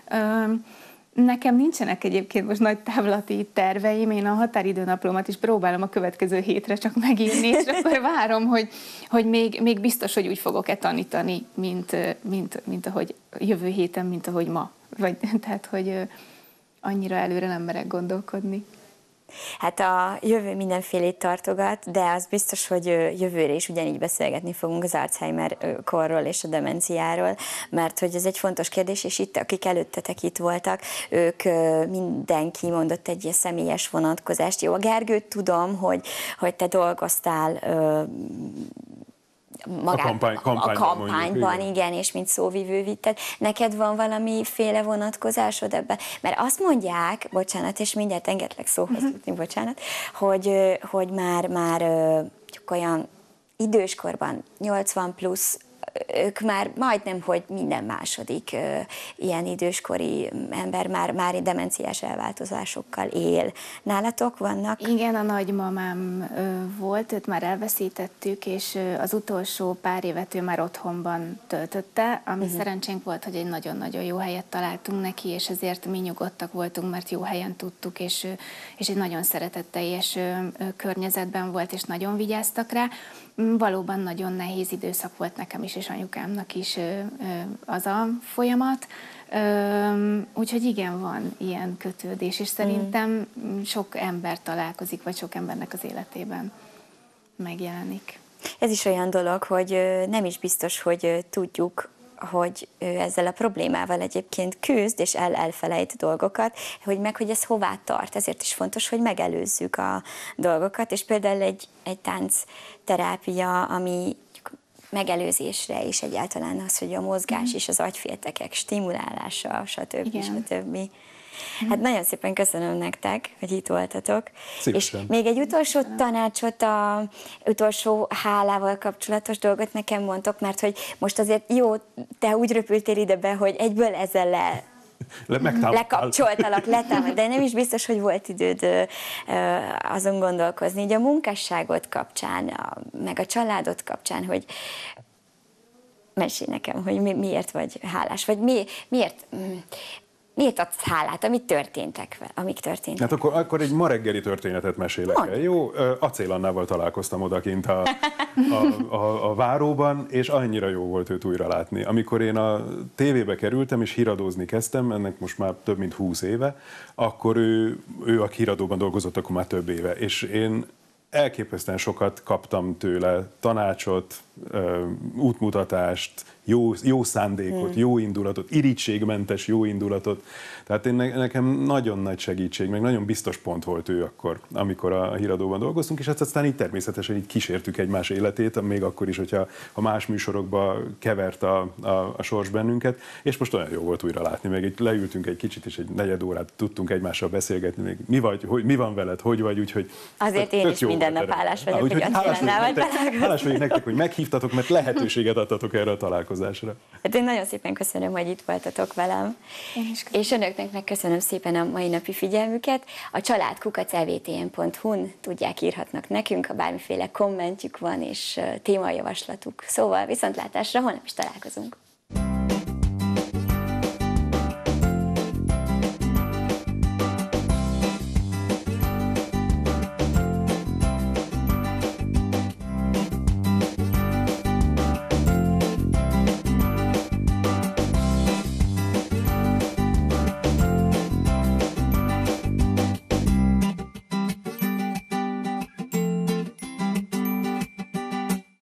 Nekem nincsenek egyébként most nagy távlati terveim, én a határidőnaplómat is próbálom a következő hétre csak megírni, és akkor várom, hogy még biztos, hogy úgy fogok-e tanítani, mint ahogy jövő héten, mint ahogy ma. Tehát, hogy annyira előre nem merek gondolkodni. Hát a jövő mindenfélét tartogat, de az biztos, hogy jövőre is ugyanígy beszélgetni fogunk az Alzheimer korról és a demenciáról, mert hogy ez egy fontos kérdés, és itt, akik előttetek itt voltak, ők mindenki mondott egy ilyen személyes vonatkozást. Jó, a Gergőt tudom, hogy te dolgoztál a kampányban, igen, és mint szóvivő vitted. Neked van valamiféle vonatkozásod ebben? Mert azt mondják, bocsánat, és mindjárt engedlek szóhoz jutni, bocsánat, hogy már olyan időskorban, 80 plusz ők már majdnem, hogy minden második ilyen időskori ember már demenciás elváltozásokkal él. Nálatok vannak? Igen, a nagymamám volt, őt már elveszítettük, és az utolsó pár évet ő már otthonban töltötte, ami szerencsénk volt, hogy egy nagyon-nagyon jó helyet találtunk neki, és ezért mi nyugodtak voltunk, mert jó helyen tudtuk, és egy nagyon szeretetteljes környezetben volt, és nagyon vigyáztak rá. Valóban nagyon nehéz időszak volt nekem is, és anyukámnak is az a folyamat. Úgyhogy igen, van ilyen kötődés, és szerintem sok ember találkozik, vagy sok embernek az életében megjelenik. Ez is olyan dolog, hogy nem is biztos, hogy tudjuk, hogy ő ezzel a problémával egyébként küzd, és elfelejt dolgokat, hogy ez hová tart. Ezért is fontos, hogy megelőzzük a dolgokat, és például egy táncterápia, ami megelőzésre, és egyáltalán az, hogy a mozgás és az agyféltekek stimulálása, stb. Hát nagyon szépen köszönöm nektek, hogy itt voltatok. Szívesen. És még egy utolsó tanácsot, utolsó hálával kapcsolatos dolgot nekem mondtok, mert hogy most azért jó, te úgy röpültél ide be, hogy egyből ezzel lekapcsoltalak, de nem is biztos, hogy volt időd azon gondolkozni. Így a munkásságot kapcsán, meg a családod kapcsán, hogy mesélj nekem, hogy miért vagy hálás, vagy miért adsz hálát, amik történtek? Hát akkor egy ma reggeli történetet mesélek el. Jó, Acél Annával találkoztam odakint a váróban, és annyira jó volt őt újra látni. Amikor én a tévébe kerültem, és híradózni kezdtem, ennek most már több mint 20 éve, akkor ő a híradóban dolgozott akkor már több éve, és én elképesztően sokat kaptam tőle, tanácsot, útmutatást, jó szándékot, jó indulatot, irítségmentes jó indulatot. Tehát nekem nagyon nagy segítség, meg nagyon biztos pont volt ő akkor, amikor a híradóban dolgoztunk, és aztán így természetesen így kísértük egymás életét, még akkor is, hogyha a más műsorokba kevert a sors bennünket, és most olyan jó volt újra látni, meg leültünk egy kicsit, és egy negyed órát tudtunk egymással beszélgetni, még mi van veled, hogy vagy, úgyhogy azért én is minden nap hálás vagyok, hogy hálás vagyok nektek, hogy meghívtatok, mert lehetőséget adtatok erre a találkozásra. Hát én nagyon szépen köszönöm, hogy itt voltatok velem. És önöknek meg köszönöm szépen a mai napi figyelmüket. A családkukac.evtn.hu-n tudják, írhatnak nekünk, ha bármiféle kommentjük van és témajavaslatuk. Szóval viszontlátásra, holnap is találkozunk.